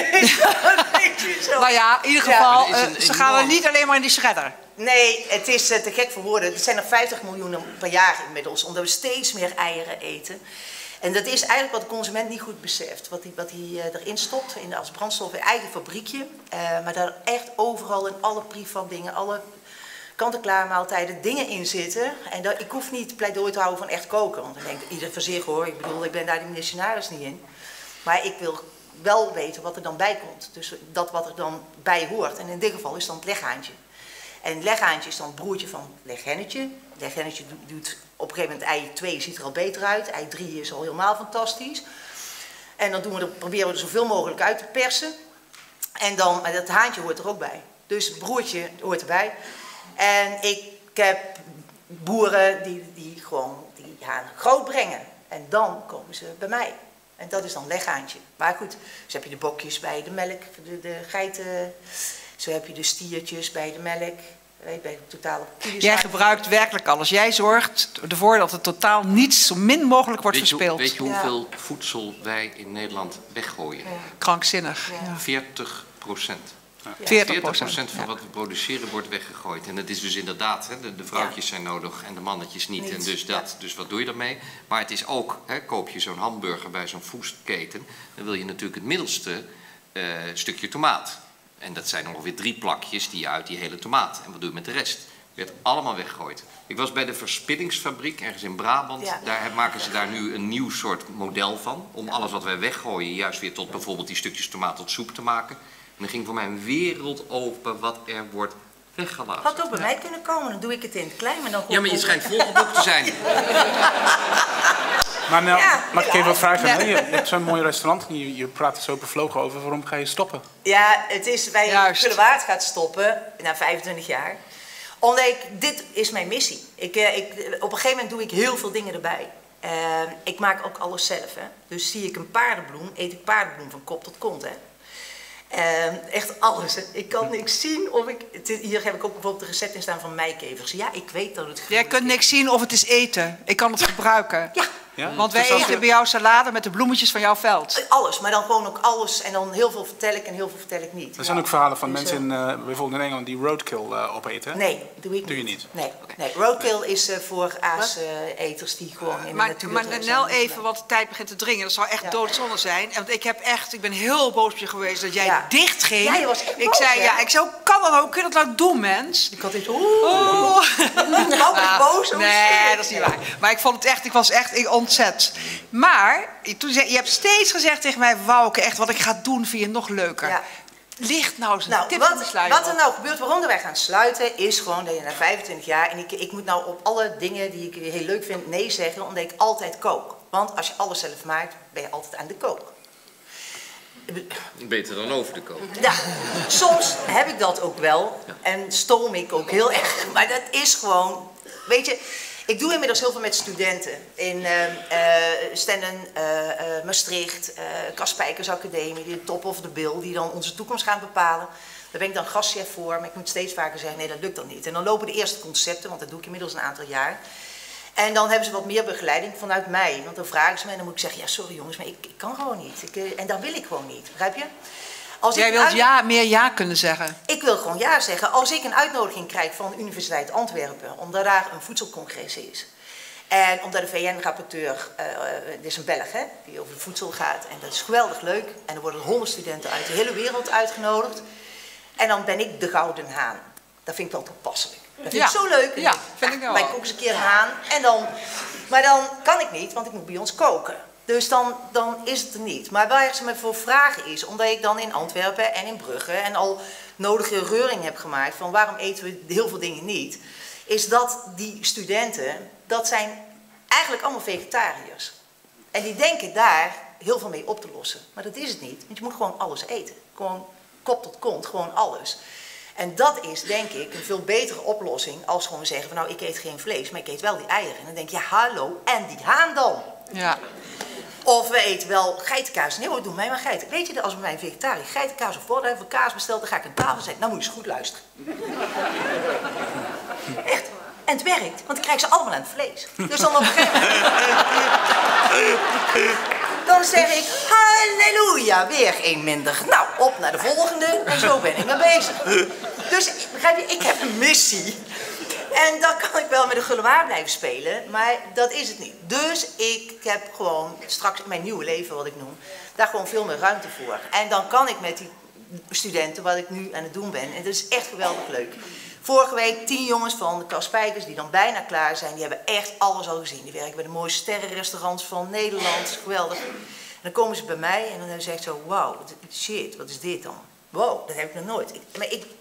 nou ja, in ieder geval, ze gaan er niet alleen maar in die shredder. Nee, het is te gek voor woorden. Het zijn er 50 miljoen per jaar inmiddels, omdat we steeds meer eieren eten. En dat is eigenlijk wat de consument niet goed beseft. Wat hij erin stopt als brandstof, een eigen fabriekje. Maar daar echt overal in alle prefab-dingen, alle kant-en-klaar maaltijden dingen in zitten. En ik hoef niet pleidooi te houden van echt koken. Want dan denkt ieder voor zich hoor. Ik bedoel, ik ben daar de missionaris niet in. Maar ik wil wel weten wat er dan bij komt. Dus dat wat er dan bij hoort. En in dit geval is dan het leghaantje. En leghaantje is dan het broertje van leghennetje. Leghennetje doet op een gegeven moment ei 2 ziet er al beter uit. Ei 3 is al helemaal fantastisch. En dan proberen we er zoveel mogelijk uit te persen. En dan, maar dat haantje hoort er ook bij. Dus het broertje hoort erbij. En ik heb boeren die haan groot brengen. En dan komen ze bij mij. En dat is dan weggaantje. Maar goed, zo heb je de bokjes bij de melk, de geiten. Zo heb je de stiertjes bij de melk. Bij de totale Jij gebruikt werkelijk alles. Jij zorgt ervoor dat er totaal niets, zo min mogelijk wordt verspild. Weet je hoeveel voedsel wij in Nederland weggooien? Ja. Krankzinnig. Ja. 40%. 40% van wat we produceren wordt weggegooid. En dat is dus inderdaad, hè, de vrouwtjes zijn nodig en de mannetjes niet. En dus wat doe je daarmee? Maar het is ook, hè, koop je zo'n hamburger bij zo'n foodketen, dan wil je natuurlijk het middelste stukje tomaat. En dat zijn ongeveer 3 plakjes die je uit die hele tomaat. En wat doe je met de rest? Het werd allemaal weggegooid. Ik was bij de verspillingsfabriek ergens in Brabant. Ja. Daar maken ze daar nu een nieuw soort model van. Om alles wat wij weggooien juist weer tot bijvoorbeeld die stukjes tomaat tot soep te maken. En dan ging voor mij een wereld open wat er wordt weggelaten. Had ook bij mij kunnen komen, dan doe ik het in het klein. Maar dan ja, maar je schijnt volgeboekt te zijn. Maar nou, mag ik even wat vragen? Ja. Je hebt zo'n mooi restaurant en je praat er zo bevlogen over. Waarom ga je stoppen? Ja, het is bij Gullewaard gaat stoppen na 25 jaar. Omdat dit is mijn missie. Op een gegeven moment doe ik heel veel dingen erbij. Ik maak ook alles zelf. Hè. Dus zie ik een paardenbloem, eet ik paardenbloem van kop tot kont. Hè. Echt alles. Hè. Ik kan niks zien of ik... Hier heb ik ook bijvoorbeeld de recept in staan van meikevers. Ja, ik weet dat het... Jij kunt niks zien of het is eten. Ik kan het gebruiken. Ja. Ja? Want wij eten bij jou salade met de bloemetjes van jouw veld. Alles, maar dan gewoon ook alles. En dan heel veel vertel ik en heel veel vertel ik niet. Er zijn ook verhalen van mensen in, bijvoorbeeld in Engeland die roadkill opeten. Hè? Nee, doe ik niet. Nee. Roadkill is voor aaseters die gewoon in de natuur Maar Nel, even, want de tijd begint te dringen. Dat zou echt doodzonde zijn. En ik ben heel boos op je geweest dat jij dicht ging. Ja, je was echt boos, ik zei, hoe kan dat nou? Hoe kun je dat nou doen, mens? Ik had iets, boos. Nee, dat is niet waar. Maar ik was echt ontzet. Maar je hebt steeds gezegd tegen mij, Wouke, echt wat ik ga doen vind je nog leuker. Ja. Licht nou eens een tip van de sluier. Wat er nou gebeurt, waarom wij gaan sluiten, is gewoon dat je na 25 jaar... en ik moet nou op alle dingen die ik heel leuk vind nee zeggen, omdat ik altijd kook. Want als je alles zelf maakt, ben je altijd aan de kook. Beter dan over de kook. Ja, soms heb ik dat ook wel en stoom ik ook heel erg. Maar dat is gewoon, weet je... Ik doe inmiddels heel veel met studenten in Stenden, Maastricht, Kaspijkers Academie, de top of the bill, die dan onze toekomst gaan bepalen. Daar ben ik dan gastchef voor, maar ik moet steeds vaker zeggen, nee, dat lukt dan niet. En dan lopen de eerste concepten, want dat doe ik inmiddels een aantal jaar. En dan hebben ze wat meer begeleiding vanuit mij, want dan vragen ze mij en dan moet ik zeggen, ja, sorry jongens, maar ik kan gewoon niet. En dat wil ik gewoon niet, begrijp je? Jij wilt meer ja kunnen zeggen. Ik wil gewoon ja zeggen. Als ik een uitnodiging krijg van de Universiteit Antwerpen, omdat daar een voedselcongres is. En omdat de VN-rapporteur, dit is een Belg hè, die over voedsel gaat. En dat is geweldig leuk. En er worden 100 studenten uit de hele wereld uitgenodigd. En dan ben ik de gouden haan. Dat vind ik wel toepasselijk. Dat vind ik zo leuk. Ja, vind ik wel. Maar ik ook eens een keer haan. Maar dan kan ik niet, want ik moet bij ons koken. Dus dan is het er niet. Maar waar ze me voor vragen is, omdat ik dan in Antwerpen en in Brugge en al nodige reuring heb gemaakt van waarom eten we heel veel dingen niet, is dat die studenten, dat zijn eigenlijk allemaal vegetariërs. En die denken daar heel veel mee op te lossen. Maar dat is het niet, want je moet gewoon alles eten. Gewoon kop tot kont, gewoon alles. En dat is, denk ik, een veel betere oplossing als gewoon zeggen van nou, ik eet geen vlees, maar ik eet wel die eieren. En dan denk je, hallo, en die haan dan? Ja. Of we eten wel geitenkaas. Nee hoor, doe mij maar geiten. Weet je, als we bij een vegetariër geitenkaas of worden hebben kaas besteld, dan ga ik aan tafel zeggen, nou moet je eens goed luisteren. Echt. En het werkt, want dan krijgen ze allemaal aan het vlees. Dus dan op een gegeven moment... Dan zeg ik, halleluja, weer één minder. Nou, op naar de volgende. En zo ben ik mee bezig. Dus, begrijp je, ik heb een missie. En dan kan ik wel met de Gullewaard blijven spelen, maar dat is het niet. Dus ik heb gewoon straks in mijn nieuwe leven, wat ik noem, daar gewoon veel meer ruimte voor. En dan kan ik met die studenten, wat ik nu aan het doen ben, en dat is echt geweldig leuk. Vorige week 10 jongens van de Kaspijkers die dan bijna klaar zijn, die hebben echt alles al gezien. Die werken bij de mooiste sterrenrestaurants van Nederland, geweldig. En dan komen ze bij mij en dan zeggen ze zo, wauw, shit, wat is dit dan? Wow, dat heb ik nog nooit. Maar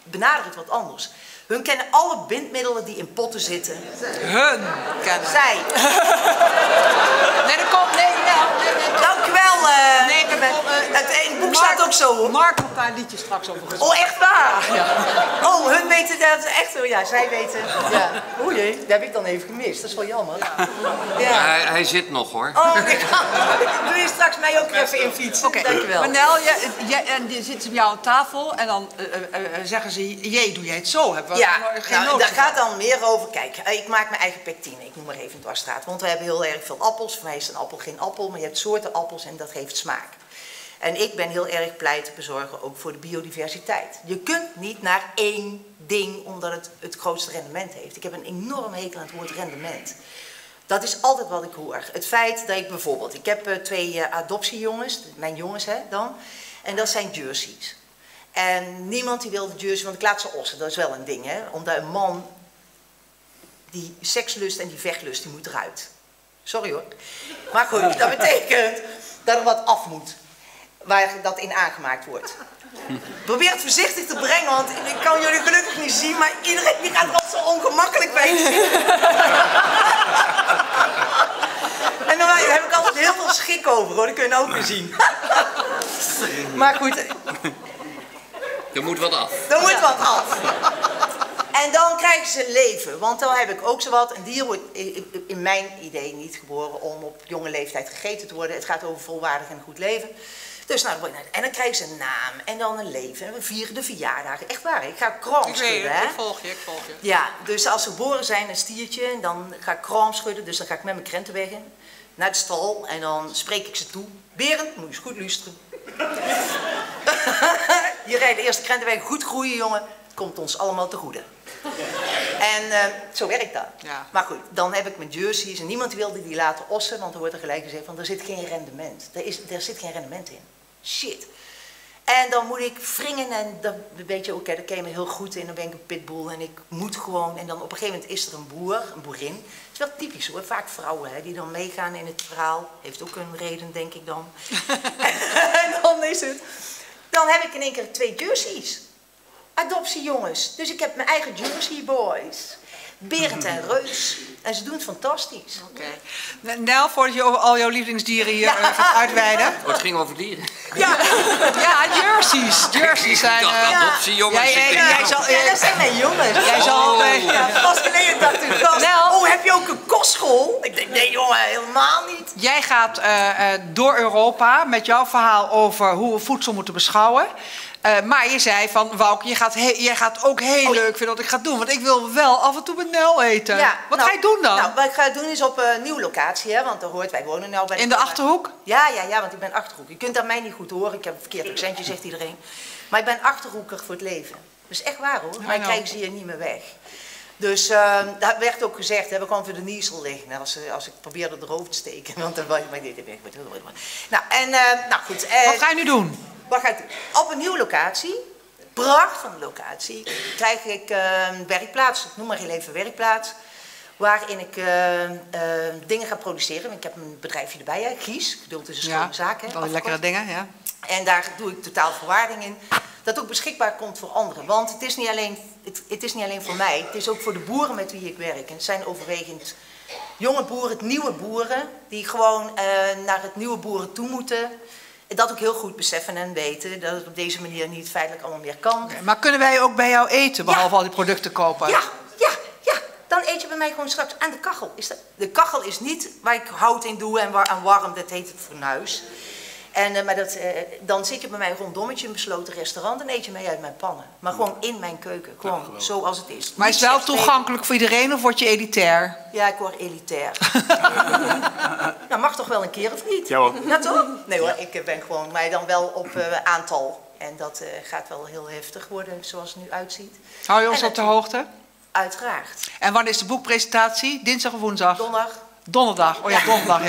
benaderen het wat anders. Hun kennen alle bindmiddelen die in potten zitten. Hun kennen. Zij. Nee, dat komt... Nee. Dank u wel. In het boek staat ook zo, hoor. Mark had daar een liedje straks over gezongen. Oh, echt waar? Ja. Oh, hun weten dat echt zo. Ja, zij weten. Ja. O jee, dat heb ik dan even gemist. Dat is wel jammer. Ja. Hij zit nog, hoor. Oh, doe je straks mij ook even in fietsen. Oké. Dank je wel. Maar Nel, die zitten bij jou aan tafel en dan zeggen ze... Jee, doe jij het zo? Hebben we geen nood daar gaat dan meer over. Kijk, ik maak mijn eigen pectine. Ik noem maar even een dwarsstraat. Want we hebben heel erg veel appels. Voor mij is een appel geen appel, maar je hebt soorten appels en dat geeft smaak. En ik ben heel erg pleitbezorger ook voor de biodiversiteit. Je kunt niet naar één ding omdat het grootste rendement heeft. Ik heb een enorm hekel aan het woord rendement. Dat is altijd wat ik hoor. Het feit dat ik bijvoorbeeld... Ik heb 2 adoptiejongens, mijn jongens dan. En dat zijn jerseys. En niemand die wil de jersey, want ik laat ze ossen. Dat is wel een ding, hè. Omdat een man die sekslust en die vechtlust, die moet eruit. Sorry hoor. Maar goed, dat betekent dat er wat af moet. Waar dat in aangemaakt wordt. Probeer het voorzichtig te brengen, want ik kan jullie gelukkig niet zien, maar iedereen die gaat er al zo ongemakkelijk bij zitten. En dan heb ik altijd heel veel schik over, hoor. Dat kun je ook weer zien. Maar goed. Er moet wat af. Er moet wat af. En dan krijgen ze leven, want dan heb ik ook zowat. Een dier wordt in mijn idee niet geboren om op jonge leeftijd gegeten te worden. Het gaat over volwaardig en goed leven. Dus nou, en dan krijgen ze een naam en dan een leven. En we vieren de verjaardagen. Echt waar, ik ga kram schudden. Ik volg je. Ja, dus als ze geboren zijn, een stiertje, dan ga ik kram schudden. Dus dan ga ik met mijn krentenweggen naar de stal en dan spreek ik ze toe. Berend, moet je eens goed luisteren. Je rijdt de eerste krentenweg goed groeien, jongen. Het komt ons allemaal te goede. En zo werkt dat. Ja. Maar goed, dan heb ik mijn jerseys en niemand wilde die laten ossen, want er wordt er gelijk gezegd van er zit geen rendement. Er zit geen rendement in. Shit. En dan moet ik wringen en dan weet je, oké, daar ken je me heel goed in. Dan ben ik een pitbull en ik moet gewoon. En dan op een gegeven moment is er een boerin. Het is wel typisch hoor, vaak vrouwen hè, die dan meegaan in het verhaal. Heeft ook een reden, denk ik dan. En dan is het. Dan heb ik in één keer 2 jerseys. Adoptiejongens. Dus ik heb mijn eigen jersey boys. Berend en Reus. En ze doen het fantastisch. Oké. Nel, voordat je over al jouw lievelingsdieren hier gaat uitweiden. Oh, het ging over dieren. Ja, jerseys. Jerseys zijn... adoptiejongens. dat zijn mijn jongens. Jij zal... Pas geleden dacht ik vast. Oh, heb je ook een kostschool? Ik denk, nee jongen, helemaal niet. Jij gaat door Europa met jouw verhaal over hoe we voedsel moeten beschouwen. Maar je zei van, Wouke, je gaat ook heel leuk vinden wat ik ga doen. Want ik wil wel af en toe met Nel eten. Ja, wat ga je doen dan? Nou, wat ik ga doen is op een nieuwe locatie. Hè, want wij wonen nou bij... In de Achterhoek? Ja, want ik ben Achterhoek. Je kunt dat mij niet goed horen. Ik heb een verkeerd accentje, zegt iedereen. Maar ik ben Achterhoeker voor het leven. Dat is echt waar hoor. Maar ik krijg ze hier niet meer weg. Dus dat werd ook gezegd, we kwamen voor de niezel liggen als ik probeerde erover te steken. Want dan was ik dit. Nou goed. Wat ga je nu doen? Wat ga ik doen? Op een nieuwe locatie, pracht van de locatie, krijg ik een werkplaats. Ik noem maar heel even werkplaats. Waarin ik dingen ga produceren. Ik heb een bedrijfje erbij, hè, Gies. Geduld is een schone zaak. Al die lekkere dingen, ja. En daar doe ik totaal verwaarding in. Dat ook beschikbaar komt voor anderen. Want het is niet alleen voor mij. Het is ook voor de boeren met wie ik werk. En het zijn overwegend jonge boeren, nieuwe boeren. Die gewoon naar het nieuwe boeren toe moeten. En dat ook heel goed beseffen en weten. Dat het op deze manier niet feitelijk allemaal meer kan. Okay, maar kunnen wij ook bij jou eten, behalve al die producten kopen? Ja. Dan eet je bij mij gewoon straks aan de kachel. De kachel is niet waar ik hout in doe en aan warm. Dat heet het fornuis. Maar dan zit je bij mij rondommetje in een besloten restaurant en eet je mee uit mijn pannen. Maar gewoon in mijn keuken. Gewoon zoals het is. Maar is het wel toegankelijk voor iedereen of word je elitair? Ja, ik word elitair. Nou, mag toch wel een keer of niet? Ja hoor. Ja toch? Nee hoor, ik ben gewoon, maar dan wel op aantal. En dat gaat wel heel heftig worden zoals het nu uitziet. Hou je ons op de hoogte? Uiteraard. En wanneer is de boekpresentatie? Dinsdag of woensdag? Donderdag. Oh ja, donderdag,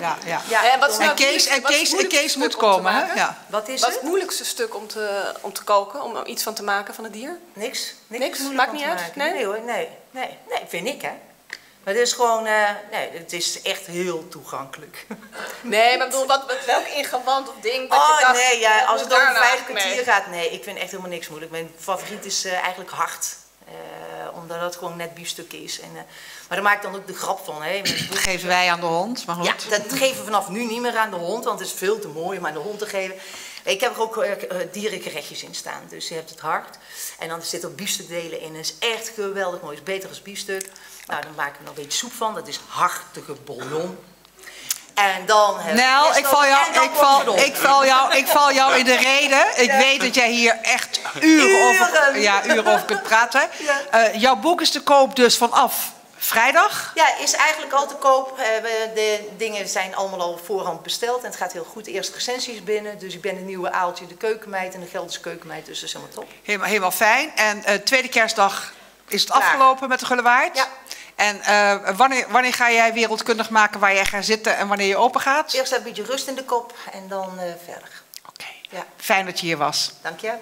ja. Kees moet komen, hè? Ja. Wat is het moeilijkste stuk om te koken, om iets van te maken van het dier? Niks? Maakt niet uit? Nee hoor, nee, vind ik hè. Maar het is gewoon, nee, het is echt heel toegankelijk. Nee, maar ik bedoel, welk ingewand of ding dat oh je dacht, nee, ja, als het over 5 mee. kwartier gaat, nee, ik vind echt helemaal niks moeilijk. Mijn favoriet is eigenlijk hart. Omdat het gewoon net biefstuk is. En, maar daar maak ik dan ook de grap van. Hè. Dat geven wij aan de hond, maar goed. Ja, dat geven we vanaf nu niet meer aan de hond, want het is veel te mooi om aan de hond te geven. Ik heb er ook dierengerechtjes in staan. Dus je hebt het hart. En dan zitten ook biefstukdelen in. Dat is echt geweldig mooi. Het is beter als biefstuk. Nou, dan maak ik er nog een beetje soep van. Dat is hartige bouillon. En dan heb Nel, ik val jou in de reden. Ik weet dat jij hier echt uren over kunt praten. Ja. Jouw boek is te koop dus vanaf vrijdag? Ja, is eigenlijk al te koop. De dingen zijn allemaal al op voorhand besteld. En het gaat heel goed. Eerst recensies binnen. Dus ik ben de nieuwe Aaltje, de keukenmeid en de Gelderse keukenmeid. Dus dat is helemaal top. Helemaal fijn. En tweede kerstdag is het afgelopen met de Gullewaard? Ja. En wanneer ga jij wereldkundig maken waar jij gaat zitten en wanneer je open gaat? Eerst een beetje rust in de kop en dan verder. Oké. Ja. Fijn dat je hier was. Dank je.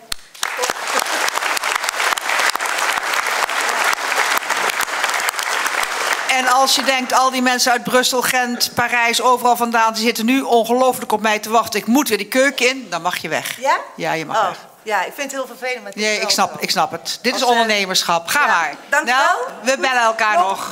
En als je denkt, al die mensen uit Brussel, Gent, Parijs, overal vandaan, die zitten nu ongelooflijk op mij te wachten. Ik moet weer die keuken in, dan mag je weg. Ja? Ja, je mag weg. Ja, ik vind het heel vervelend. Maar Nee, ik snap het. Dit is ondernemerschap. Ga maar. Dank je wel. We bellen elkaar nog.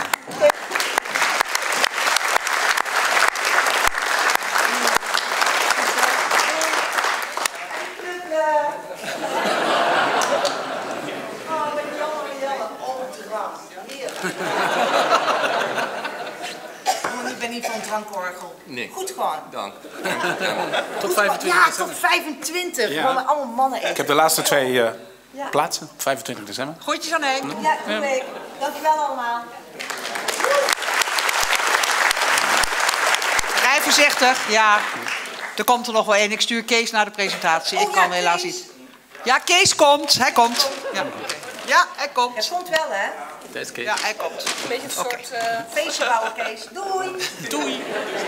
Ik ben niet van het drankorgel. Nee. Goed gewoon. Dank. Tot 25 Ja, december. tot 25. Ja. Gewoon allemaal mannen eten. Ik heb de laatste 2 plaatsen, 25 december. Groetjes aan Henk. Ja, doe ik. Dankjewel allemaal. Rij voorzichtig. Ja, er komt er nog wel één. Ik stuur Kees naar de presentatie. Ik kan helaas niet. Ja, Kees komt. Hij komt. Ja, hij komt. Het komt wel, hè? Ja, hij komt. Een beetje een soort... Feestje bouwen, Kees. Doei. Doei.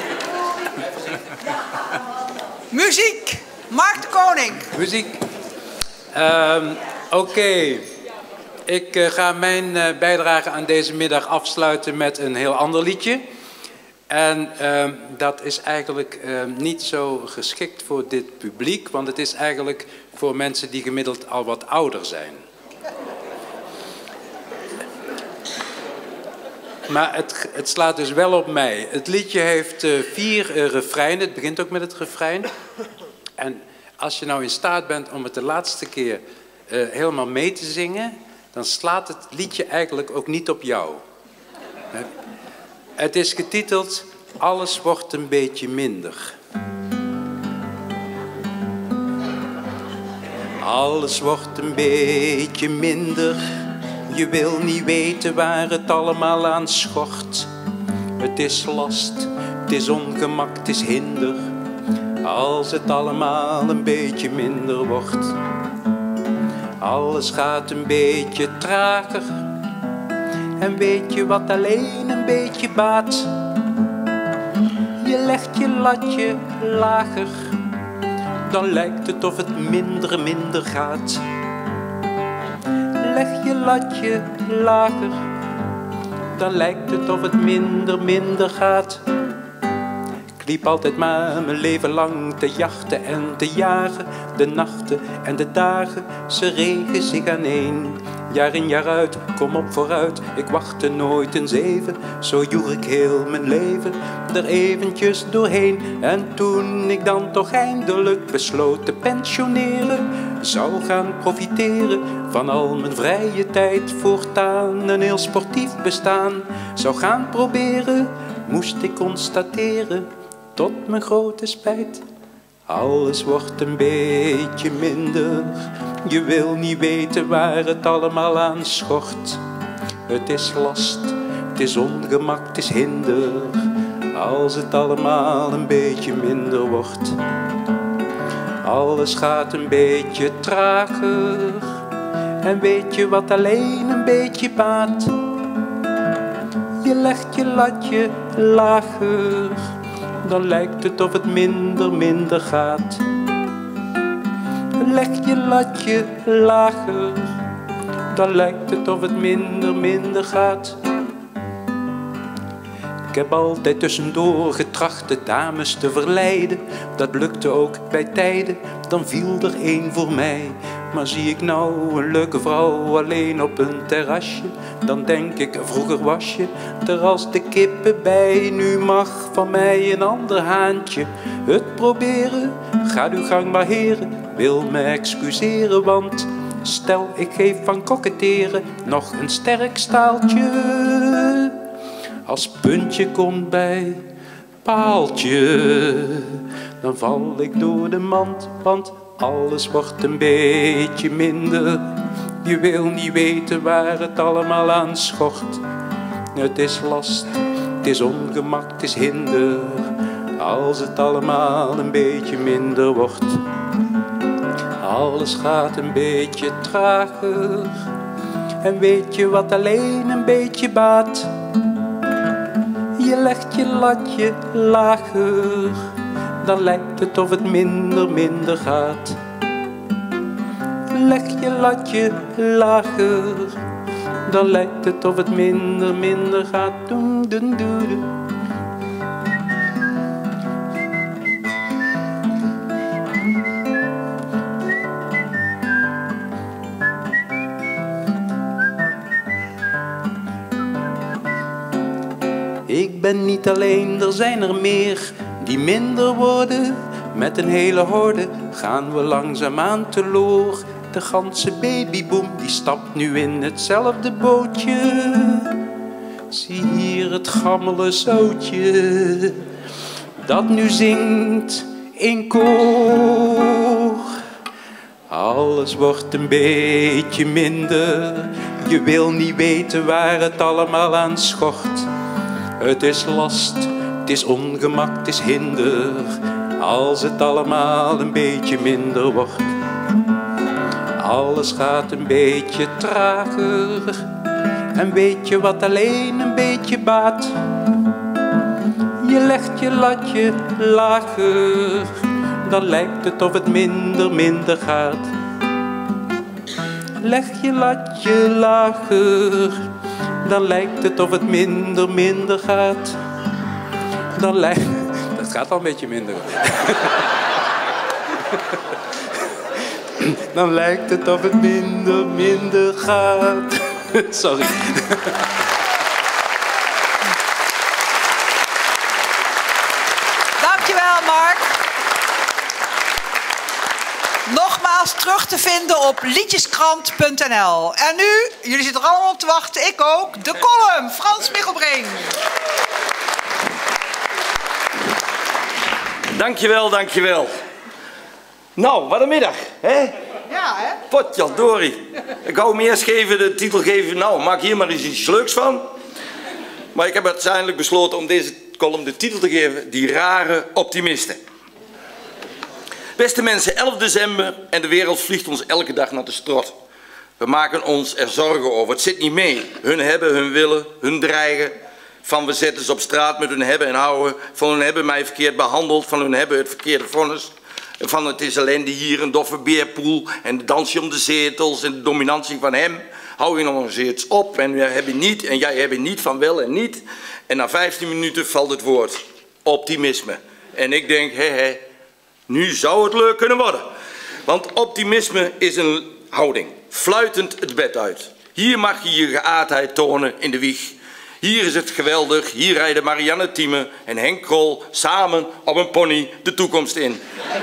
Muziek. Mark de Koning. Muziek. Oké. Ik ga mijn bijdrage aan deze middag afsluiten met een heel ander liedje. En dat is eigenlijk niet zo geschikt voor dit publiek, want het is eigenlijk voor mensen die gemiddeld al wat ouder zijn. Maar het slaat dus wel op mij. Het liedje heeft 4 refreinen. Het begint ook met het refrein. En als je nou in staat bent om het de laatste keer helemaal mee te zingen, dan slaat het liedje eigenlijk ook niet op jou. Het is getiteld Alles wordt een beetje minder. Alles wordt een beetje minder. Je wil niet weten waar het allemaal aan schort. Het is last, het is ongemak, het is hinder. Als het allemaal een beetje minder wordt. Alles gaat een beetje trager. En weet je wat alleen een beetje baat? Je legt je latje lager. Dan lijkt het of het minder gaat. Leg je latje lager, dan lijkt het of het minder gaat. Ik liep altijd maar mijn leven lang te jachten en te jagen. De nachten en de dagen, ze regen zich aaneen. Jaar in jaar uit, kom op vooruit, ik wachtte nooit eens even. Zo joeg ik heel mijn leven er eventjes doorheen. En toen ik dan toch eindelijk besloot te pensioneren, zou gaan profiteren van al mijn vrije tijd. Voortaan een heel sportief bestaan zou gaan proberen, moest ik constateren, tot mijn grote spijt. Alles wordt een beetje minder. Je wil niet weten waar het allemaal aan schort. Het is last, het is ongemak, het is hinder. Als het allemaal een beetje minder wordt. Alles gaat een beetje trager. En weet je wat alleen een beetje baat? Je legt je latje lager. Dan lijkt het of het minder gaat. Leg je latje lager. Dan lijkt het of het minder gaat. Ik heb altijd tussendoor getracht de dames te verleiden. Dat lukte ook bij tijden, dan viel er één voor mij. Maar zie ik nou een leuke vrouw alleen op een terrasje, dan denk ik, vroeger was je er als de kippen bij. Nu mag van mij een ander haantje het proberen. Ga uw gang maar heren, wil me excuseren, want stel ik geef van koketteren nog een sterk staaltje. Als puntje komt bij paaltje, dan val ik door de mand, want alles wordt een beetje minder. Je wil niet weten waar het allemaal aan schort. Het is last, het is ongemak, het is hinder, als het allemaal een beetje minder wordt. Alles gaat een beetje trager, en weet je wat alleen een beetje baat? Je legt je latje lager, dan lijkt het of het minder gaat. Leg je latje lager, dan lijkt het of het minder gaat. Doen, doen, doen, doen. Ik ben niet alleen, er zijn er meer die minder worden. Met een hele horde gaan we langzaamaan teloor. De ganse babyboom die stapt nu in hetzelfde bootje. Zie hier het gammele zootje dat nu zingt in koor. Alles wordt een beetje minder, je wil niet weten waar het allemaal aan schort. Het is last, het is ongemak, het is hinder, als het allemaal een beetje minder wordt. Alles gaat een beetje trager, en weet je wat alleen een beetje baat? Je legt je latje lager, dan lijkt het of het minder gaat. Leg je latje lager, dan lijkt het of het minder gaat. Dan lijkt... Dat gaat al een beetje minder. Dan lijkt het of het minder gaat. Sorry. Dankjewel, Mark. Nogmaals terug te vinden op liedjeskrant.nl. En nu, jullie zitten er allemaal op te wachten, ik ook, de column, Frans Michelbrink. Dankjewel, dankjewel. Nou, wat een middag, hè? Ja, hè? Potjandori. Ik wou hem eerst de titel geven, nou, maak hier maar eens iets leuks van. Maar ik heb uiteindelijk besloten om deze column de titel te geven, Die Rare Optimisten. Beste mensen, 11 december en de wereld vliegt ons elke dag naar de strot. We maken ons er zorgen over, het zit niet mee. Hun hebben, hun willen, hun dreigen. Van we zetten ze op straat met hun hebben en houden. Van hun hebben mij verkeerd behandeld, van hun hebben het verkeerde vonnis. Van het is ellende hier, een doffe beerpoel en de dansje om de zetels en de dominantie van hem. Hou je nog eens iets op en wij hebben niet en jij hebt niet van wel en niet. En na 15 minuten valt het woord optimisme. En ik denk, hé, nu zou het leuk kunnen worden. Want optimisme is een houding, fluitend het bed uit. Hier mag je je geaardheid tonen in de wieg. Hier is het geweldig, hier rijden Marianne Thieme en Henk Krol samen op een pony de toekomst in.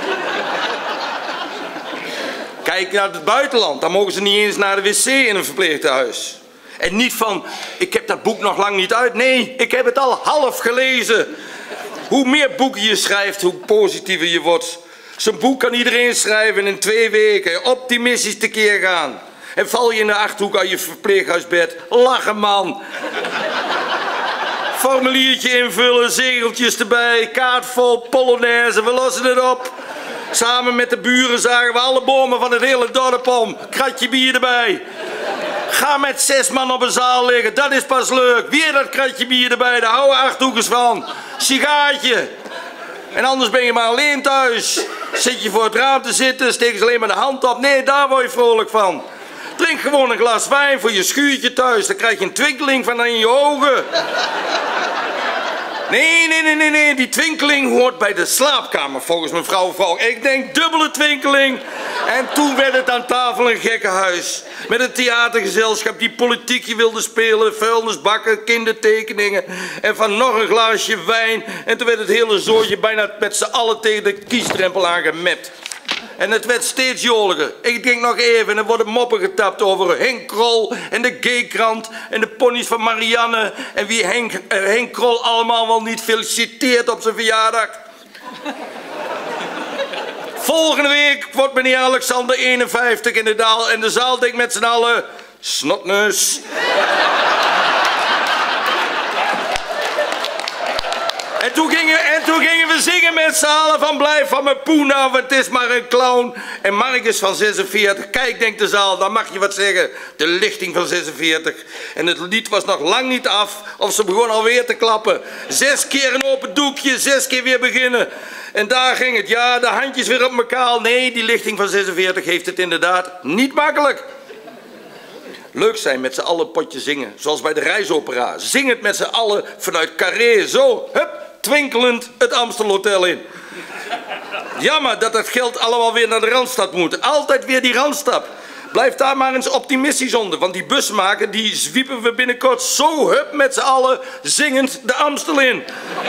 Kijk naar het buitenland, dan mogen ze niet eens naar de wc in een verpleeghuis. En niet van, ik heb dat boek nog lang niet uit. Nee, ik heb het al half gelezen. Hoe meer boeken je schrijft, hoe positiever je wordt. Zo'n boek kan iedereen schrijven in 2 weken. Optimistisch tekeer gaan. En val je in de Achterhoek uit je verpleeghuisbed. Lachen, man. Formuliertje invullen, zegeltjes erbij, kaart vol, polonaise, we lossen het op. Samen met de buren zagen we alle bomen van het hele dorp om. Kratje bier erbij. Ga met 6 man op een zaal liggen, dat is pas leuk. Weer dat kratje bier erbij, daar houden Achterhoekers van. Sigaartje. En anders ben je maar alleen thuis. Zit je voor het raam te zitten, steek ze alleen maar de hand op. Nee, daar word je vrolijk van. Drink gewoon een glas wijn voor je schuurtje thuis. Dan krijg je een twinkeling van in je ogen. Nee, die twinkeling hoort bij de slaapkamer volgens mevrouw. Ik denk dubbele twinkeling. En toen werd het aan tafel een gekkenhuis. Met een theatergezelschap die politiekje wilde spelen, vuilnisbakken, kindertekeningen en van nog een glaasje wijn. En toen werd het hele zootje bijna met z'n allen tegen de kiesdrempel aangemept. En het werd steeds joliger. Ik denk nog even, er worden moppen getapt over Henk Krol en de Gaykrant en de ponies van Marianne. En wie Henk Krol allemaal wel niet feliciteert op zijn verjaardag. Volgende week wordt meneer Alexander 51 in de zaal en de zaal denkt met z'n allen, snotneus. En toen gingen we zingen met z'n allen van blijf van mijn poen af, het is maar een clown. En Mark is van 46, kijk denkt de zaal, dan mag je wat zeggen. De lichting van 46. En het lied was nog lang niet af of ze begon alweer te klappen. 6 keer een open doekje, 6 keer weer beginnen. En daar ging het, ja, de handjes weer op elkaar. Nee, die lichting van 46 heeft het inderdaad niet makkelijk. Leuk zijn met z'n allen potje zingen, zoals bij de reisopera. Zing het met z'n allen vanuit Carré, zo, hup, twinkelend het Amstelhotel in. Jammer dat dat geld allemaal weer naar de Randstad moet. Altijd weer die Randstad. Blijf daar maar eens optimistisch onder, want die busmaker die zwiepen we binnenkort zo, hup, met z'n allen zingend de Amstel in.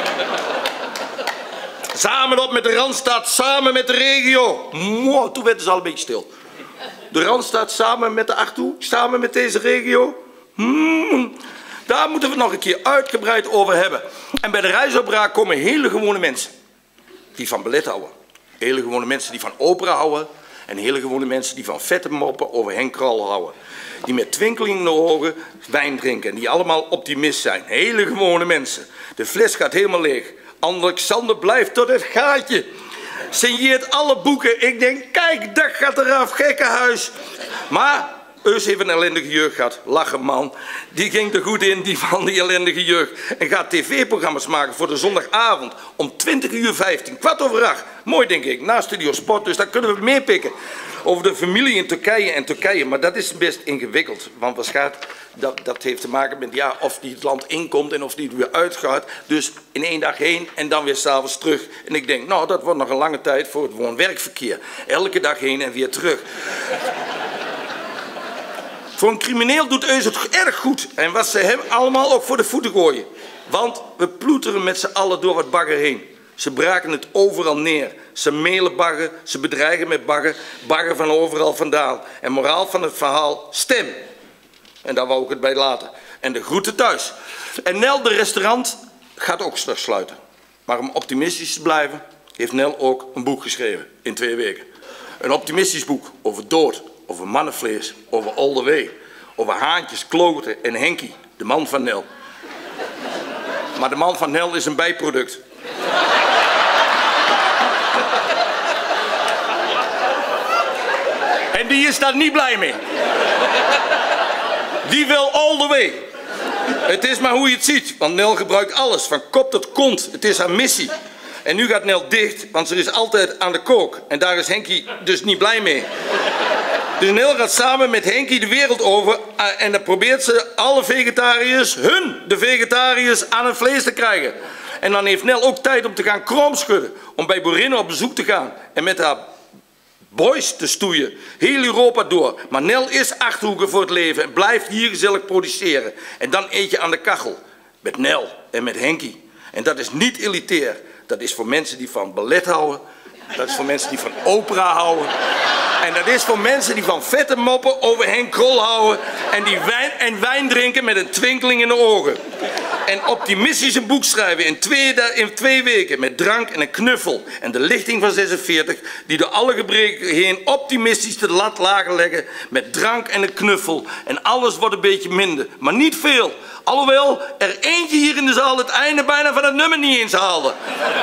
Samen op met de Randstad, samen met de regio. Mwah, toen werden ze al een beetje stil. De Randstad samen met de Achterhoek, samen met deze regio. Daar moeten we het nog een keer uitgebreid over hebben. En bij de reisopera komen hele gewone mensen. Die van ballet houden. Hele gewone mensen die van opera houden. En hele gewone mensen die van vette moppen over Henk Krol houden. Die met twinkeling in de ogen wijn drinken. En die allemaal optimist zijn. Hele gewone mensen. De fles gaat helemaal leeg. Alexander blijft tot het gaatje. Signeert alle boeken. Ik denk, kijk, dat gaat eraf, gekkenhuis. Maar Eus heeft een ellendige jeugd gehad. Lachen, man. Die ging er goed in, die van die ellendige jeugd. En gaat tv-programma's maken voor de zondagavond om 20:15, 8:15. Mooi, denk ik, na Studio Sport, dus daar kunnen we meer pikken. Over de familie in Turkije en Turkije. Maar dat is best ingewikkeld. Want dat heeft te maken met ja, of die het land inkomt en of die het weer uitgaat. Dus in 1 dag heen en dan weer 's avonds terug. En ik denk, nou, dat wordt nog een lange tijd voor het woon-werkverkeer. Elke dag heen en weer terug. Voor een crimineel doet Eus het erg goed. En wat ze hem allemaal ook voor de voeten gooien. Want we ploeteren met z'n allen door wat bagger heen. Ze braken het overal neer. Ze mailen bagger, ze bedreigen met bagger. Bagger van overal vandaan. En moraal van het verhaal, stem. En daar wou ik het bij laten. En de groeten thuis. En Nel, de restaurant, gaat ook straks sluiten. Maar om optimistisch te blijven, heeft Nel ook een boek geschreven in 2 weken. Een optimistisch boek over dood, over mannenvlees, over all the way. Over haantjes, kloten en Henkie, de man van Nel. Maar de man van Nel is een bijproduct. En die is daar niet blij mee. Die wil all the way. Het is maar hoe je het ziet, want Nel gebruikt alles, van kop tot kont. Het is haar missie. En nu gaat Nel dicht, want ze is altijd aan de kook. En daar is Henkie dus niet blij mee. Dus Nel gaat samen met Henkie de wereld over en dan probeert ze alle vegetariërs, de vegetariërs, aan het vlees te krijgen. En dan heeft Nel ook tijd om te gaan kromschudden, om bij boerinnen op bezoek te gaan en met haar boys te stoeien, heel Europa door. Maar Nel is Achterhoeken voor het leven en blijft hier gezellig produceren. En dan eet je aan de kachel, met Nel en met Henkie. En dat is niet elitair, dat is voor mensen die van ballet houden, dat is voor mensen die van opera houden. En dat is voor mensen die van vette moppen over Henk Krol houden en die wijn drinken met een twinkeling in de ogen. En optimistisch een boek schrijven in 2 weken met drank en een knuffel. En de lichting van 46 die door alle gebreken heen optimistisch de lat lager leggen met drank en een knuffel. En alles wordt een beetje minder, maar niet veel. Alhoewel er eentje hier in de zaal het einde bijna van het nummer niet eens haalde.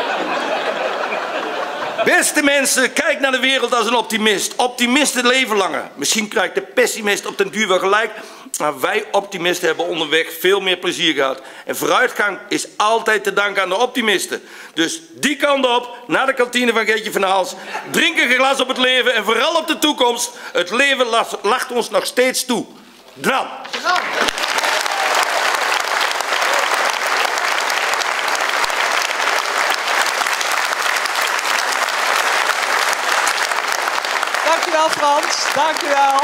Beste mensen, kijk naar de wereld als een optimist. Optimisten leven langer. Misschien krijgt de pessimist op den duur wel gelijk. Maar wij optimisten hebben onderweg veel meer plezier gehad. En vooruitgang is altijd te danken aan de optimisten. Dus die kant op, naar de kantine van Geertje van Hals. Drink een glas op het leven en vooral op de toekomst. Het leven lacht ons nog steeds toe. Dram. Dank u wel.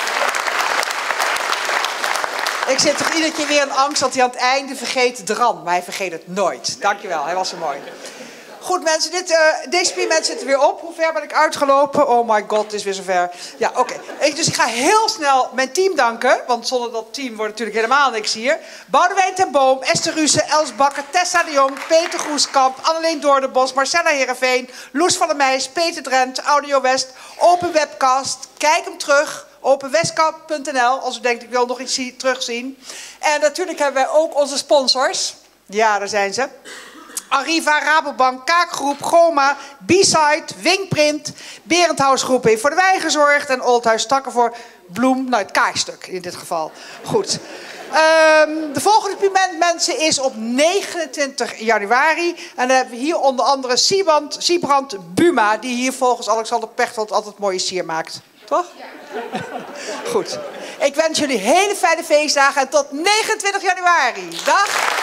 Ik zit toch iedere keer weer in angst dat hij aan het einde vergeet de rand. Maar hij vergeet het nooit. Dank je wel, hij was zo mooi. Goed mensen, deze 4 mensen zitten weer op. Hoe ver ben ik uitgelopen? Oh my god, het is weer zover. Ja, oké. Dus ik ga heel snel mijn team danken. Want zonder dat team wordt natuurlijk helemaal niks hier. Boudewijn ten Boom, Esther Ruse, Els Bakker, Tessa de Jong, Peter Groeskamp, Anneleen Doornbos, Marcella Heerenveen, Loes van der Meijs, Peter Drent, Audio West, Open Webcast. Kijk hem terug. Openwestkamp.nl als u denkt ik wil nog iets terugzien. En natuurlijk hebben wij ook onze sponsors. Ja, daar zijn ze. Arriva, Rabobank, Kaakgroep, Goma, B-Side, Wingprint, Berendhaus Groep heeft voor de wijn gezorgd en Oldhuis Takken voor bloem, nou het kaarstuk in dit geval. Goed. De volgende mensen is op 29 januari. En dan hebben we hier onder andere Siebrand Buma, die hier volgens Alexander Pechtold altijd mooie sier maakt. Toch? Ja. Goed. Ik wens jullie hele fijne feestdagen en tot 29 januari. Dag!